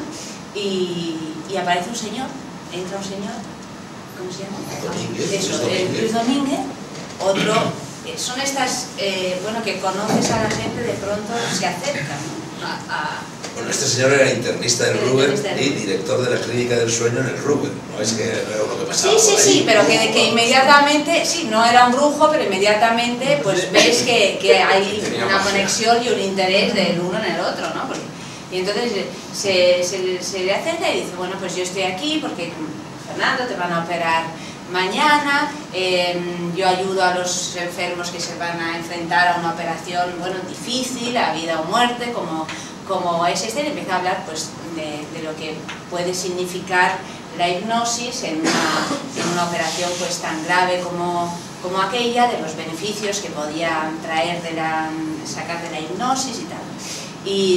y, y aparece un señor, entra un señor, ¿cómo se llama? Domínguez, Eso, Luis eh, Luis Domínguez, otro, eh, son estas, eh, bueno, que conoces a la gente, de pronto se acercan, ¿no? a, a Bueno, este señor era internista del Era Ruber internista del y director de la clínica del sueño en el Ruber, no es que no era lo que pasaba Sí, sí, por ahí. sí, pero que, que inmediatamente, sí, no era un brujo, pero inmediatamente pues ves que, que hay una conexión y un interés del uno en el otro, ¿no? Porque, y entonces se, se, se le acerca y dice, bueno, pues yo estoy aquí porque, Fernando, te van a operar mañana, eh, yo ayudo a los enfermos que se van a enfrentar a una operación, bueno, difícil, a vida o muerte, como... como es este, y empieza a hablar pues, de, de lo que puede significar la hipnosis en una, en una operación pues, tan grave como, como aquella, de los beneficios que podía traer de la, sacar de la hipnosis y tal. Y,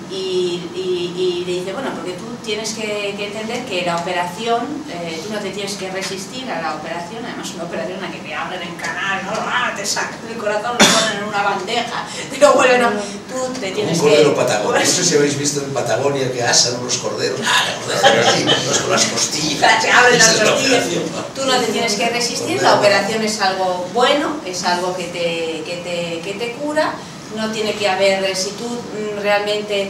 y, y, y le dice, bueno, porque tú tienes que, que entender que la operación, eh, tú no te tienes que resistir a la operación, además una operación en la que te abren en canal, ¿no? Ah, te sacan el corazón, lo ponen en una bandeja, te lo vuelven a... Tú te tienes un cordero que... Patagonia, no sé si habéis visto en Patagonia que asan unos corderos, ah, los dejan así, los con las costillas, se abren las esa es la costillas, operación, ¿no? tú no te tienes que resistir, la operación es algo bueno, es algo que te, que te, que te cura, no tiene que haber, si tú realmente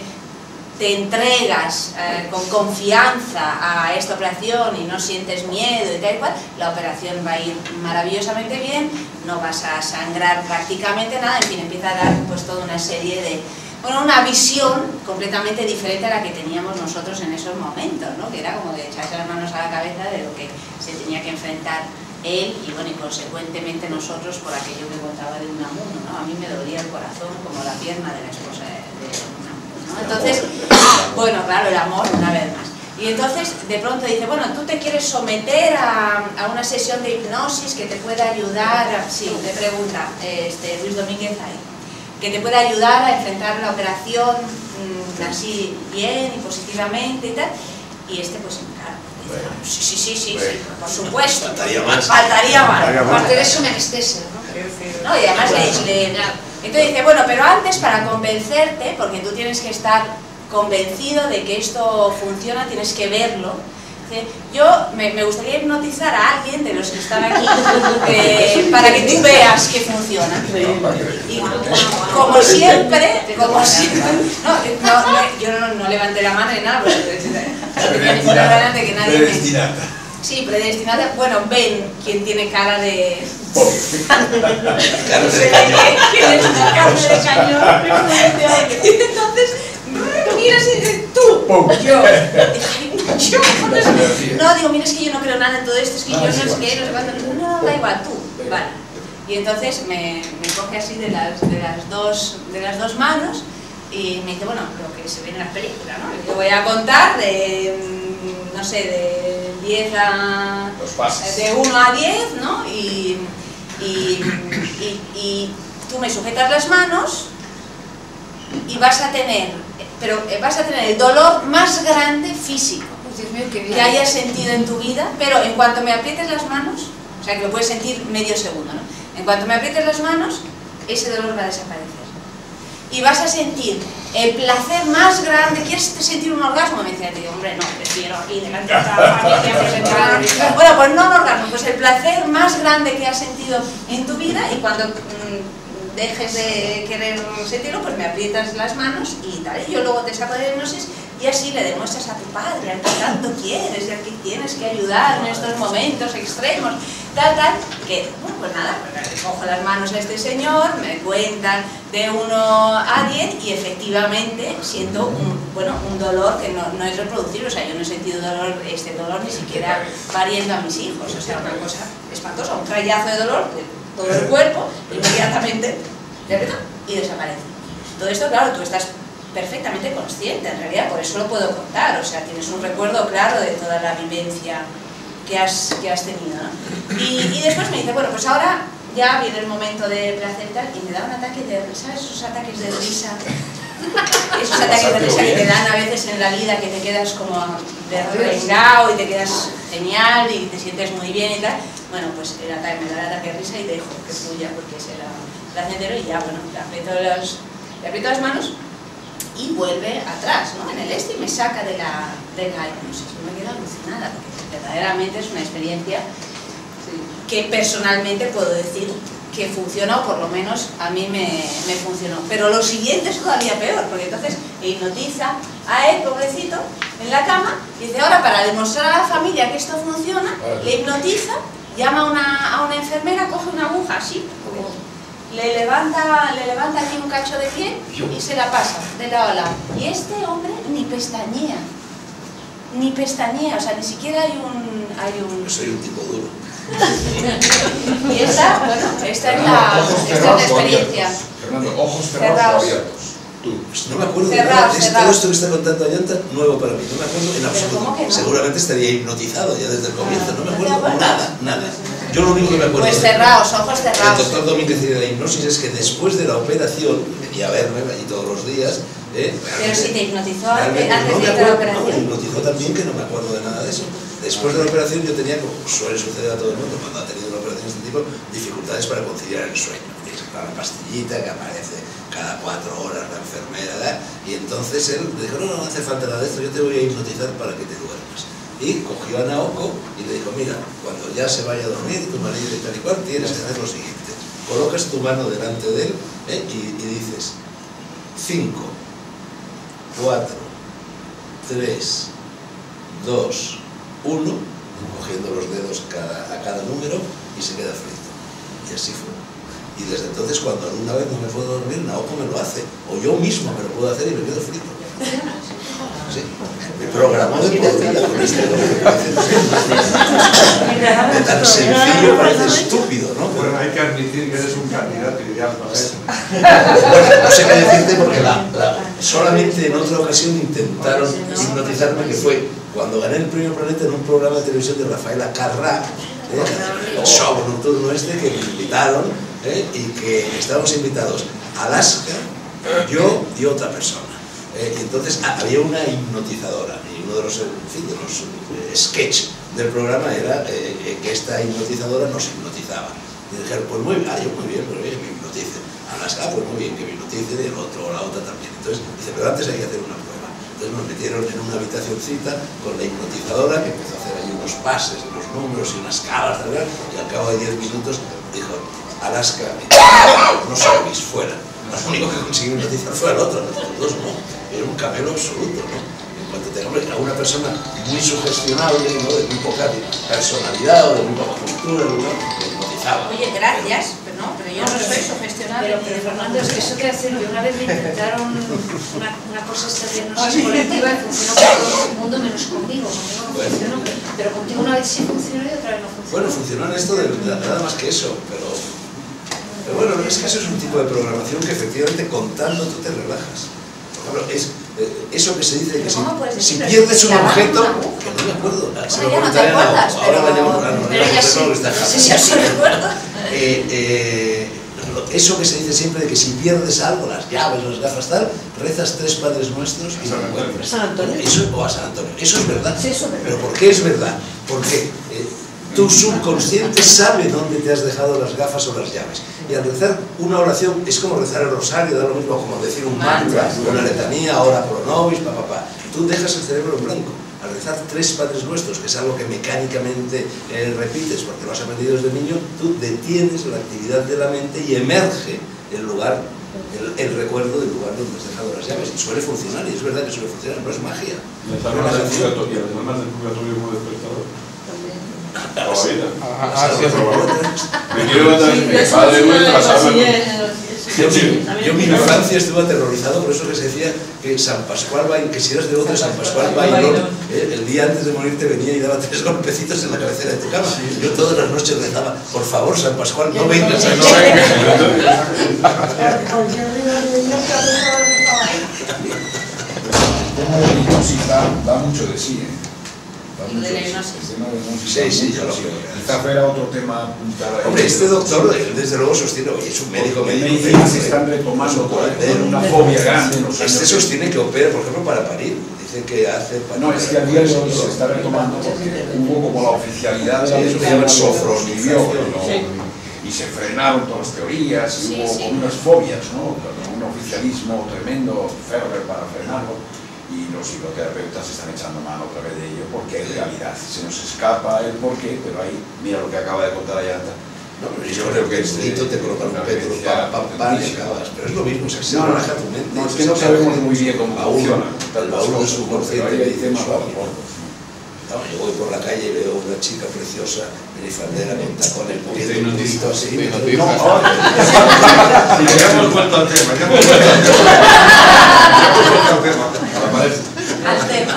te entregas eh, con confianza a esta operación y no sientes miedo y tal y cual, la operación va a ir maravillosamente bien, no vas a sangrar prácticamente nada, en fin, empieza a dar pues toda una serie de, bueno, una visión completamente diferente a la que teníamos nosotros en esos momentos, ¿no? Que era como de echarse las manos a la cabeza de lo que se tenía que enfrentar él y, bueno, y consecuentemente nosotros por aquello que contaba de Unamuno, ¿no? A mí me dolía el corazón como la pierna de la esposa de, de Unamuno, ¿no? Entonces, bueno, claro, el amor una vez más. Y entonces de pronto dice, bueno, tú te quieres someter a, a una sesión de hipnosis que te pueda ayudar, a, sí, le pregunta este, Luis Domínguez ahí, que te pueda ayudar a enfrentar la operación mmm, así bien y positivamente y tal, y este pues claro, Bueno, sí, sí, sí, sí, bueno, sí, por supuesto. Faltaría más. Faltaría más. Aparte de eso, una anestesia, ¿no? No, y además le, le, entonces dice, bueno, pero antes para convencerte, porque tú tienes que estar convencido de que esto funciona, tienes que verlo. Dice, yo me, me gustaría hipnotizar a alguien de los que están aquí eh, para que tú veas que funciona. Y como siempre, como siempre, no, no, no, yo no, no levanté la mano ni nada, porque no tenía ninguna ganas de que nadie me... Sí, predestinada. Bueno, ven quién tiene cara de... Cara de cañón. ¿Quién es una carne de cañón? Y entonces, mira si tú, yo. Yo, no, digo, mira, es que yo no creo nada en todo esto, es que yo no es que, no sé cuánto, no, da igual, tú, vale. Y entonces me, me coge así de las, de, las dos, de las dos manos y me dice, bueno, lo que se ve en las películas, ¿no? Yo voy a contar de, no sé, de diez a... de uno a diez, ¿no? Y, y, y, y tú me sujetas las manos y vas a tener, pero vas a tener el dolor más grande físico que hayas sentido en tu vida, pero en cuanto me aprietes las manos, o sea que lo puedes sentir medio segundo, ¿no? En cuanto me aprietes las manos, ese dolor va a desaparecer. Y vas a sentir el placer más grande. ¿Quieres sentir un orgasmo? Me decía, digo, hombre, no, prefiero aquí delante de la familia presentar. Bueno, pues no un orgasmo, pues el placer más grande que has sentido en tu vida, y cuando mmm, dejes de querer sentirlo, pues me aprietas las manos y tal, y yo luego te saco de la hipnosis y así le demuestras a tu padre al que tanto quieres y al que tienes que ayudar en estos momentos extremos, tal, tal, que, bueno, pues nada, pues cojo las manos a este señor, me cuentan de uno a diez y efectivamente siento un, bueno, un dolor que no, no es reproducible, o sea, yo no he sentido dolor, este dolor ni siquiera pariendo a mis hijos, o sea, una cosa espantosa, un rayazo de dolor de todo el cuerpo, inmediatamente, y desaparece. Todo esto, claro, tú estás perfectamente consciente, en realidad, por eso lo puedo contar, o sea, tienes un recuerdo claro de toda la vivencia que has, que has tenido, ¿no? Y, y después me dice, bueno, pues ahora ya viene el momento de placer y tal, y me da un ataque de, ¿sabes? Esos ataques de risa, esos ataques de risa que te dan a veces en la vida, que te quedas como derrengado y te quedas genial y te sientes muy bien y tal. Bueno, pues el ataque, me da el ataque de risa y dejo que fluya porque es el placentero y ya, bueno, le aprieto, los, le aprieto las manos y vuelve atrás, ¿no? En el este y me saca de la, de la hipnosis. Yo me quedo alucinada porque verdaderamente es una experiencia que personalmente puedo decir que funciona, o por lo menos a mí me, me funcionó. Pero lo siguiente es todavía peor, porque entonces hipnotiza a él, pobrecito, en la cama, y dice, ahora para demostrar a la familia que esto funciona, le hipnotiza, llama a una, a una enfermera, coge una aguja así, le levanta, le levanta aquí un cacho de piel y se la pasa de lado a lado. Y este hombre ni pestañea, ni pestañea, o sea, ni siquiera hay un... Hay un... Yo soy un tipo duro. Y esta, bueno, esta es la, esta es la experiencia. Fernando, ojos cerrados o abiertos. Tú. Pues no me acuerdo Cerrados, de nada. Es todo esto que está contando Ayanta, nuevo para mí. No me acuerdo en absoluto. ¿Cómo que no? Seguramente estaría hipnotizado ya desde el comienzo. No me acuerdo nada, nada. Yo lo único que me acuerdo... Pues cerrados, ojos El cerrados. doctor Domínguez de la hipnosis es que después de la operación, venía a verme allí todos los días, ¿eh? Pero si te hipnotizó antes, Realmente antes no de me ir a la acuerdo, no, operación. me hipnotizó también, que no me acuerdo de nada de eso. Después de la operación yo tenía, como suele suceder a todo el mundo cuando ha tenido una operación de este tipo, dificultades para conciliar el sueño. La pastillita que aparece cada cuatro horas, la enfermera, ¿verdad? Y entonces él le dijo, no, no, no hace falta nada de esto, yo te voy a hipnotizar para que te duermas. Y cogió a Naoko y le dijo, mira, cuando ya se vaya a dormir tu marido y tal y cual, tienes que hacer lo siguiente. Colocas tu mano delante de él, ¿eh? y, y dices cinco, cuatro, tres, dos, uno, cogiendo los dedos cada, a cada número y se queda frito. Y así fue. Y desde entonces, cuando alguna vez no me puedo dormir, Naoko me lo hace. O yo mismo me lo puedo hacer y me quedo frito. Sí. Me programó de por vida con este nombre que parece de tan sencillo, parece estúpido, ¿no? Bueno, hay que admitir que eres un candidato ideal para eso. Bueno, no sé qué decirte porque la, la, solamente en otra ocasión intentaron hipnotizarme, que fue cuando gané el premio Planeta en un programa de televisión de Rafaela Carrà, ¿eh? El show nocturno este, que me invitaron, ¿eh? Y que estábamos invitados a Alaska, yo y otra persona. Eh, y entonces ah, había una hipnotizadora y uno de los, en fin, de los eh, sketch del programa era eh, eh, que esta hipnotizadora nos hipnotizaba. Y dijeron, pues muy bien, ah, yo muy bien, muy bien, que me hipnoticen. Alaska, pues muy bien, que me hipnoticen, y el otro o la otra también. Entonces dice, pero antes hay que hacer una prueba. Entonces nos metieron en una habitacioncita con la hipnotizadora, que empezó a hacer ahí unos pases, unos números y unas caras, ¿verdad? Y al cabo de diez minutos dijo, Alaska, no sabéis, fuera. Lo único que consiguió hipnotizar fue al otro, a los dos no. Era un camelo absoluto, ¿no? En cuanto tengamos a una persona muy sugestionable, ¿no? De muy poca personalidad o de muy poca cultura, ¿no? Que hipnotizaba. Oye, gracias, pero no, pero yo no soy sugestionable. Pero, pero Fernando, es que eso que hacer, yo una vez me intentaron una, una cosa esta diagnosis colectiva y funcionó con todo el mundo menos conmigo, conmigo no Bueno. funcionó, pero contigo una vez sí funcionó y otra vez no funcionó. Bueno, funcionó en esto de, de nada más que eso, pero, pero bueno, es que eso es un tipo de programación que efectivamente contando tú te relajas. Por ejemplo, es eh, eso que se dice que si, si pierdes un objeto, que no me acuerdo, se lo Bueno, ya no te preguntaré a Naoko, acuerdas, ahora la pero- llamo, ah, no, pero no, ya no, sí. no, está No sé si os recuerdo. Eh, eh, lo- eso que se dice siempre de que si pierdes algo, las llaves, las gafas, tal, rezas tres Padres Nuestros y San lo Antonio. encuentras. San Antonio. Eso, o a San Antonio. Eso es verdad. Sí, eso es verdad. Pero ¿por qué es verdad? Porque eh, tu subconsciente sabe dónde te has dejado las gafas o las llaves. Y al rezar una oración es como rezar el rosario, da lo mismo como decir un mantra, una letanía, ora pro nobis, pa, pa, pa. Tú dejas el cerebro en blanco. Al rezar tres Padres Nuestros, que es algo que mecánicamente eh, repites porque lo has aprendido desde niño, tú detienes la actividad de la mente y emerge el lugar, el, el recuerdo del lugar donde has dejado las llaves. Y suele funcionar, y es verdad que suele funcionar, no es magia. ¿Y las almas del purgatorio, las almas del purgatorio como despertador? Ah, sí, me quiero matar mi padre, Yo, yo en mi infancia estuve aterrorizado por eso que se decía que San Pascual Bailón, que si eras devoto de San Pascual Bailón, eh, el día antes de morir te venía y daba tres golpecitos en la cabecera de tu cama. Yo todas las noches rezaba, por favor, San Pascual, no vengas aquí. El tema de la hipnosis da, da mucho de sí, ¿eh? Lo de la hipnosis. El tema de la hipnosis Sí, da sí, mucho yo lo de sí. veo. Quizá fuera otro tema apuntar ahí. Hombre, este doctor, él, desde luego, sostiene, oye, es un médico, Porque médico, medicina médico, se están retomando por médico, una fobia grande en los Este años. sostiene que opera, por ejemplo, para parir. Dice que hace para No, es que a día de hoy se está retomando porque hubo como la oficialidad de la Sí, eso medicina llaman lo sofronización, proscribió, ¿no? Y se frenaron todas las teorías y Sí, hubo sí. como unas fobias, ¿no? Un oficialismo tremendo, Ferrer para frenarlo, y los psicoterapeutas están echando mano otra vez de ello porque en realidad se nos escapa el porqué, pero ahí, mira lo que acaba de contar Ayanta. No, pero yo creo que es bonito, te colocan un pétalo, pam, pam, pam, y acabas. Pero es lo mismo, se No, no, relaja tu mente. no, es que no sabemos muy bien cómo baúl, funciona. el baúl del subconsciente. Pero ahí hay temas suave. gordos. No, yo voy por la calle y veo una chica preciosa, minifaldera, con tacones, moviendo un grito así. Me No, noticias. Si ya hemos vuelto al tema, ya hemos vuelto al tema. Ya hemos vuelto al tema. A la pared. Al tema.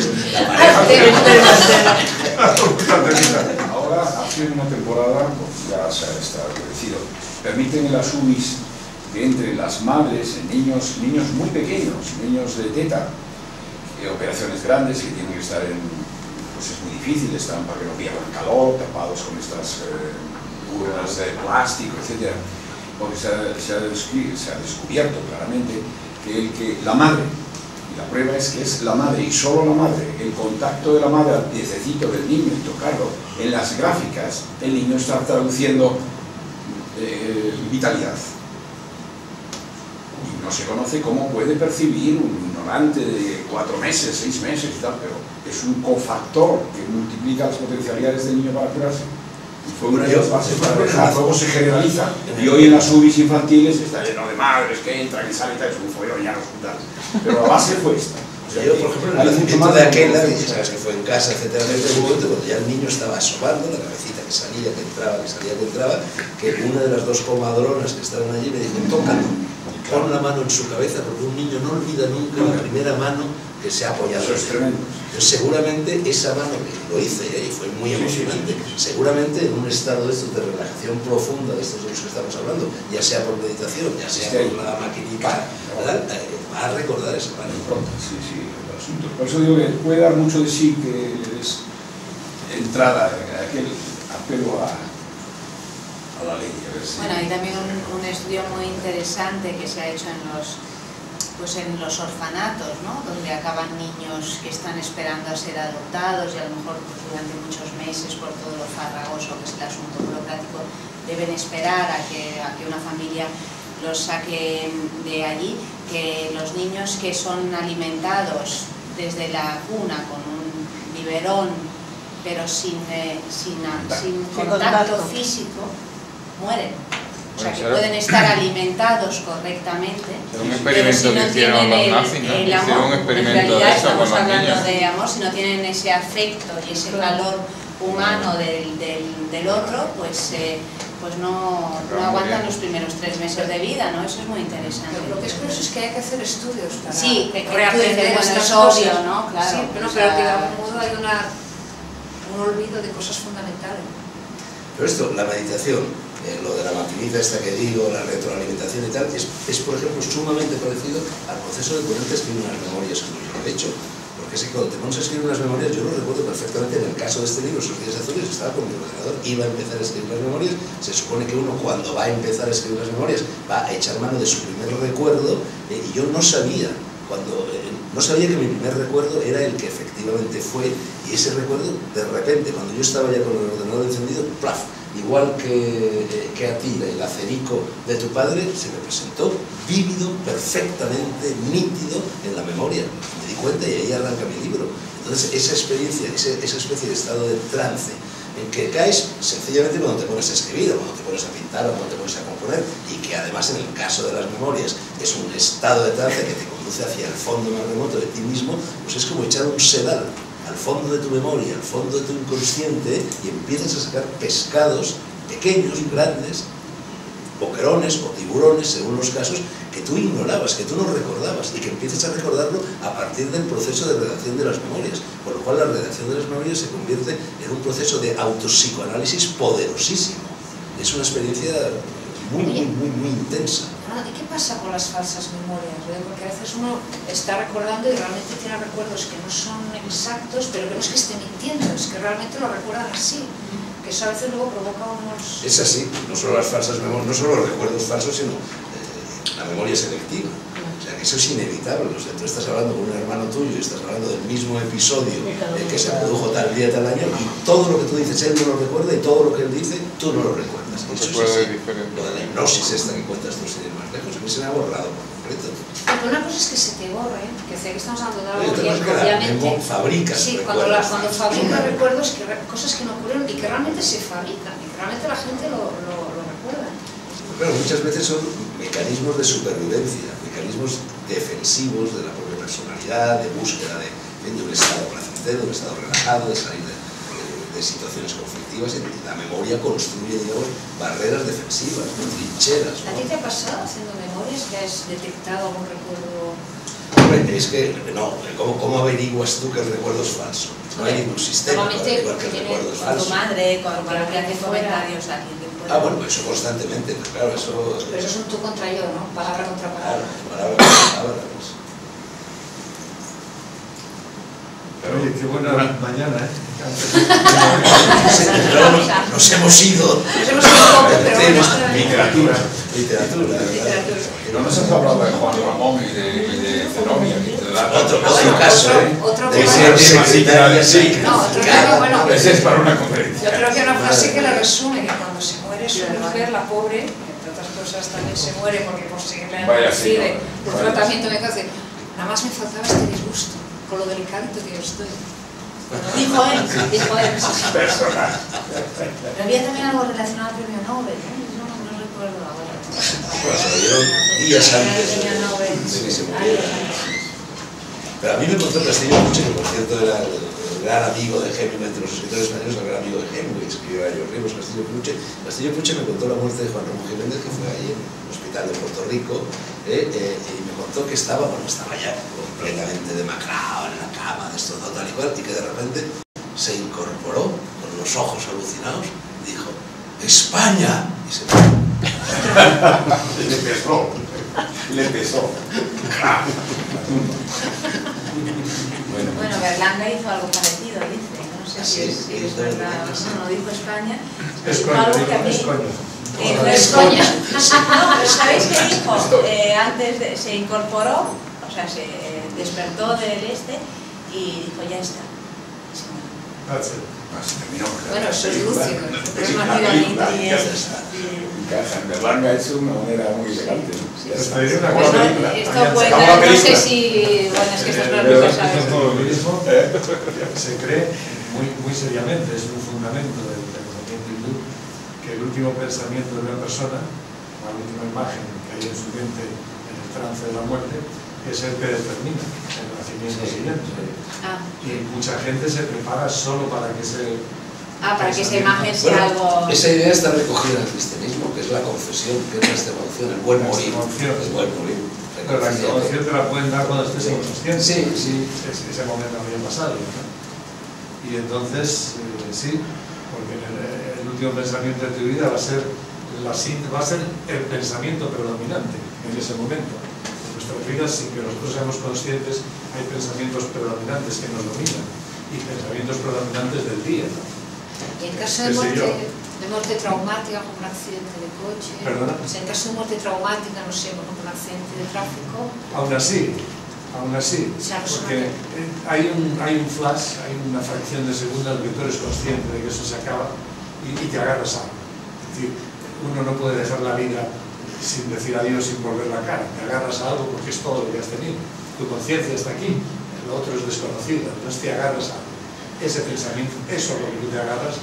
Ahora, hace una temporada, pues ya se ha establecido, permiten en las U B Is que entren las madres en niños, niños muy pequeños, niños de teta, eh, operaciones grandes que tienen que estar en, pues es muy difícil, están para que no pierdan calor, tapados con estas eh, urnas de plástico, etcétera. Porque se ha, se, ha se ha descubierto claramente que, el que la madre, y la prueba es que es la madre y solo la madre, el contacto de la madre al piececito del niño y tocarlo, en las gráficas el niño está traduciendo eh, vitalidad. Y no se conoce cómo puede percibir un ignorante de cuatro meses, seis meses y tal, pero es un cofactor que multiplica las potencialidades del niño para curarse. Y fue una de las bases para dejar, luego se generaliza. Y hoy en las U B Is infantiles está lleno de madres que entran y salen y tal, es un follón ya en los hospitales. Pero la base fue esta. O sea, yo, por ejemplo, en el nacimiento de aquella, que sabes que fue en casa, etcétera, en ese momento, cuando ya el niño estaba asomando, la cabecita que salía, que entraba, que salía, que entraba, que una de las dos comadronas que estaban allí me dijo, tócalo, pon la mano en su cabeza, porque un niño no olvida nunca la primera mano que se ha apoyado. Eso es tremendo. Entonces, seguramente esa mano que lo hice y fue muy emocionante, seguramente en un estado de, estos de relajación profunda de estos de los que estamos hablando, ya sea por meditación, ya sea por la maquinita, ¿verdad? Eh, va a recordar esa mano. Sí, sí, el asunto. Por eso digo que puede dar mucho de sí que le des entrada a aquel apelo a, a la ley. A ver si... Bueno, hay también un, un estudio muy interesante que se ha hecho en los pues en los orfanatos, ¿no? Donde acaban niños que están esperando a ser adoptados y a lo mejor pues, durante muchos meses, por todo lo farragoso que es el asunto burocrático, deben esperar a que, a que una familia los saque de allí, que los niños que son alimentados desde la cuna con un biberón, pero sin, eh, sin, sin contacto físico, mueren. O sea, que pueden estar alimentados correctamente, pero si no tienen el, el amor, en realidad estamos hablando de amor, si no tienen ese afecto y ese calor humano del, del, del otro, pues, eh, pues no, no aguantan los primeros tres meses de vida, ¿no? Eso es muy interesante. Lo que es curioso es que hay que hacer estudios para sí, que, que reaprender bueno, estas es obvio, cosas, ¿no? Claro, sí, pero, o pero sea, que de algún modo hay una, un olvido de cosas fundamentales. Pero esto, la meditación, eh, lo de la maquinita esta que digo, la retroalimentación y tal, es, es por ejemplo sumamente parecido al proceso de ponerte a escribir unas memorias como yo lo he hecho. Porque es que cuando te pones a escribir unas memorias, yo lo recuerdo perfectamente en el caso de este libro, Sus días azules, estaba con mi ordenador, iba a empezar a escribir las memorias, se supone que uno cuando va a empezar a escribir las memorias va a echar mano de su primer recuerdo, eh, y yo no sabía, cuando eh, no sabía que mi primer recuerdo era el que efectivamente fue, y ese recuerdo, de repente, cuando yo estaba ya con el ordenador encendido, ¡plaf! Igual que, eh, que a ti, el acerico de tu padre, se me presentó vívido, perfectamente nítido en la memoria. Me di cuenta y ahí arranca mi libro. Entonces, esa experiencia, esa, esa especie de estado de trance en que caes sencillamente cuando te pones a escribir, o cuando te pones a pintar, o cuando te pones a componer, y que además en el caso de las memorias es un estado de trance que te conduce hacia el fondo más remoto de ti mismo, pues es como echar un sedal al fondo de tu memoria, al fondo de tu inconsciente, y empiezas a sacar pescados pequeños, grandes, boquerones o tiburones, según los casos, que tú ignorabas, que tú no recordabas, y que empiezas a recordarlo a partir del proceso de redacción de las memorias, por lo cual la redacción de las memorias se convierte en un proceso de autopsicoanálisis poderosísimo. Es una experiencia muy, muy, muy, muy intensa. ¿Y qué pasa con las falsas memorias? Porque a veces uno está recordando y realmente tiene recuerdos que no son exactos, pero que no es que esté mintiendo, es que realmente lo recuerdan así. Que eso a veces luego provoca unos... Es así, no solo las falsas memorias, no solo los recuerdos falsos, sino eh, la memoria selectiva. O sea, que eso es inevitable. O sea, tú estás hablando con un hermano tuyo y estás hablando del mismo episodio eh, que se produjo tal día, tal año, y todo lo que tú dices él no lo recuerda, y todo lo que él dice tú no lo recuerdas. No eso se puede es así. diferenciar. Lo de la hipnosis esta que cuentas tú sin ir más lejos, a mí se me ha borrado por completo. Pero una cosa es que se te borre, que sé que estamos hablando de algo Oye, que obviamente... fabricas Sí, recuerdos. cuando, la, cuando fabricas recuerdos, que re, cosas que no ocurrieron y que realmente se fabrican, y que realmente la gente lo, lo, lo recuerda. Pero muchas veces son mecanismos de supervivencia, mecanismos defensivos de la propia personalidad, de búsqueda de, de un estado placentero, de un estado relajado, de salir de, de, de situaciones conflictivas, y la memoria construye, digamos, barreras defensivas, ¿no? Trincheras, ¿no? ¿A ti te ha pasado haciendo memorias que has detectado algún recuerdo? Hombre, es que, no, ¿cómo, cómo averiguas tú que el recuerdo es falso? No hay ningún sistema para averiguar que el recuerdo es Con tu falso. madre, con para que hace comentarios aquí. Ah, bueno, pues eso constantemente, pero claro, eso... Pero eso es un tú contra yo, ¿no? Palabra contra palabra. Claro, palabra contra palabra, pues. Oye, qué buena mañana, ¿eh? Nos hemos ido. Nos hemos ido un poco, pero bueno, esto era- Literatura. Literatura. Literatura. No nos has hablado de Juan Ramón y de, y de Zenobia, ni de la- Otro, Ah, otro bueno, caso, otro- ¿eh? otro De tema. ser secretaria, Sí. No, otro tema, bueno. Ese es para una Yo conferencia. creo que una frase que la resume, que cuando se muere su mujer, la pobre, que entre otras cosas también se muere porque por seguirle en Vaya el CIDE, señor. un Vaya tratamiento me hace, nada más me faltaba este disgusto, con lo delicadito que yo estoy. Dijo él. Dijo él. Personal. Pero había también algo relacionado al premio Nobel, ¿eh? No, no recuerdo ahora. Bueno, se lo dieron días antes de, Premio Nobel. de que se muriera. Pero a mí me contó Castillo Puche, que por cierto era el, el gran amigo de Hemingway, entre los escritores españoles, el gran amigo de Hemingway, escribió a ellos Ríos, Castillo Puche. Castillo Puche me contó la muerte de Juan Ramón Jiménez, que fue ahí en el hospital de Puerto Rico, eh, eh, y me contó que estaba, bueno, estaba ya completamente demacrado en la cama, destrozado tal y cual, y que de repente se incorporó con los ojos alucinados, dijo, ¡España! Y se fue. Le pesó. Le pesó. Bueno, Bueno, Berlanga hizo algo parecido, dice. No sé ¿Ah, si sí? es, si es Hizo verdad. Berlanga, sí. No, no dijo España. Es Dijo coño, algo que a digo, mí... es coño. Eh, no es coña. No, pero ¿sabéis qué dijo? Eh, antes de, se incorporó, o sea, se despertó del este y dijo, ya está. Y se murió. That's it. se terminó. Bueno, eso es lúcido, Pero es más bonito y es... Encaja. En Berlanga ha hecho de una manera muy elegante, ¿no? Pues te diré una Como cosa. la película. Esto Había- puede, Como la no sé película. si... Bueno, es que esto es lo Pero que esto sabes. es todo lo mismo, se cree muy, muy seriamente, es un fundamento del pensamiento hindú, que el último pensamiento de una persona, la última imagen que hay en su mente en el trance de la muerte, es el que determina el nacimiento siguiente. Ah, Y mucha gente se prepara solo para que se... ah, para que esa imagen sea Bueno, algo... esa idea está recogida en el cristianismo, que es la confesión, que es la extremaunción, el buen La morir. extremaunción. El buen morir. Pero la información te la pueden dar cuando estés inconsciente. Sí, sí. Es- ese momento había pasado, ¿no? Y entonces, eh, sí, porque en el, el último pensamiento de tu vida va a ser la sin- va a ser el pensamiento predominante en ese momento. En nuestras vidas, sin que nosotros seamos conscientes, hay pensamientos predominantes que nos dominan y pensamientos predominantes del día, ¿no? Y en caso de Qué sé muerte, yo. de muerte traumática, como un accidente de coche, ¿Perdona? o sea, en caso de muerte traumática, no sé, por ejemplo, un accidente de tráfico, Aún así, aún así, Se ha porque eh, hay un, hay un flash, hay una fracción de segundo en el que tú eres consciente de que eso se acaba y, y te agarras a algo. Es decir, uno no puede dejar la vida sin decir adiós, sin volver la cara. Te agarras a algo porque es todo lo que has tenido. Tu conciencia está aquí, lo otro es desconocido, entonces te agarras a algo. Ese pensamiento, eso a lo que tú te agarras,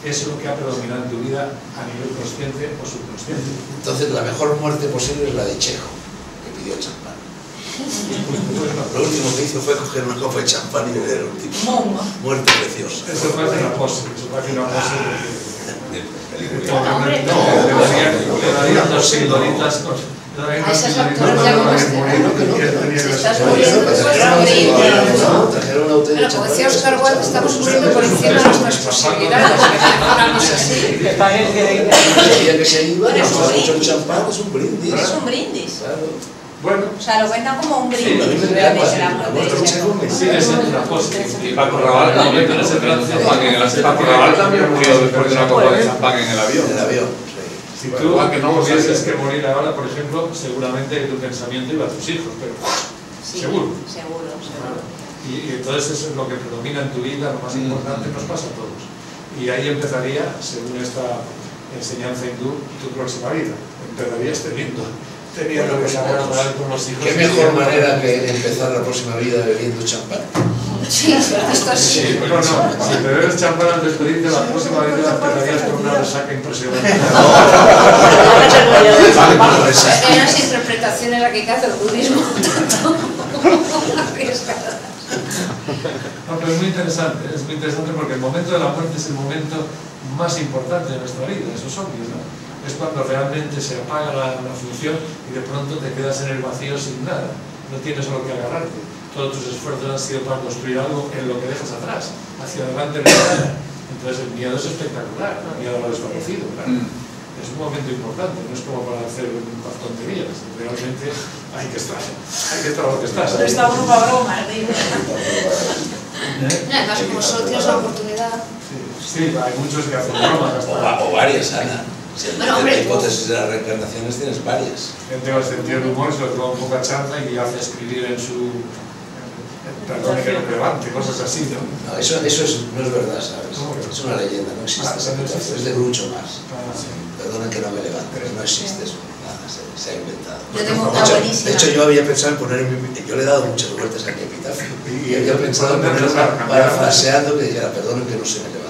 es lo que ha predominado en tu vida a nivel consciente o subconsciente. Entonces la mejor muerte posible es la de Chejo, que pidió champán. Lo último que hizo fue coger una copa de champán y beber un tipo. Muerte preciosa. Eso parece una pose, eso parece una pose de... Hombre, No, le darían dos pildoritas con... A esas alturas ya como este. Se estás muriendo, pues bueno, como decía Oscar Wilde, estamos subiendo por encima de nuestras posibilidades, que una cosa así. Que parece que... El día que se iba, nos tomamos mucho champán, es un brindis. Es un brindis. Claro. Bueno, O sea, lo cuentan como un Sí, a mí brindis. me realmente la encanta. muerte Nuestro de Chejo me sigue siendo una pose. Y Paco Raval también, pero ese trance, Paco en el Paco Raval también murió después de una copa de champán en el avión. En el avión. Si tú Igual que no tuvieses volvieses. que morir ahora, por ejemplo, seguramente tu pensamiento iba a tus hijos, pero Sí, seguro. Seguro, seguro. Y, y entonces eso es lo que predomina en tu vida, lo más importante, nos pasa a todos. Y ahí empezaría, según esta enseñanza hindú, tu próxima vida. Empezarías teniendo, teniendo que sacar mal con los hijos. ¿Qué mejor manera que empezar la próxima vida bebiendo champán? Sí, esto es... Sí, pero no, si te bebes champán al despedirte, la próxima vez empezarías con una resaca impresionante. En las interpretaciones aquí que hace el budismo, tanto arriesgadas. No, pero es muy interesante, es muy interesante porque el momento de la muerte es el momento más importante de nuestra vida, eso es obvio, ¿no? Es cuando realmente se apaga la, la función y de pronto te quedas en el vacío sin nada, no tienes a lo que agarrarte. Todos tus esfuerzos han sido para construir algo en lo que dejas atrás, hacia adelante no hay nada. Entonces el miedo es espectacular, el miedo a lo desconocido, claro. Es un momento importante, no es como para hacer unas tonterías, realmente hay que estar, hay que estar lo que estás. Pero está uno para bromas, digo. Además, como solo tienes la oportunidad... Sí, hay muchos que hacen bromas O, hasta... va- o varias, Ana. Si en Bueno, la hombre, hipótesis de las reencarnaciones tienes varias. Gente con sentido del humor se lo toma un poco a chanza y hace escribir en su... Perdón que no me levante, cosas así, ¿no? No, eso, eso es, no es verdad, ¿sabes? ¿Cómo que no? Es una leyenda, no existe Ah, esa no existe. situación. Es de Groucho Marx. Ah, sí. Perdonen que no me levante, no existe eso. Nada, se, se ha inventado. Yo tengo De una hecho, buenísima. de hecho, yo había pensado en poner en mi... Yo le he dado muchas vueltas a mi epitafio. Y había pensado en poner parafraseando que dijera, perdonen que no se me levante.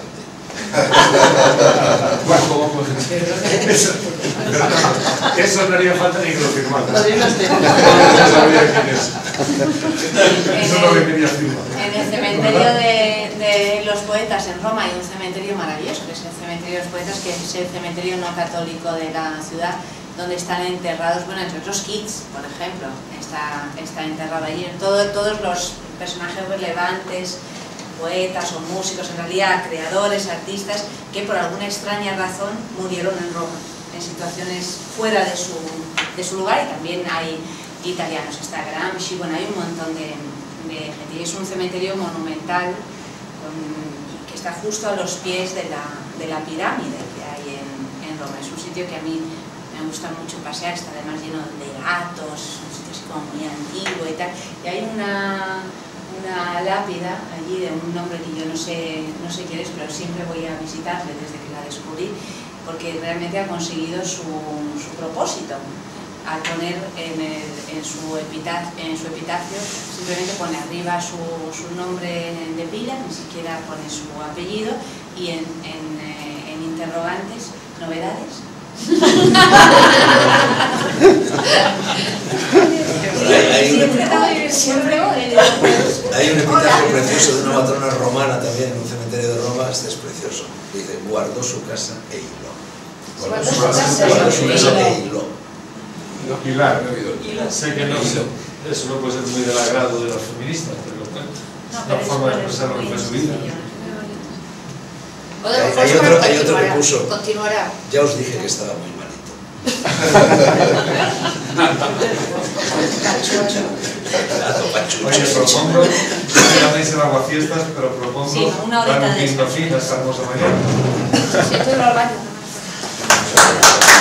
Bueno, ¿cómo puede ser? Eso, eso no haría falta ni que lo firmara. No sabía quién es. Eso no me quería firmar. En el cementerio de, de los poetas en Roma hay un cementerio maravilloso, que es el cementerio de los poetas, que es el cementerio no católico de la ciudad, donde están enterrados, bueno, entre otros Keats, por ejemplo, está, está enterrado allí. Todo, todos los personajes relevantes, poetas o músicos, en realidad creadores, artistas, que por alguna extraña razón murieron en Roma, en situaciones fuera de su, de su lugar, y también hay italianos, está Gramsci, bueno, hay un montón de, de gente. Y es un cementerio monumental con, que está justo a los pies de la, de la pirámide que hay en, en Roma. Es un sitio que a mí me gusta mucho pasear, está además lleno de gatos, un sitio así como muy antiguo y tal. Y hay una... una lápida allí de un nombre que yo no sé, no sé quién es, pero siempre voy a visitarle desde que la descubrí, porque realmente ha conseguido su, su propósito. Al poner en, el, en, su epitafio, en su epitafio, simplemente pone arriba su, su nombre de pila, ni siquiera pone su apellido, y en, en, eh, en interrogantes, novedades. Hay, hay, un, Siempre voy. hay un epitafio precioso de una matrona romana también en un cementerio de Roma, este es precioso. Dice, guardó su casa e hiló. Guardó su casa, guardó su casa e hiló. Hilar, sé que no, eso no puede ser muy del agrado de los feministas, pero bueno, es una forma de expresar lo que fue su vida. Hay, hay, otro, hay otro que puso, continuará. Ya os dije que estaba muy malito. Oye, propongo, no llaméis el aguafiestas, pero propongo sí, una horita dar un de pinto fin a esta hermosa mañana. Sí, estoy al baño.